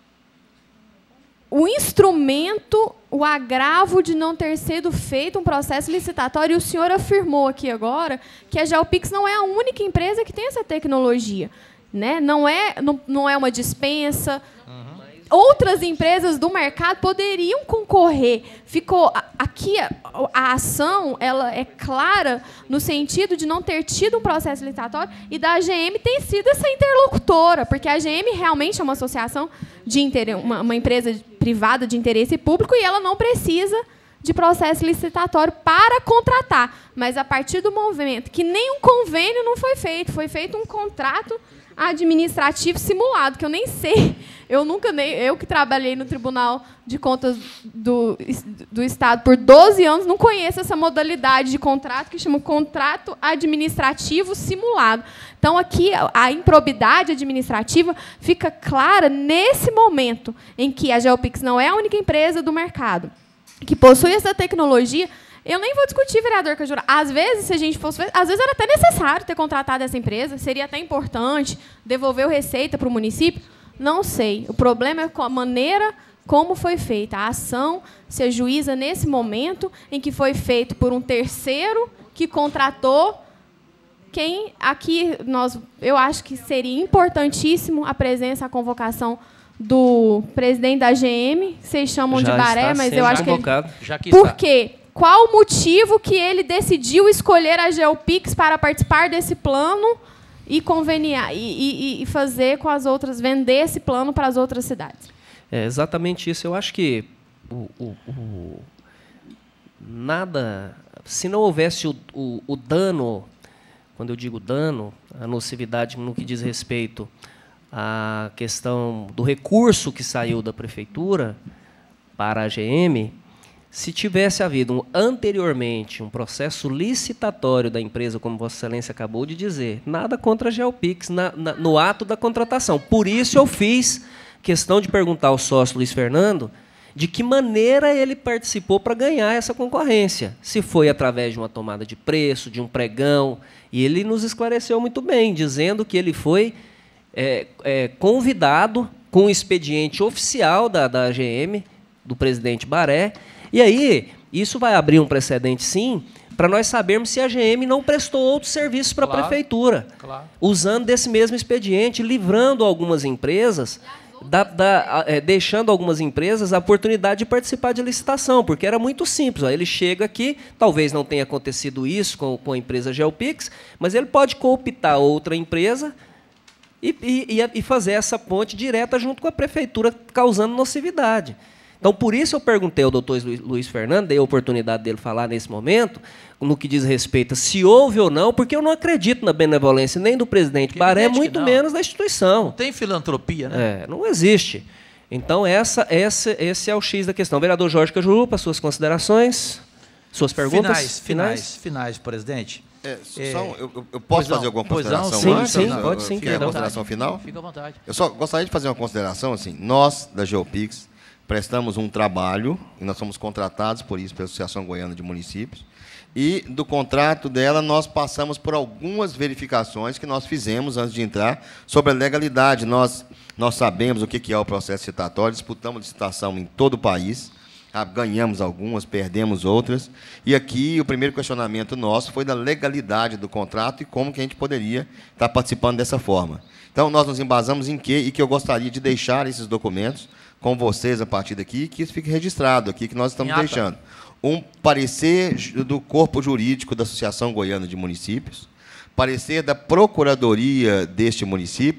o instrumento, o agravo de não ter sido feito um processo licitatório, e o senhor afirmou aqui agora que a GeoPix não é a única empresa que tem essa tecnologia. Né? Não, é, não, não é uma dispensa. Uhum. Outras empresas do mercado poderiam concorrer. Ficou aqui a, a ação ela é clara no sentido de não ter tido um processo licitatório e da A G M ter sido essa interlocutora, porque a A G M realmente é uma associação de interesse, uma, uma empresa privada de interesse público e ela não precisa de processo licitatório para contratar. Mas a partir do momento que nenhum convênio não foi feito, foi feito um contrato administrativo simulado, que eu nem sei. Eu nunca nem eu que trabalhei no Tribunal de Contas do, do Estado por doze anos, não conheço essa modalidade de contrato que chama contrato administrativo simulado. Então, aqui, a improbidade administrativa fica clara nesse momento em que a GeoPix não é a única empresa do mercado que possui essa tecnologia. Eu nem vou discutir, vereador Cajuru. Às vezes, se a gente fosse, às vezes era até necessário ter contratado essa empresa, seria até importante devolver o receita para o município. Não sei. O problema é com a maneira como foi feita. A ação se ajuiza nesse momento em que foi feito por um terceiro que contratou quem aqui nós, eu acho que seria importantíssimo a presença, a convocação do presidente da G M. Vocês chamam já de Baré, mas eu acho convocado. que ele... Já que Por está. quê? Qual o motivo que ele decidiu escolher a GeoPix para participar desse plano e conveniar e, e, e fazer com as outras, vender esse plano para as outras cidades? É exatamente isso. Eu acho que o, o, o, nada, se não houvesse o, o, o dano, quando eu digo dano, a nocividade no que diz respeito à questão do recurso que saiu da prefeitura para a G M, se tivesse havido um, anteriormente um processo licitatório da empresa, como Vossa Excelência acabou de dizer, nada contra a GeoPix na, na, no ato da contratação. Por isso eu fiz questão de perguntar ao sócio Luiz Fernando de que maneira ele participou para ganhar essa concorrência. Se foi através de uma tomada de preço, de um pregão, e ele nos esclareceu muito bem, dizendo que ele foi é, é, convidado com o expediente oficial da, da A G M, do presidente Baré. E aí, isso vai abrir um precedente, sim, para nós sabermos se a G M não prestou outros serviços para a claro, prefeitura, claro. usando desse mesmo expediente, livrando algumas empresas, da, da, é, deixando algumas empresas a oportunidade de participar de licitação, porque era muito simples. Ó, ele chega aqui, talvez não tenha acontecido isso com, com a empresa GeoPix, mas ele pode cooptar outra empresa e, e, e fazer essa ponte direta junto com a prefeitura, causando nocividade. Então, por isso eu perguntei ao doutor Luiz Fernando, dei a oportunidade dele falar nesse momento, no que diz respeito a se houve ou não, porque eu não acredito na benevolência nem do presidente Baré, muito menos da instituição. Não tem filantropia, né? É, não existe. Então, essa, essa, esse é o X da questão. Vereador Jorge Cajuru, para suas considerações, suas perguntas. Finais, finais, finais, finais presidente. É, só, é, eu, eu posso fazer alguma consideração? Sim, antes, sim, pode sim. Fica à consideração final? Fica à vontade. Eu só gostaria de fazer uma consideração, assim, nós, da GeoPix, prestamos um trabalho, e nós somos contratados por isso, pela Associação Goiana de Municípios, e do contrato dela nós passamos por algumas verificações que nós fizemos antes de entrar sobre a legalidade. Nós, nós sabemos o que é o processo licitatório, disputamos licitação em todo o país, ganhamos algumas, perdemos outras, e aqui o primeiro questionamento nosso foi da legalidade do contrato e como que a gente poderia estar participando dessa forma. Então, nós nos embasamos em quê? E que eu gostaria de deixar esses documentos com vocês a partir daqui, que isso fique registrado aqui, que nós estamos deixando. Um parecer do corpo jurídico da Associação Goiana de Municípios, parecer da Procuradoria deste município,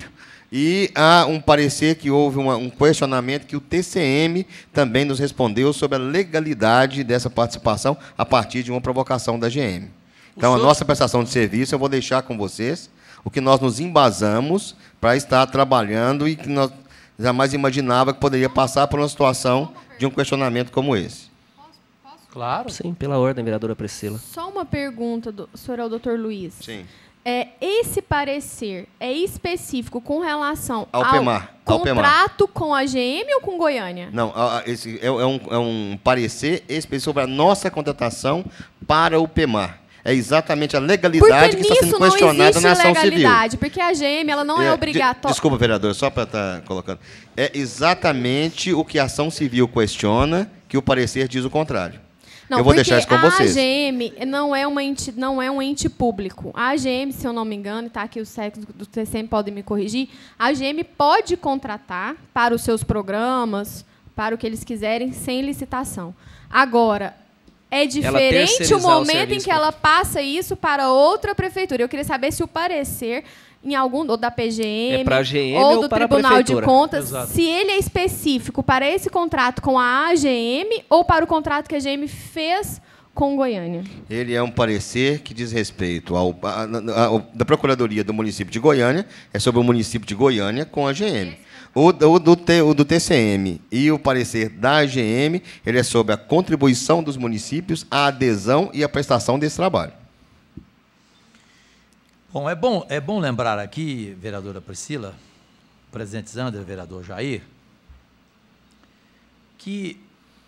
E há um parecer que houve uma, um questionamento que o T C M também nos respondeu sobre a legalidade dessa participação a partir de uma provocação da G M. Então, a nossa prestação de serviço, eu vou deixar com vocês o que nós nos embasamos para estar trabalhando e que nós jamais imaginava que poderia passar por uma situação de um questionamento como esse. Claro. Sim, pela ordem, vereadora Priscila. Só uma pergunta, do, senhor é o doutor Luiz. Sim. É, esse parecer é específico com relação ao, ao PEMAR, ao contrato com a G M ou com Goiânia? Não, esse é, um, é um parecer específico sobre a nossa contratação para o PEMAR. É exatamente a legalidade porque que está sendo questionada na ação civil. Porque a G M ela não é, é obrigatória. Desculpa, vereador, só para estar tá colocando. É exatamente o que a ação civil questiona, que o parecer diz o contrário. Não, eu vou deixar isso com a vocês. A G M não é, uma enti, não é um ente público. A A G M, se eu não me engano, está aqui os técnicos do T C M podem me corrigir, a A G M pode contratar para os seus programas, para o que eles quiserem, sem licitação. Agora, é diferente o momento o em que ela passa isso para outra prefeitura. Eu queria saber se o parecer em algum ou da P G M, é G M ou ou do para Tribunal a de Contas, Exato. Se ele é específico para esse contrato com a A G M ou para o contrato que a A G M fez com Goiânia. Ele é um parecer que diz respeito ao, a, a, a, da Procuradoria do município de Goiânia, é sobre o município de Goiânia com a A G M. O, o, do T, o do T C M e o parecer da A G M, ele é sobre a contribuição dos municípios, a adesão e a prestação desse trabalho. Bom, é bom, é bom lembrar aqui, vereadora Priscila, presidente Zander, vereador Jair, que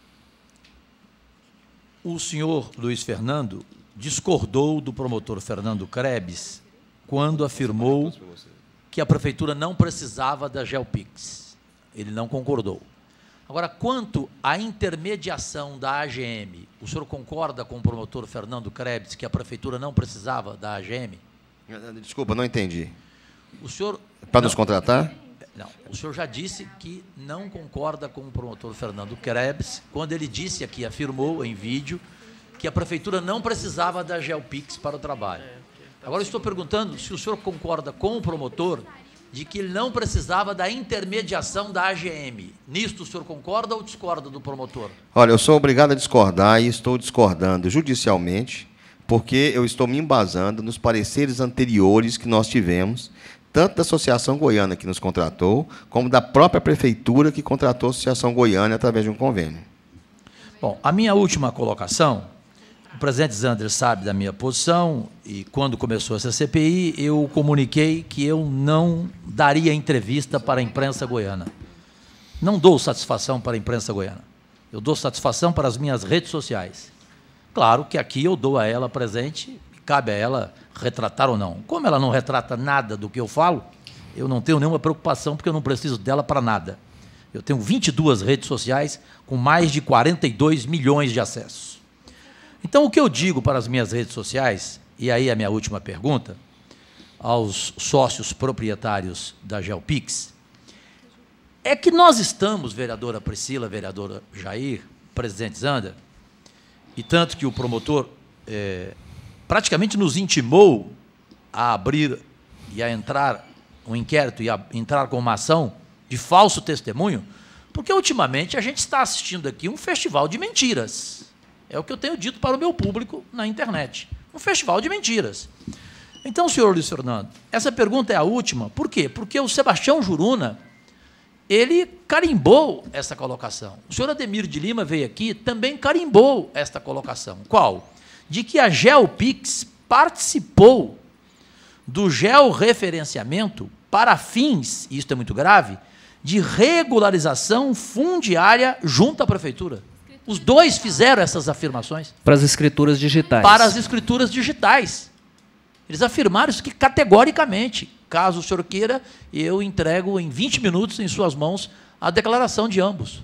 o senhor Luiz Fernando discordou do promotor Fernando Krebs quando afirmou que a prefeitura não precisava da GeoPix. Ele não concordou. Agora, quanto à intermediação da A G M, o senhor concorda com o promotor Fernando Krebs que a prefeitura não precisava da A G M? Desculpa, não entendi. O senhor... Para nos contratar? Não, o senhor já disse que não concorda com o promotor Fernando Krebs, quando ele disse aqui, afirmou em vídeo, que a prefeitura não precisava da GeoPix para o trabalho. Agora, eu estou perguntando se o senhor concorda com o promotor de que ele não precisava da intermediação da A G M. Nisto, o senhor concorda ou discorda do promotor? Olha, eu sou obrigado a discordar e estou discordando judicialmente, porque eu estou me embasando nos pareceres anteriores que nós tivemos, tanto da Associação Goiana, que nos contratou, como da própria Prefeitura, que contratou a Associação Goiana através de um convênio. Bom, a minha última colocação, o presidente Zander sabe da minha posição, e quando começou essa C P I, eu comuniquei que eu não daria entrevista para a imprensa goiana. Não dou satisfação para a imprensa goiana. Eu dou satisfação para as minhas redes sociais. Claro que aqui eu dou a ela presente, cabe a ela retratar ou não. Como ela não retrata nada do que eu falo, eu não tenho nenhuma preocupação, porque eu não preciso dela para nada. Eu tenho vinte e duas redes sociais com mais de quarenta e dois milhões de acessos. Então, o que eu digo para as minhas redes sociais, e aí a minha última pergunta, aos sócios proprietários da GeoPix, é que nós estamos, vereadora Priscila, vereadora Jair, presidente Zander, e tanto que o promotor é, praticamente nos intimou a abrir e a entrar um inquérito e a entrar com uma ação de falso testemunho, porque ultimamente a gente está assistindo aqui um festival de mentiras. É o que eu tenho dito para o meu público na internet. Um festival de mentiras. Então, senhor Luiz Fernando, essa pergunta é a última. Por quê? Porque o Sebastião Juruna, ele carimbou essa colocação. O senhor Ademir de Lima veio aqui, também carimbou esta colocação. Qual? De que a GeoPix participou do georreferenciamento para fins, e isto é muito grave, de regularização fundiária junto à prefeitura. Os dois fizeram essas afirmações. Para as escrituras digitais. Para as escrituras digitais. Eles afirmaram isso que categoricamente. Caso o senhor queira, eu entrego em vinte minutos em suas mãos a declaração de ambos.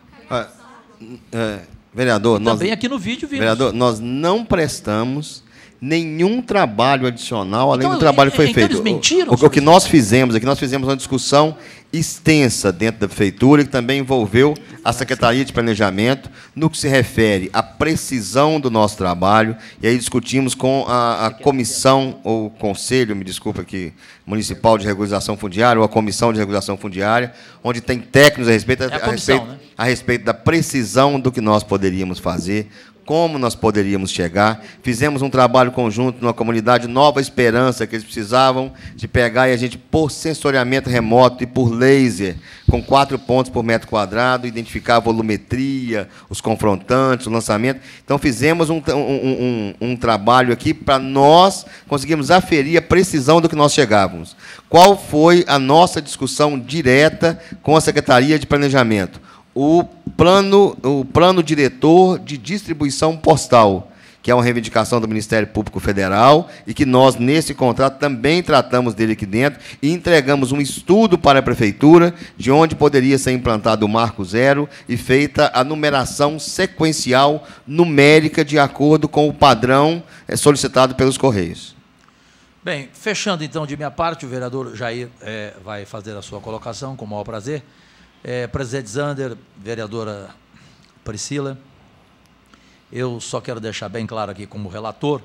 Ah, é, vereador, e nós, também aqui no vídeo vimos. Vereador, nós não prestamos nenhum trabalho adicional, além Então, do trabalho que foi então feito. eles mentiram O, o, o sobre que nós fizemos aqui, nós fizemos uma discussão extensa dentro da prefeitura, que também envolveu a Secretaria de Planejamento, no que se refere à precisão do nosso trabalho, e aí discutimos com a, a comissão, ou conselho, me desculpa aqui, municipal de regularização fundiária, ou a comissão de regularização fundiária, onde tem técnicos a respeito, É a a, comissão, respeito, né? a respeito da precisão do que nós poderíamos fazer, como nós poderíamos chegar. Fizemos um trabalho conjunto numa comunidade Nova Esperança, que eles precisavam de pegar e a gente, por sensoriamento remoto e por laser, com quatro pontos por metro quadrado, identificar a volumetria, os confrontantes, o lançamento. Então, fizemos um, um, um, um trabalho aqui para nós conseguirmos aferir a precisão do que nós chegávamos. Qual foi a nossa discussão direta com a Secretaria de Planejamento? O plano, o plano diretor de distribuição postal, que é uma reivindicação do Ministério Público Federal, e que nós, nesse contrato, também tratamos dele aqui dentro, e entregamos um estudo para a Prefeitura, de onde poderia ser implantado o Marco Zero e feita a numeração sequencial numérica de acordo com o padrão solicitado pelos Correios. Bem, fechando então de minha parte, o vereador Jair é, vai fazer a sua colocação com o maior prazer. É, presidente Zander, vereadora Priscila, eu só quero deixar bem claro aqui como relator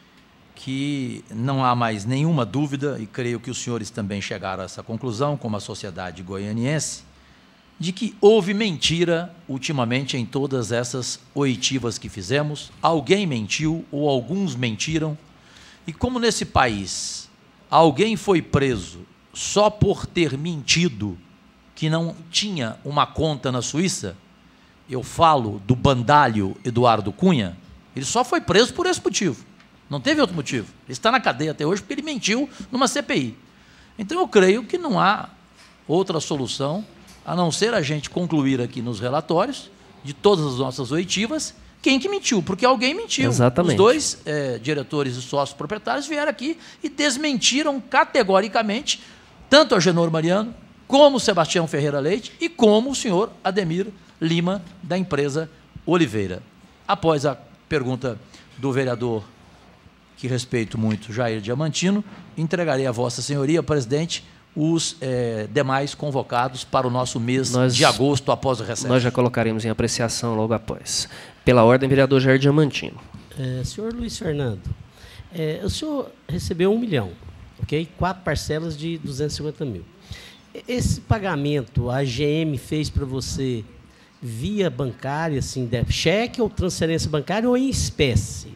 que não há mais nenhuma dúvida, e creio que os senhores também chegaram a essa conclusão, como a sociedade goianiense, de que houve mentira ultimamente em todas essas oitivas que fizemos. Alguém mentiu ou alguns mentiram, e como nesse país alguém foi preso só por ter mentido que não tinha uma conta na Suíça, eu falo do bandalho Eduardo Cunha, ele só foi preso por esse motivo. Não teve outro motivo. Ele está na cadeia até hoje porque ele mentiu numa C P I. Então, eu creio que não há outra solução a não ser a gente concluir aqui nos relatórios de todas as nossas oitivas quem que mentiu, porque alguém mentiu. Exatamente. Os dois é, diretores e sócios proprietários vieram aqui e desmentiram categoricamente tanto a Genor Mariano, como o Sebastião Ferreira Leite e como o senhor Ademir Lima, da empresa Oliveira. Após a pergunta do vereador, que respeito muito, Jair Diamantino, entregarei a vossa senhoria, presidente, os eh, demais convocados para o nosso mês nós, de agosto, após o recesso. Nós já colocaremos em apreciação logo após. Pela ordem, vereador Jair Diamantino. É, senhor Luiz Fernando, é, o senhor recebeu um milhão, ok? Quatro parcelas de duzentos e cinquenta mil. Esse pagamento a G M fez para você via bancária, assim, de cheque ou transferência bancária ou em espécie?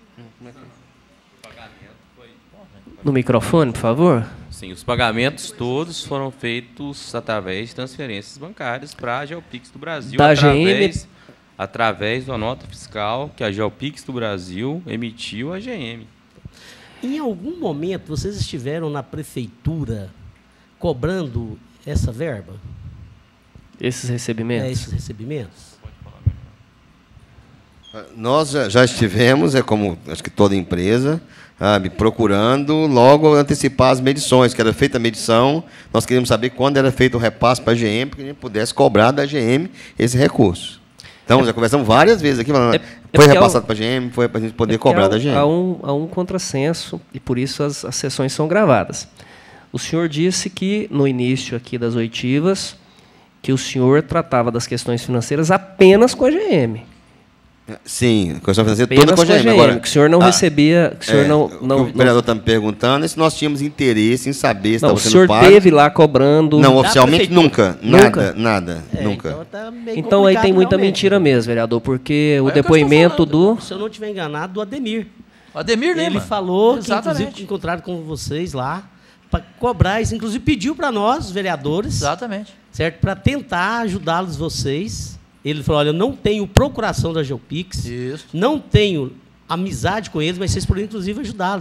No microfone, por favor. Sim, os pagamentos todos foram feitos através de transferências bancárias para a Geopix do Brasil, da através, G M... através da nota fiscal que a Geopix do Brasil emitiu à G M. Em algum momento vocês estiveram na prefeitura cobrando essa verba? Esses recebimentos? É, esses recebimentos? Nós já, já estivemos, é como acho que toda empresa, sabe, procurando logo antecipar as medições, que era feita a medição, nós queríamos saber quando era feito o repasse para a G M, para que a gente pudesse cobrar da G M esse recurso. Então, é, já conversamos várias vezes aqui, falando, é, é foi repassado para a G M, foi para a gente poder é cobrar há, da G M. Há um, há um contrassenso, e por isso as, as sessões são gravadas. O senhor disse que, no início aqui das oitivas, que o senhor tratava das questões financeiras apenas com a G M. Sim, a questão financeira apenas toda com a G M. G M. Agora, que o senhor não ah, recebia... Que o, senhor é, não, não, o vereador está me perguntando é se nós tínhamos interesse em saber se não, estava sendo pago. O senhor esteve lá cobrando... Não, oficialmente nunca. Nada, nunca? nada, é, nunca. Então, tá então aí tem muita realmente. mentira mesmo, vereador, porque Mas o é depoimento do... Se eu não estiver enganado, do Ademir. O Ademir Lima. Ele falou Exatamente. que, inclusive, encontraram com vocês lá para cobrar isso. Inclusive, pediu para nós, os vereadores... Exatamente. Certo? Para tentar ajudá-los vocês... Ele falou, olha, eu não tenho procuração da Geopix, Isso. não tenho amizade com eles, mas vocês poderiam, inclusive, ajudá-los.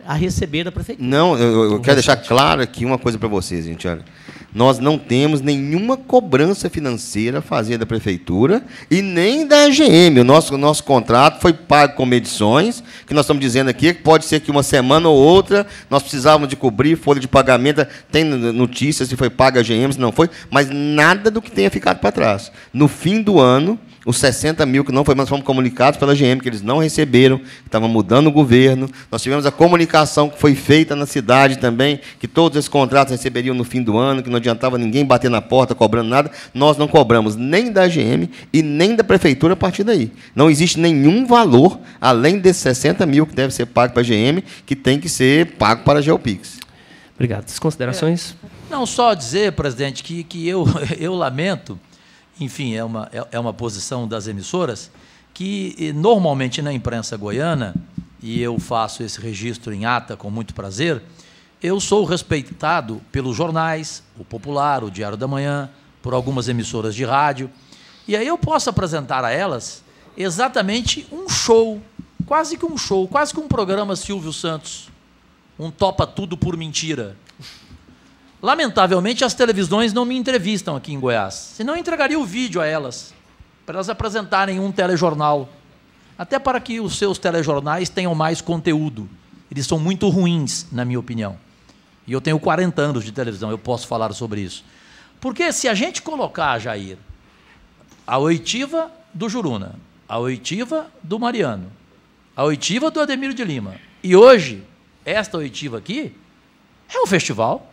a receber da prefeitura. Não, eu, eu quero deixar claro aqui uma coisa para vocês, gente. Olha, nós não temos nenhuma cobrança financeira a fazer da prefeitura e nem da A G M. O nosso, o nosso contrato foi pago com medições, que nós estamos dizendo aqui, que pode ser que uma semana ou outra nós precisávamos de cobrir folha de pagamento, tem notícias se foi paga a G M, se não foi, mas nada do que tenha ficado para trás. No fim do ano, os sessenta mil que não foi, nós fomos comunicados pela G M, que eles não receberam, que estava mudando o governo. Nós tivemos a comunicação que foi feita na cidade também, que todos esses contratos receberiam no fim do ano, que não adiantava ninguém bater na porta cobrando nada. Nós não cobramos nem da G M e nem da prefeitura a partir daí. Não existe nenhum valor, além desses sessenta mil que deve ser pago para a G M, que tem que ser pago para a GeoPix. Obrigado. As considerações? É, não, só dizer, presidente, que, que eu, eu lamento, enfim, é uma, é uma posição das emissoras, que normalmente na imprensa goiana, e eu faço esse registro em ata com muito prazer, eu sou respeitado pelos jornais, o Popular, o Diário da Manhã, por algumas emissoras de rádio, e aí eu posso apresentar a elas exatamente um show, quase que um show, quase que um programa Silvio Santos, um topa tudo por mentira. Lamentavelmente, as televisões não me entrevistam aqui em Goiás, senão eu entregaria o vídeo a elas, para elas apresentarem um telejornal, até para que os seus telejornais tenham mais conteúdo. Eles são muito ruins, na minha opinião. E eu tenho quarenta anos de televisão, eu posso falar sobre isso. Porque se a gente colocar, Jair, a oitiva do Juruna, a oitiva do Mariano, a oitiva do Ademir de Lima, e hoje, esta oitiva aqui, é um festival.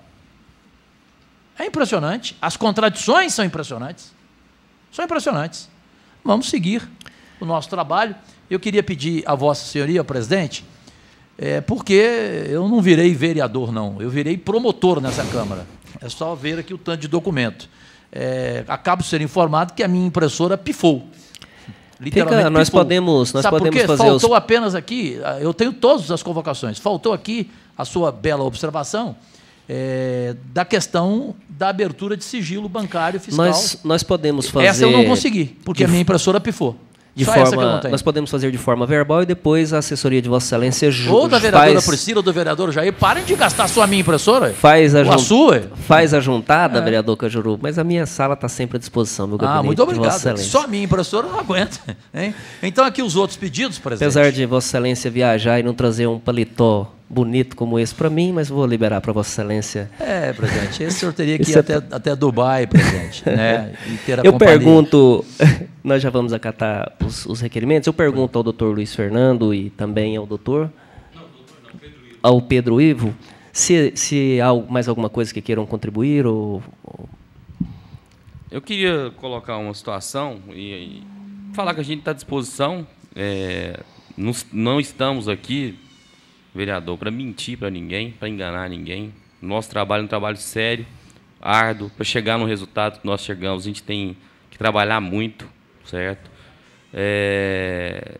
É impressionante. As contradições são impressionantes. São impressionantes. Vamos seguir o nosso trabalho. Eu queria pedir a Vossa Senhoria, presidente, é, porque eu não virei vereador, não. Eu virei promotor nessa Câmara. É só ver aqui o tanto de documento. É, acabo de ser informado que a minha impressora pifou. Literalmente Fica, nós pifou. podemos, nós Sabe podemos por quê? fazer Faltou os... apenas aqui, eu tenho todas as convocações, faltou aqui a sua bela observação, É, da questão da abertura de sigilo bancário fiscal. Nós, nós podemos fazer... Essa eu não consegui, porque a minha impressora pifou. De Só forma, essa que eu não tenho. Nós podemos fazer de forma verbal e depois a assessoria de Vossa Excelência... Ou da vereadora faz, Priscila ou do vereador Jair, parem de gastar só a minha impressora. Faz a, ou a sua. Faz a juntada, é. vereador Cajuru, mas a minha sala está sempre à disposição, meu gabinete. Ah, muito Vossa obrigado. Excelência. Só a minha impressora não aguenta. Hein? Então, aqui os outros pedidos, presidente. Apesar de Vossa Excelência viajar e não trazer um paletó bonito como esse para mim, mas vou liberar para Vossa Excelência. É, presidente, esse senhor teria que ir até, até Dubai, presidente, né? E ter a Eu companhia. pergunto, nós já vamos acatar os, os requerimentos, eu pergunto ao doutor Luiz Fernando e também ao doutor, não, doutor não, Pedro Ivo. ao Pedro Ivo, se, se há mais alguma coisa que queiram contribuir ou... ou... Eu queria colocar uma situação e, e falar que a gente está à disposição, é, não, não estamos aqui, vereador, para mentir para ninguém, para enganar ninguém. Nosso trabalho é um trabalho sério, árduo. Para chegar no resultado que nós chegamos, a gente tem que trabalhar muito, certo? É...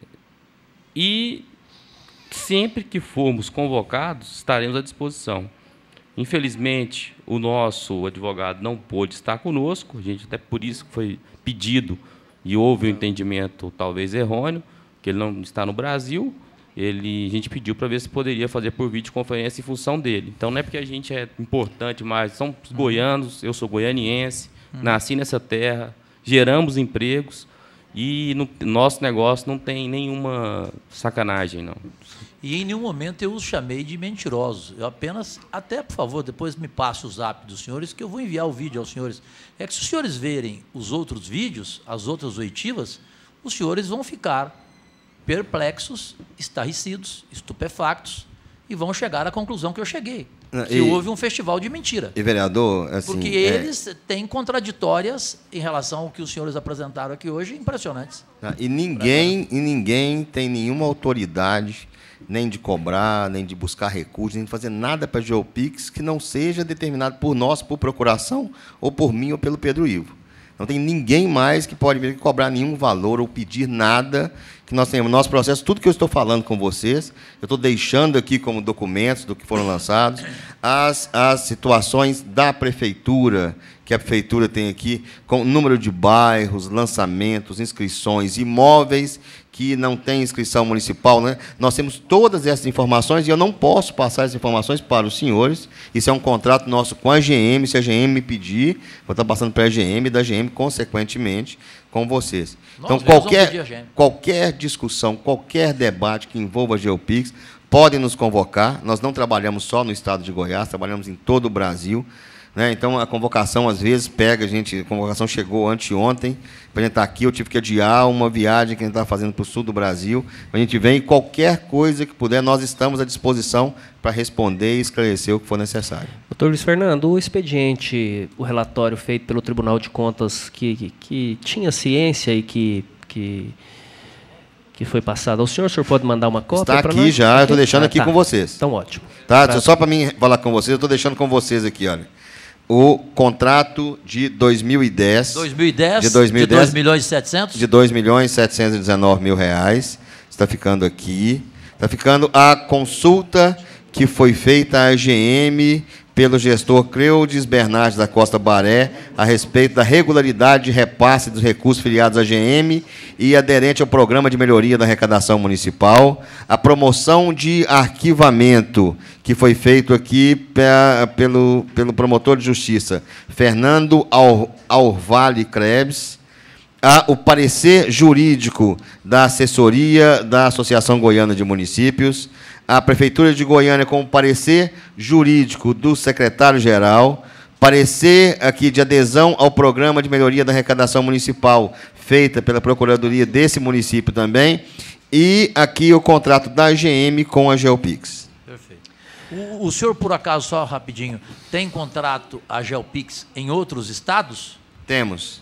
E sempre que formos convocados, estaremos à disposição. Infelizmente, o nosso advogado não pôde estar conosco, a gente até por isso que foi pedido e houve um entendimento talvez errôneo, que ele não está no Brasil. Ele, a gente pediu para ver se poderia fazer por videoconferência em função dele. Então, não é porque a gente é importante, mas são goianos, eu sou goianiense, uhum. nasci nessa terra, geramos empregos e no nosso negócio não tem nenhuma sacanagem, não. E em nenhum momento eu os chamei de mentirosos. Eu apenas, até por favor, depois me passe o zap dos senhores, que eu vou enviar o vídeo aos senhores. É que se os senhores verem os outros vídeos, as outras oitivas, os senhores vão ficar perplexos, estarrecidos, estupefactos, e vão chegar à conclusão que eu cheguei, que e, houve um festival de mentira. E, vereador, assim... Porque é... eles têm contraditórias em relação ao que os senhores apresentaram aqui hoje, impressionantes. E ninguém, e ninguém tem nenhuma autoridade, nem de cobrar, nem de buscar recursos, nem de fazer nada para a GeoPix que não seja determinado por nós, por procuração, ou por mim, ou pelo Pedro Ivo. Não tem ninguém mais que pode vir cobrar nenhum valor ou pedir nada que nós tenhamos. Nosso processo, tudo que eu estou falando com vocês, eu estou deixando aqui como documentos do que foram lançados, as, as situações da prefeitura que a Prefeitura tem aqui, com o número de bairros, lançamentos, inscrições, imóveis que não têm inscrição municipal, né? Nós temos todas essas informações e eu não posso passar essas informações para os senhores. Isso é um contrato nosso com a G M. Se a G M me pedir, vou estar passando para a G M e da G M, consequentemente, com vocês. Nós então, qualquer, qualquer discussão, qualquer debate que envolva a GeoPix, podem nos convocar. Nós não trabalhamos só no estado de Goiás, trabalhamos em todo o Brasil. Né? Então, a convocação, às vezes, pega a gente... A convocação chegou anteontem, para a gente estar aqui, eu tive que adiar uma viagem que a gente estava fazendo para o sul do Brasil. A gente vem e qualquer coisa que puder, nós estamos à disposição para responder e esclarecer o que for necessário. Doutor Luiz Fernando, o expediente, o relatório feito pelo Tribunal de Contas, que, que, que tinha ciência e que... que que foi passado ao senhor, o senhor pode mandar uma cópia para nós? Está aqui já, eu estou deixando ah, aqui tá. com vocês. Então, ótimo. Tá, pra... Só para mim falar com vocês, eu estou deixando com vocês aqui, olha. O contrato de dois mil e dez. dois mil e dez? De dois mil e dez. De dois milhões e setecentos? De dois milhões e setecentos e dezenove mil reais. Está ficando aqui. Está ficando a consulta que foi feita à G M pelo gestor Cleudes Bernardes da Costa Baré a respeito da regularidade de repasse dos recursos filiados à G M e aderente ao Programa de Melhoria da Arrecadação Municipal, a promoção de arquivamento que foi feito aqui pelo, pelo promotor de justiça Fernando Orvale Krebs, a, o parecer jurídico da assessoria da Associação Goiana de Municípios, a Prefeitura de Goiânia com o parecer jurídico do secretário-geral, parecer aqui de adesão ao Programa de Melhoria da Arrecadação Municipal, feita pela Procuradoria desse município também, e aqui o contrato da G M com a GeoPix. Perfeito. O, o senhor, por acaso, só rapidinho, tem contrato a GeoPix em outros estados? Temos.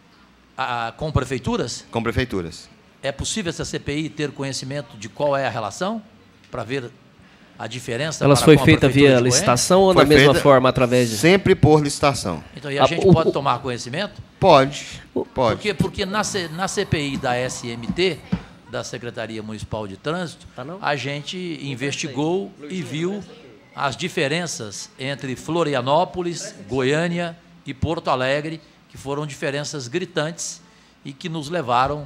A, com prefeituras? Com prefeituras. É possível essa C P I ter conhecimento de qual é a relação? Para ver a diferença? Elas foi feita via licitação ou foi da mesma forma através de... Sempre por licitação. Então, e a, a gente o, pode o, tomar conhecimento? Pode, pode. Porque, porque na, C, na C P I da S M T, da Secretaria Municipal de Trânsito, tá, a gente investigou e viu as diferenças entre Florianópolis, Goiânia e Porto Alegre, que foram diferenças gritantes e que nos levaram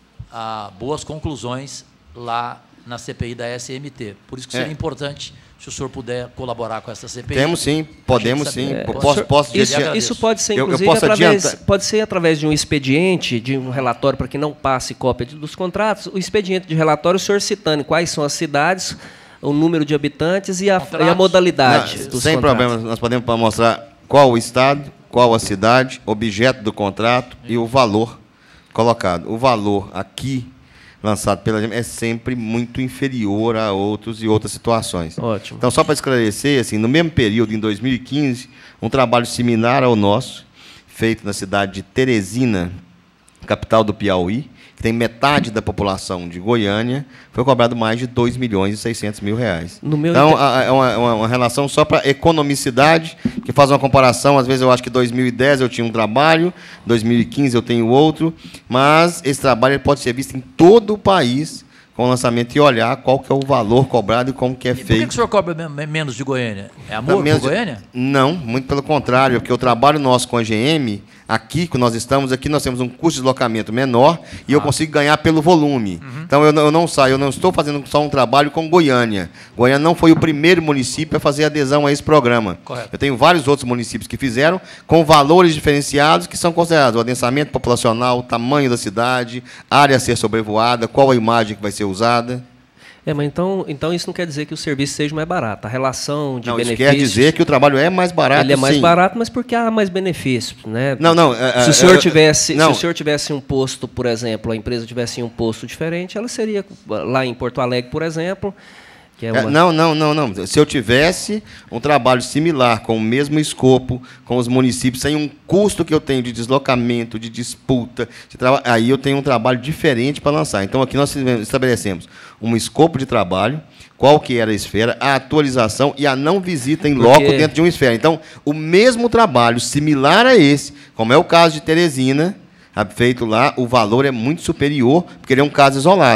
a boas conclusões lá na C P I da S M T. Por isso que seria é. importante se o senhor puder colaborar com essa C P I. Temos sim, podemos sim. É, posso, posso isso, isso pode ser, inclusive, eu, eu através, pode ser através de um expediente, de um relatório, para que não passe cópia dos contratos, o expediente de relatório, o senhor citando quais são as cidades, o número de habitantes e a, e a modalidade não, dos sem contratos. problema, nós podemos mostrar qual o estado, qual a cidade, objeto do contrato e o valor colocado. O valor aqui lançado pela G M é sempre muito inferior a outros e outras situações. Ótimo. Então, só para esclarecer, assim, no mesmo período, em dois mil e quinze, um trabalho similar ao nosso, feito na cidade de Teresina, capital do Piauí, que tem metade da população de Goiânia, foi cobrado mais de dois milhões e seiscentos mil reais. No meu então, é uma, uma, uma relação só para economicidade, que faz uma comparação, às vezes eu acho que em dois mil e dez eu tinha um trabalho, em dois mil e quinze eu tenho outro, mas esse trabalho ele pode ser visto em todo o país, com o lançamento e olhar qual que é o valor cobrado e como que é e feito. Por que, que o senhor cobra menos de Goiânia? É amor por Goiânia? Não, muito pelo contrário, porque o trabalho nosso com a G M, aqui que nós estamos, aqui nós temos um custo de deslocamento menor e ah. eu consigo ganhar pelo volume. Uhum. Então, eu não, eu não saio, eu não estou fazendo só um trabalho com Goiânia. Goiânia não foi o primeiro município a fazer adesão a esse programa. Correto. Eu tenho vários outros municípios que fizeram, com valores diferenciados que são considerados o adensamento populacional, o tamanho da cidade, área a ser sobrevoada, qual a imagem que vai ser usada. É, mas então, então isso não quer dizer que o serviço seja mais barato. A relação de não, benefícios... Isso quer dizer que o trabalho é mais barato, Ele é mais sim. barato, mas porque há mais benefícios, né? Não, não... Se o senhor tivesse, não. se o senhor tivesse um posto, por exemplo, a empresa tivesse um posto diferente, ela seria, lá em Porto Alegre, por exemplo... Que é uma... Não, não, não, não. Se eu tivesse um trabalho similar, com o mesmo escopo, com os municípios, sem um custo que eu tenho de deslocamento, de disputa, de traba... aí eu tenho um trabalho diferente para lançar. Então, aqui nós estabelecemos um escopo de trabalho, qual que era a esfera, a atualização e a não visita em loco Porque... dentro de uma esfera. Então, o mesmo trabalho, similar a esse, como é o caso de Teresina, feito lá, o valor é muito superior, porque ele é um caso isolado.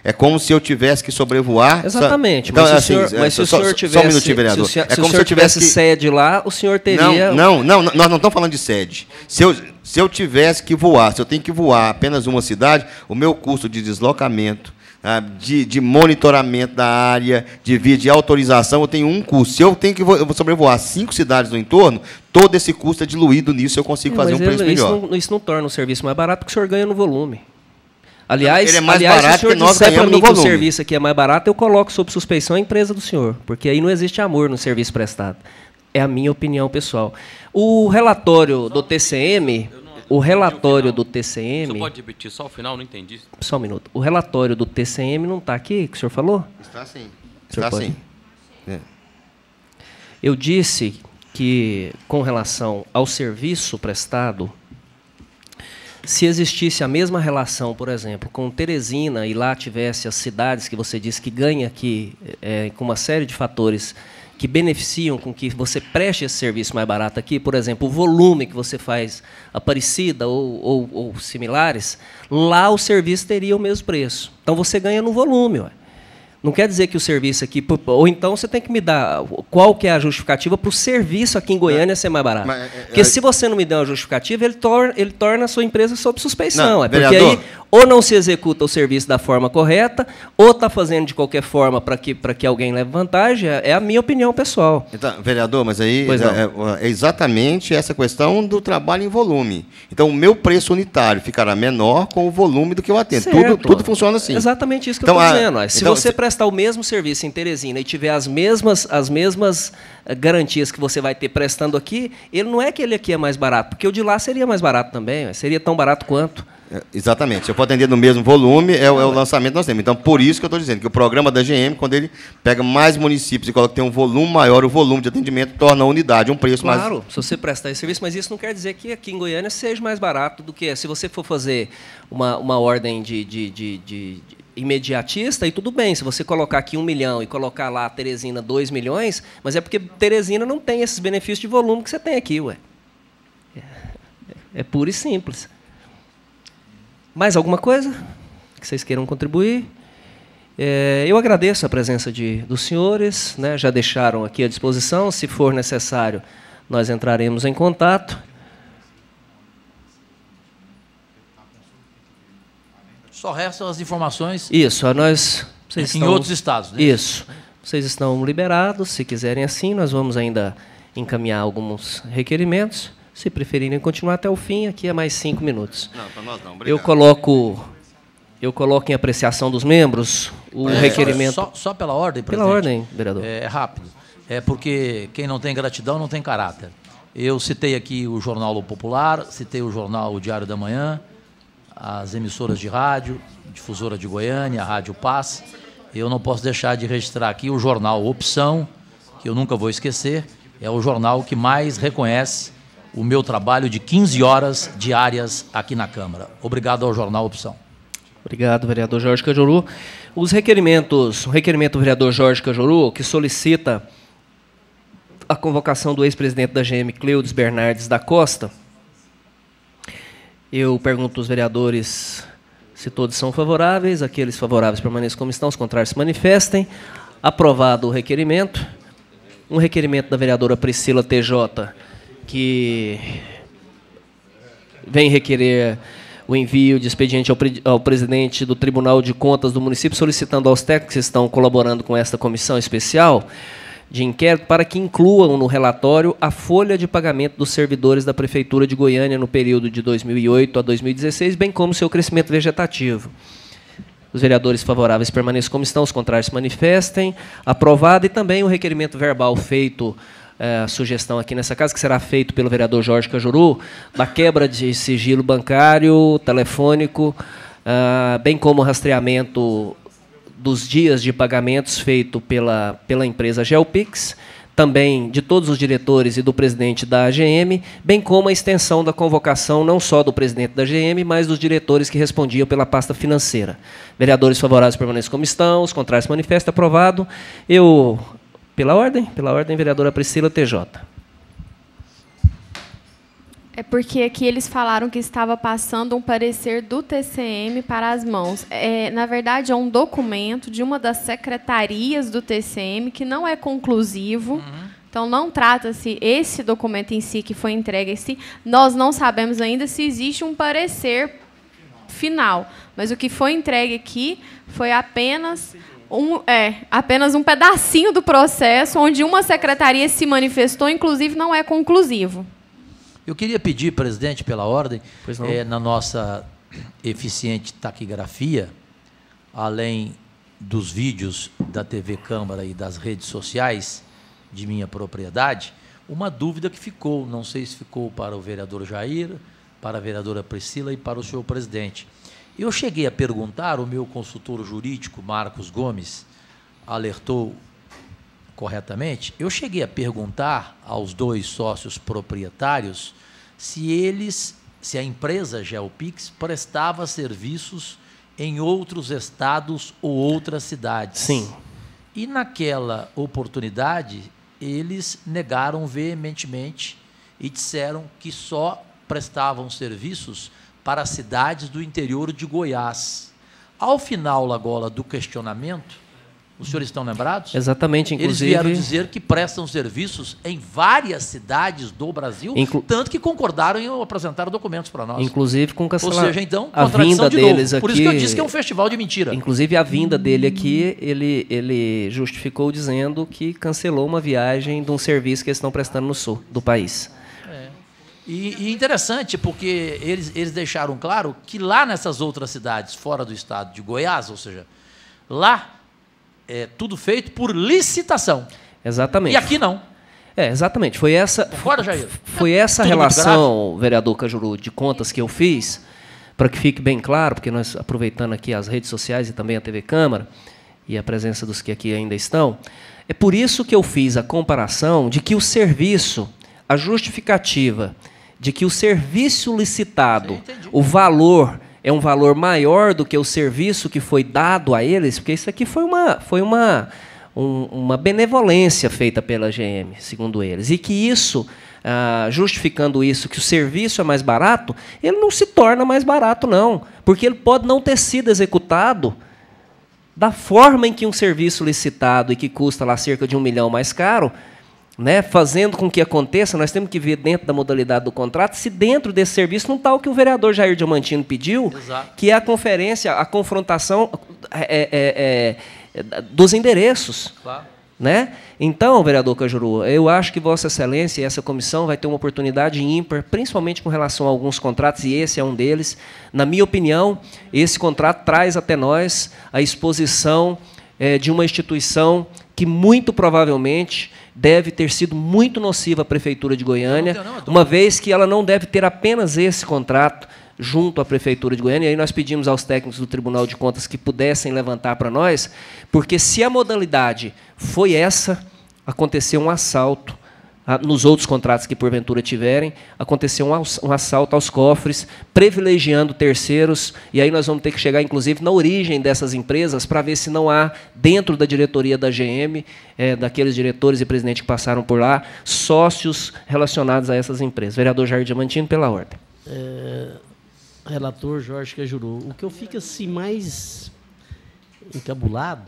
É como se eu tivesse que sobrevoar. Exatamente. Então, mas se assim, o senhor, mas se o só, senhor só tivesse, um minutinho, vereador. se o, é se como o se eu tivesse que... sede lá, o senhor teria... Não, não, não, nós não estamos falando de sede. Se eu, se eu tivesse que voar, se eu tenho que voar apenas uma cidade, o meu custo de deslocamento, De, de monitoramento da área, de via de autorização, eu tenho um custo. Se eu tenho que vo- eu vou sobrevoar cinco cidades no entorno, todo esse custo é diluído nisso, eu consigo É, fazer um mas preço ele- melhor. Isso não, isso não torna o serviço mais barato, porque o senhor ganha no volume. Aliás, Ele é mais aliás barato se o senhor que nós disser para ganhamos mim no que o volume. serviço aqui é mais barato, eu coloco sob suspeição a empresa do senhor, porque aí não existe amor no serviço prestado. É a minha opinião pessoal. O relatório do T C M... O relatório do T C M... Você pode repetir só o final? Não entendi. Só um minuto. O relatório do T C M não está aqui, que o senhor falou? Está sim. O senhor Está pode? sim. É. Eu disse que, com relação ao serviço prestado, se existisse a mesma relação, por exemplo, com Teresina e lá tivesse as cidades que você disse que ganha aqui, é, com uma série de fatores que beneficiam com que você preste esse serviço mais barato aqui, por exemplo, o volume que você faz Aparecida ou, ou, ou similares, lá o serviço teria o mesmo preço. Então você ganha no volume, ué. Não quer dizer que o serviço aqui... Ou então você tem que me dar qual que é a justificativa para o serviço aqui em Goiânia ser mais barato. Mas, é, porque é, se você não me der uma justificativa, ele torna, ele torna a sua empresa sob suspeição. Não, é porque vereador. aí ou não se executa o serviço da forma correta, ou está fazendo de qualquer forma para que, para que alguém leve vantagem. É a minha opinião pessoal. Então, vereador, mas aí Pois não. é, é exatamente essa questão do trabalho em volume. Então, o meu preço unitário ficará menor com o volume do que eu atendo. Tudo, Certo. tudo funciona assim. Exatamente isso que Então, eu a- estou dizendo. ó. Se então, você se- prestar o mesmo serviço em Teresina e tiver as mesmas, as mesmas eh, garantias que você vai ter prestando aqui, ele não é que ele aqui é mais barato, porque o de lá seria mais barato também, ó. Seria tão barato quanto. É, exatamente. Se eu for atender no mesmo volume, é, o- é o lançamento que nós temos. Então, por isso que eu estou dizendo que o programa da G M, quando ele pega mais municípios e coloca que tem um volume maior, o volume de atendimento torna a unidade um preço mais... Claro, se você prestar esse serviço, mas isso não quer dizer que aqui em Goiânia seja mais barato do que se você for fazer uma, uma ordem de, de, de, de- de imediatista, aí tudo bem. Se você colocar aqui um milhão e colocar lá a Teresina dois milhões, mas é porque Teresina não tem esses benefícios de volume que você tem aqui, ué. É, é puro e simples. Mais alguma coisa que vocês queiram contribuir? É, eu agradeço a presença de, dos senhores, né, já deixaram aqui à disposição. Se for necessário, nós entraremos em contato. Só restam as informações Isso, nós... Vocês em estão, outros estados, né? Isso. Vocês estão liberados, se quiserem assim, nós vamos ainda encaminhar alguns requerimentos. Se preferirem continuar até o fim, aqui é mais cinco minutos. Não, para nós não. Obrigado. Eu coloco, eu coloco em apreciação dos membros o É, requerimento... Só, só pela ordem, Pela presidente. ordem, vereador. É, é rápido. É porque quem não tem gratidão não tem caráter. Eu citei aqui o Jornal Popular, citei o jornal O Diário da Manhã, as emissoras de rádio, Difusora de Goiânia, a Rádio Paz. Eu não posso deixar de registrar aqui o jornal Opção, que eu nunca vou esquecer. É o jornal que mais reconhece o meu trabalho de quinze horas diárias aqui na Câmara. Obrigado ao jornal Opção. Obrigado, vereador Jorge Cajuru. Os requerimentos, o requerimento do vereador Jorge Cajuru, que solicita a convocação do ex-presidente da G M, Cleudes Bernardes da Costa. Eu pergunto aos vereadores se todos são favoráveis. Aqueles favoráveis permaneçam como estão, os contrários se manifestem. Aprovado o requerimento. Um requerimento da vereadora Priscila T J, que vem requerer o envio de expediente ao, pre ao presidente do Tribunal de Contas do município, solicitando aos técnicos que estão colaborando com esta comissão especial de inquérito para que incluam no relatório a folha de pagamento dos servidores da Prefeitura de Goiânia no período de dois mil e oito a dois mil e dezesseis, bem como seu crescimento vegetativo. Os vereadores favoráveis permaneçam como estão, os contrários se manifestem. Aprovado. E também o requerimento verbal feito, é, a sugestão aqui nessa casa, que será feito pelo vereador Jorge Cajuru, da quebra de sigilo bancário, telefônico, ah, bem como o rastreamento dos dias de pagamentos feito pela, pela empresa Geopix, também de todos os diretores e do presidente da A G M, bem como a extensão da convocação não só do presidente da A G M, mas dos diretores que respondiam pela pasta financeira. Vereadores favoráveis permaneçam como estão, os contrários se manifestam. Aprovado. Eu, pela ordem, pela ordem, vereadora Priscila T J. É porque aqui eles falaram que estava passando um parecer do T C M para as mãos. É, na verdade, é um documento de uma das secretarias do T C M que não é conclusivo. Uhum. Então, não trata-se esse documento em si que foi entregue em si. Nós não sabemos ainda se existe um parecer final. Mas o que foi entregue aqui foi apenas um, é, apenas um pedacinho do processo onde uma secretaria se manifestou, inclusive não é conclusivo. Eu queria pedir, presidente, pela ordem, é, na nossa eficiente taquigrafia, além dos vídeos da T V Câmara e das redes sociais de minha propriedade, uma dúvida que ficou, não sei se ficou para o vereador Jair, para a vereadora Priscila e para o senhor presidente. Eu cheguei a perguntar, o meu consultor jurídico, Marcos Gomes, alertou corretamente, eu cheguei a perguntar aos dois sócios proprietários se eles, se a empresa GeoPix prestava serviços em outros estados ou outras cidades. Sim. E naquela oportunidade, eles negaram veementemente e disseram que só prestavam serviços para cidades do interior de Goiás. Ao final, Lagola, do questionamento, os senhores estão lembrados? Exatamente, inclusive... Eles vieram dizer que prestam serviços em várias cidades do Brasil, Inclu... tanto que concordaram em apresentar documentos para nós. Inclusive com cancelamento. Ou seja, então, a vinda de deles novo. aqui... Por isso que eu disse que é um festival de mentira. Inclusive, a vinda dele aqui, ele, ele justificou dizendo que cancelou uma viagem de um serviço que eles estão prestando no sul do país. É. E, e interessante, porque eles, eles deixaram claro que lá nessas outras cidades, fora do estado de Goiás, ou seja, lá... É tudo feito por licitação. Exatamente. E aqui não. É, exatamente. Foi essa, Concorda, Jair? foi essa relação, vereador Cajuru, de contas que eu fiz, para que fique bem claro, porque nós, aproveitando aqui as redes sociais e também a T V Câmara, e a presença dos que aqui ainda estão, é por isso que eu fiz a comparação de que o serviço, a justificativa de que o serviço licitado, sim, o valor... é um valor maior do que o serviço que foi dado a eles, porque isso aqui foi uma, foi uma, um, uma benevolência feita pela G M, segundo eles. E que isso, ah, justificando isso, que o serviço é mais barato, ele não se torna mais barato, não. Porque ele pode não ter sido executado da forma em que um serviço licitado e que custa lá cerca de um milhão mais caro, né, fazendo com que aconteça, nós temos que ver dentro da modalidade do contrato se dentro desse serviço não está o que o vereador Jair Diamantino pediu, exato, que é a conferência, a confrontação é, é, é, dos endereços. Claro. Né? Então, vereador Cajuru, eu acho que Vossa Excelência e essa comissão vai ter uma oportunidade ímpar, principalmente com relação a alguns contratos, e esse é um deles. Na minha opinião, esse contrato traz até nós a exposição é, de uma instituição que muito provavelmente deve ter sido muito nociva à Prefeitura de Goiânia, não, não, não, uma vez que ela não deve ter apenas esse contrato junto à Prefeitura de Goiânia. E aí nós pedimos aos técnicos do Tribunal de Contas que pudessem levantar para nós, porque se a modalidade foi essa, aconteceu um assalto, nos outros contratos que porventura tiverem, aconteceu um assalto aos cofres, privilegiando terceiros, e aí nós vamos ter que chegar, inclusive, na origem dessas empresas, para ver se não há, dentro da diretoria da G M, é, daqueles diretores e presidentes que passaram por lá, sócios relacionados a essas empresas. Vereador Jair Diamantino, pela ordem. É, relator Jorge Cajuru, o que eu fico assim, mais encabulado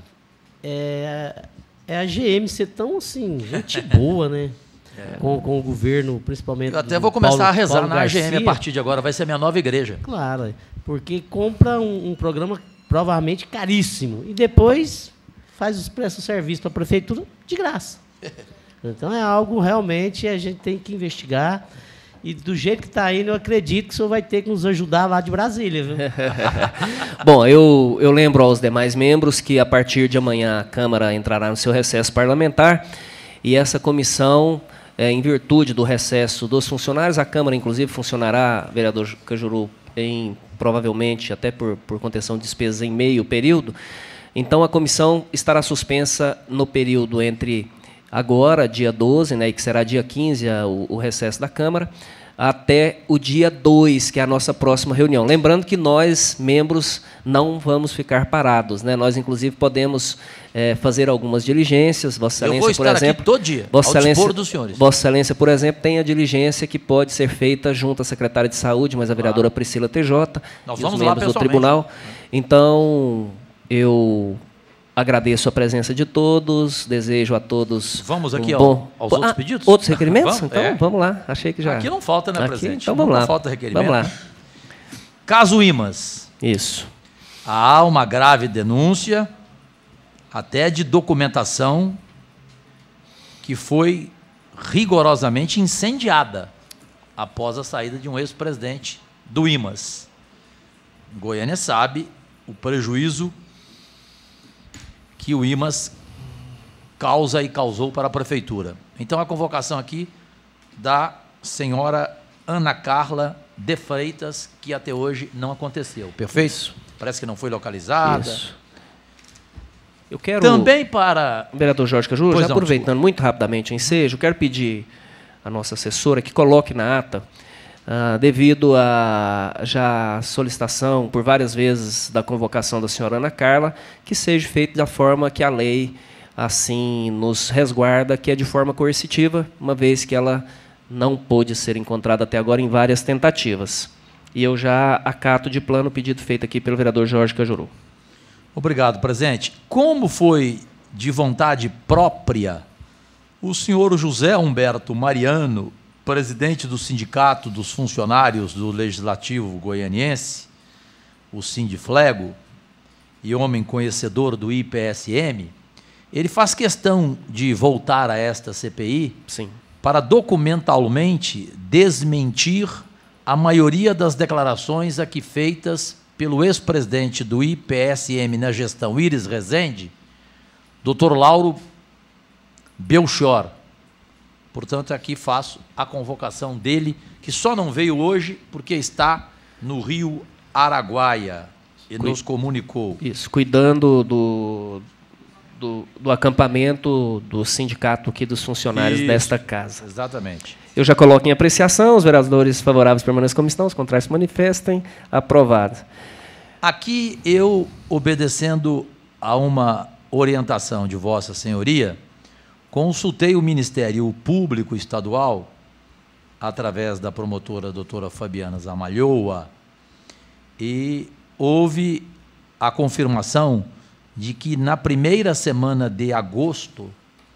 é, é a G M ser tão assim, gente boa, né? É. Com, com o governo, principalmente. Eu até vou começar Paulo, a rezar Paulo na Garcia. A G M a partir de agora, vai ser a minha nova igreja. Claro, porque compra um, um programa provavelmente caríssimo e depois faz os prestos serviços para a prefeitura de graça. Então é algo realmente a gente tem que investigar. E do jeito que está indo, eu acredito que o senhor vai ter que nos ajudar lá de Brasília. Viu? Bom, eu, eu lembro aos demais membros que a partir de amanhã a Câmara entrará no seu recesso parlamentar e essa comissão, é, em virtude do recesso dos funcionários, a Câmara, inclusive, funcionará, vereador Cajuru, em, provavelmente, até por, por contenção de despesas, em meio período. Então, a comissão estará suspensa no período entre agora, dia doze, né, e que será dia quinze, a, o, o recesso da Câmara, até o dia dois, que é a nossa próxima reunião. Lembrando que nós, membros, não vamos ficar parados, né? Nós, inclusive, podemos é, fazer algumas diligências. Vossa Excelência, Eu vou estar por exemplo, aqui todo dia, Vossa ao Excelência, dispor dos senhores. Vossa Excelência, por exemplo, tem a diligência que pode ser feita junto à secretária de Saúde, mas a vereadora Priscila T J Nós e vamos os lá membros do pessoalmente. tribunal. Então, eu agradeço a presença de todos, desejo a todos Vamos aqui um ao- bom... aos outros Ah, pedidos? Outros requerimentos? Vamos, Então, é. vamos lá. Achei que já... Aqui não falta, né, Aqui, presidente? Então, vamos Nunca lá. falta requerimento. Vamos lá. Caso Imas. Isso. Há uma grave denúncia, até de documentação, que foi rigorosamente incendiada após a saída de um ex-presidente do Imas. Goiânia sabe o prejuízo que o Imas causa e causou para a prefeitura. Então, a convocação aqui da senhora Ana Carla de Freitas, que até hoje não aconteceu. Perfeito? Isso. Parece que não foi localizada. Isso. Eu quero... Também para... Vereador Jorge Cajuru, Pois já não, aproveitando muito rapidamente o ensejo, quero pedir à nossa assessora que coloque na ata, ah, devido à já solicitação por várias vezes da convocação da senhora Ana Carla, que seja feito da forma que a lei assim nos resguarda, que é de forma coercitiva, uma vez que ela não pôde ser encontrada até agora em várias tentativas. E eu já acato de plano o pedido feito aqui pelo vereador Jorge Cajuru. Obrigado, presidente. Como foi de vontade própria, o senhor José Humberto Mariano, presidente do Sindicato dos Funcionários do Legislativo Goianiense, o Sindiflego, e homem conhecedor do I P S M, ele faz questão de voltar a esta C P I Sim. para documentalmente desmentir a maioria das declarações aqui feitas pelo ex-presidente do I P S M na gestão Iris Rezende, doutor Lauro Belchior. Portanto, aqui faço a convocação dele, que só não veio hoje porque está no Rio Araguaia e Cui- nos comunicou. Isso, cuidando do, do, do acampamento do sindicato aqui dos funcionários Isso, desta casa. Exatamente. Eu já coloco em apreciação, os vereadores favoráveis permanecem como estão, os contrários se manifestem. Aprovado. Aqui eu, obedecendo a uma orientação de Vossa Senhoria, consultei o Ministério Público Estadual, através da promotora doutora Fabiana Zamalhoa, e houve a confirmação de que na primeira semana de agosto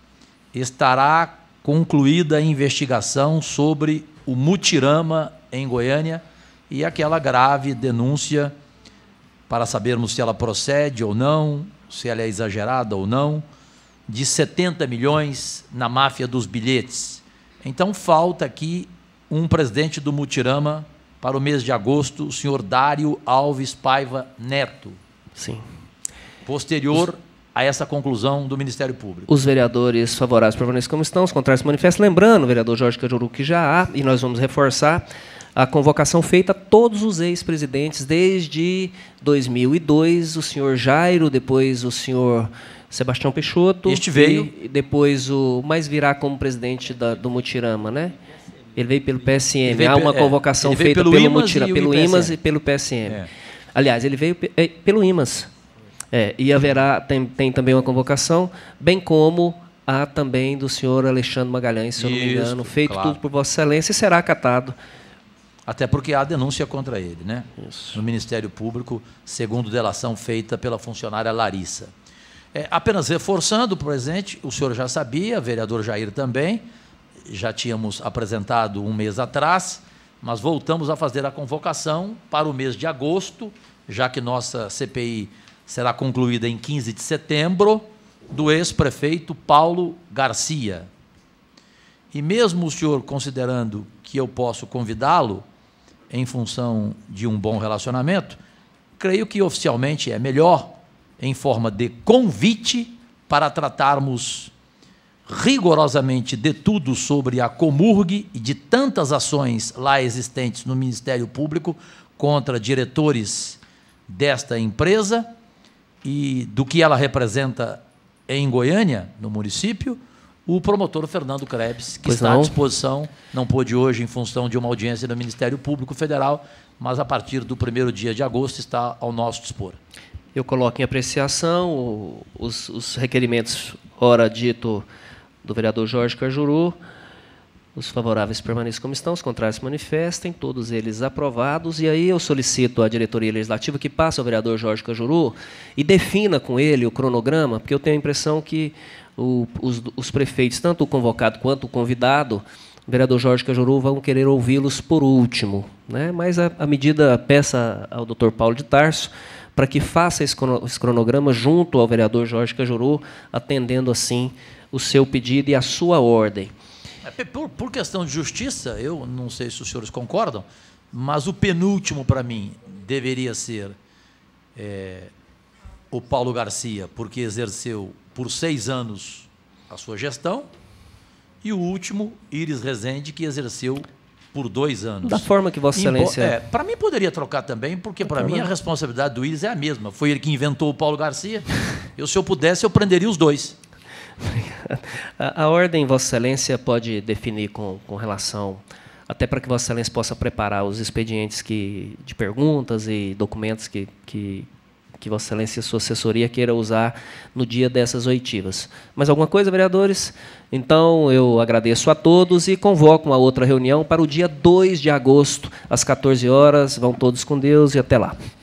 estará concluída a investigação sobre o mutirama em Goiânia e aquela grave denúncia para sabermos se ela procede ou não, se ela é exagerada ou não, de setenta milhões na máfia dos bilhetes. Então, falta aqui um presidente do mutirama para o mês de agosto, o senhor Dário Alves Paiva Neto. Sim. Posterior a essa conclusão do Ministério Público. Os vereadores favoráveis permanecem como estão, os contrários se manifestam. Lembrando, vereador Jorge Cajuru, que já há, e nós vamos reforçar, a convocação feita a todos os ex-presidentes desde dois mil e dois, o senhor Jairo, depois o senhor Sebastião Peixoto. Este veio. E depois o mais virá como presidente da, do Mutirama, né? Ele veio pelo P S M. veio Há pe- uma é, convocação ele veio feita pelo pelo, Imas Mutira, e o pelo I P S M. Imas e pelo P S M. É. Aliás, ele veio pe- é, pelo Imas. É, e haverá, tem, tem também uma convocação, bem como há também do senhor Alexandre Magalhães, se eu não me Isso, engano, feito claro. tudo por Vossa Excelência e será acatado. Até porque há denúncia contra ele, né? Isso. No Ministério Público, segundo delação feita pela funcionária Larissa. É, apenas reforçando, presente, o senhor já sabia, vereador Jair também, já tínhamos apresentado um mês atrás, mas voltamos a fazer a convocação para o mês de agosto, já que nossa C P I será concluída em quinze de setembro, do ex-prefeito Paulo Garcia. E mesmo o senhor considerando que eu posso convidá-lo, em função de um bom relacionamento, creio que oficialmente é melhor, em forma de convite, para tratarmos rigorosamente de tudo sobre a Comurg e de tantas ações lá existentes no Ministério Público contra diretores desta empresa e do que ela representa em Goiânia, no município, o promotor Fernando Krebs, que Pois está não. à disposição, não pôde hoje em função de uma audiência do Ministério Público Federal, mas a partir do primeiro dia de agosto está ao nosso dispor. Eu coloco em apreciação o- os, os requerimentos, ora dito, do vereador Jorge Cajuru. Os favoráveis permaneçam como estão, os contrários se manifestem, todos eles aprovados. E aí eu solicito à diretoria legislativa que passe ao vereador Jorge Cajuru e defina com ele o cronograma, porque eu tenho a impressão que o, os, os prefeitos, tanto o convocado quanto o convidado, o vereador Jorge Cajuru, vão querer ouvi-los por último, né? Mas a, a medida peça ao doutor Paulo de Tarso para que faça esse crono- esse cronograma junto ao vereador Jorge Cajuru, atendendo assim o seu pedido e a sua ordem. É, Por, por questão de justiça, eu não sei se os senhores concordam, mas o penúltimo para mim deveria ser é, o Paulo Garcia, porque exerceu por seis anos a sua gestão, e o último, Iris Rezende, que exerceu por dois anos. Da forma que Vossa Excelência... É, para mim poderia trocar também, porque para mim a responsabilidade do Iris é a mesma. Foi ele que inventou o Paulo Garcia. Eu, se eu pudesse, eu prenderia os dois. A, a ordem, Vossa Excelência, pode definir com, com relação, até para que Vossa Excelência possa preparar os expedientes que, de perguntas e documentos que, que, que Vossa Excelência e sua assessoria queira usar no dia dessas oitivas. Mais alguma coisa, vereadores? Então, eu agradeço a todos e convoco uma outra reunião para o dia dois de agosto, às quatorze horas. Vão todos com Deus e até lá.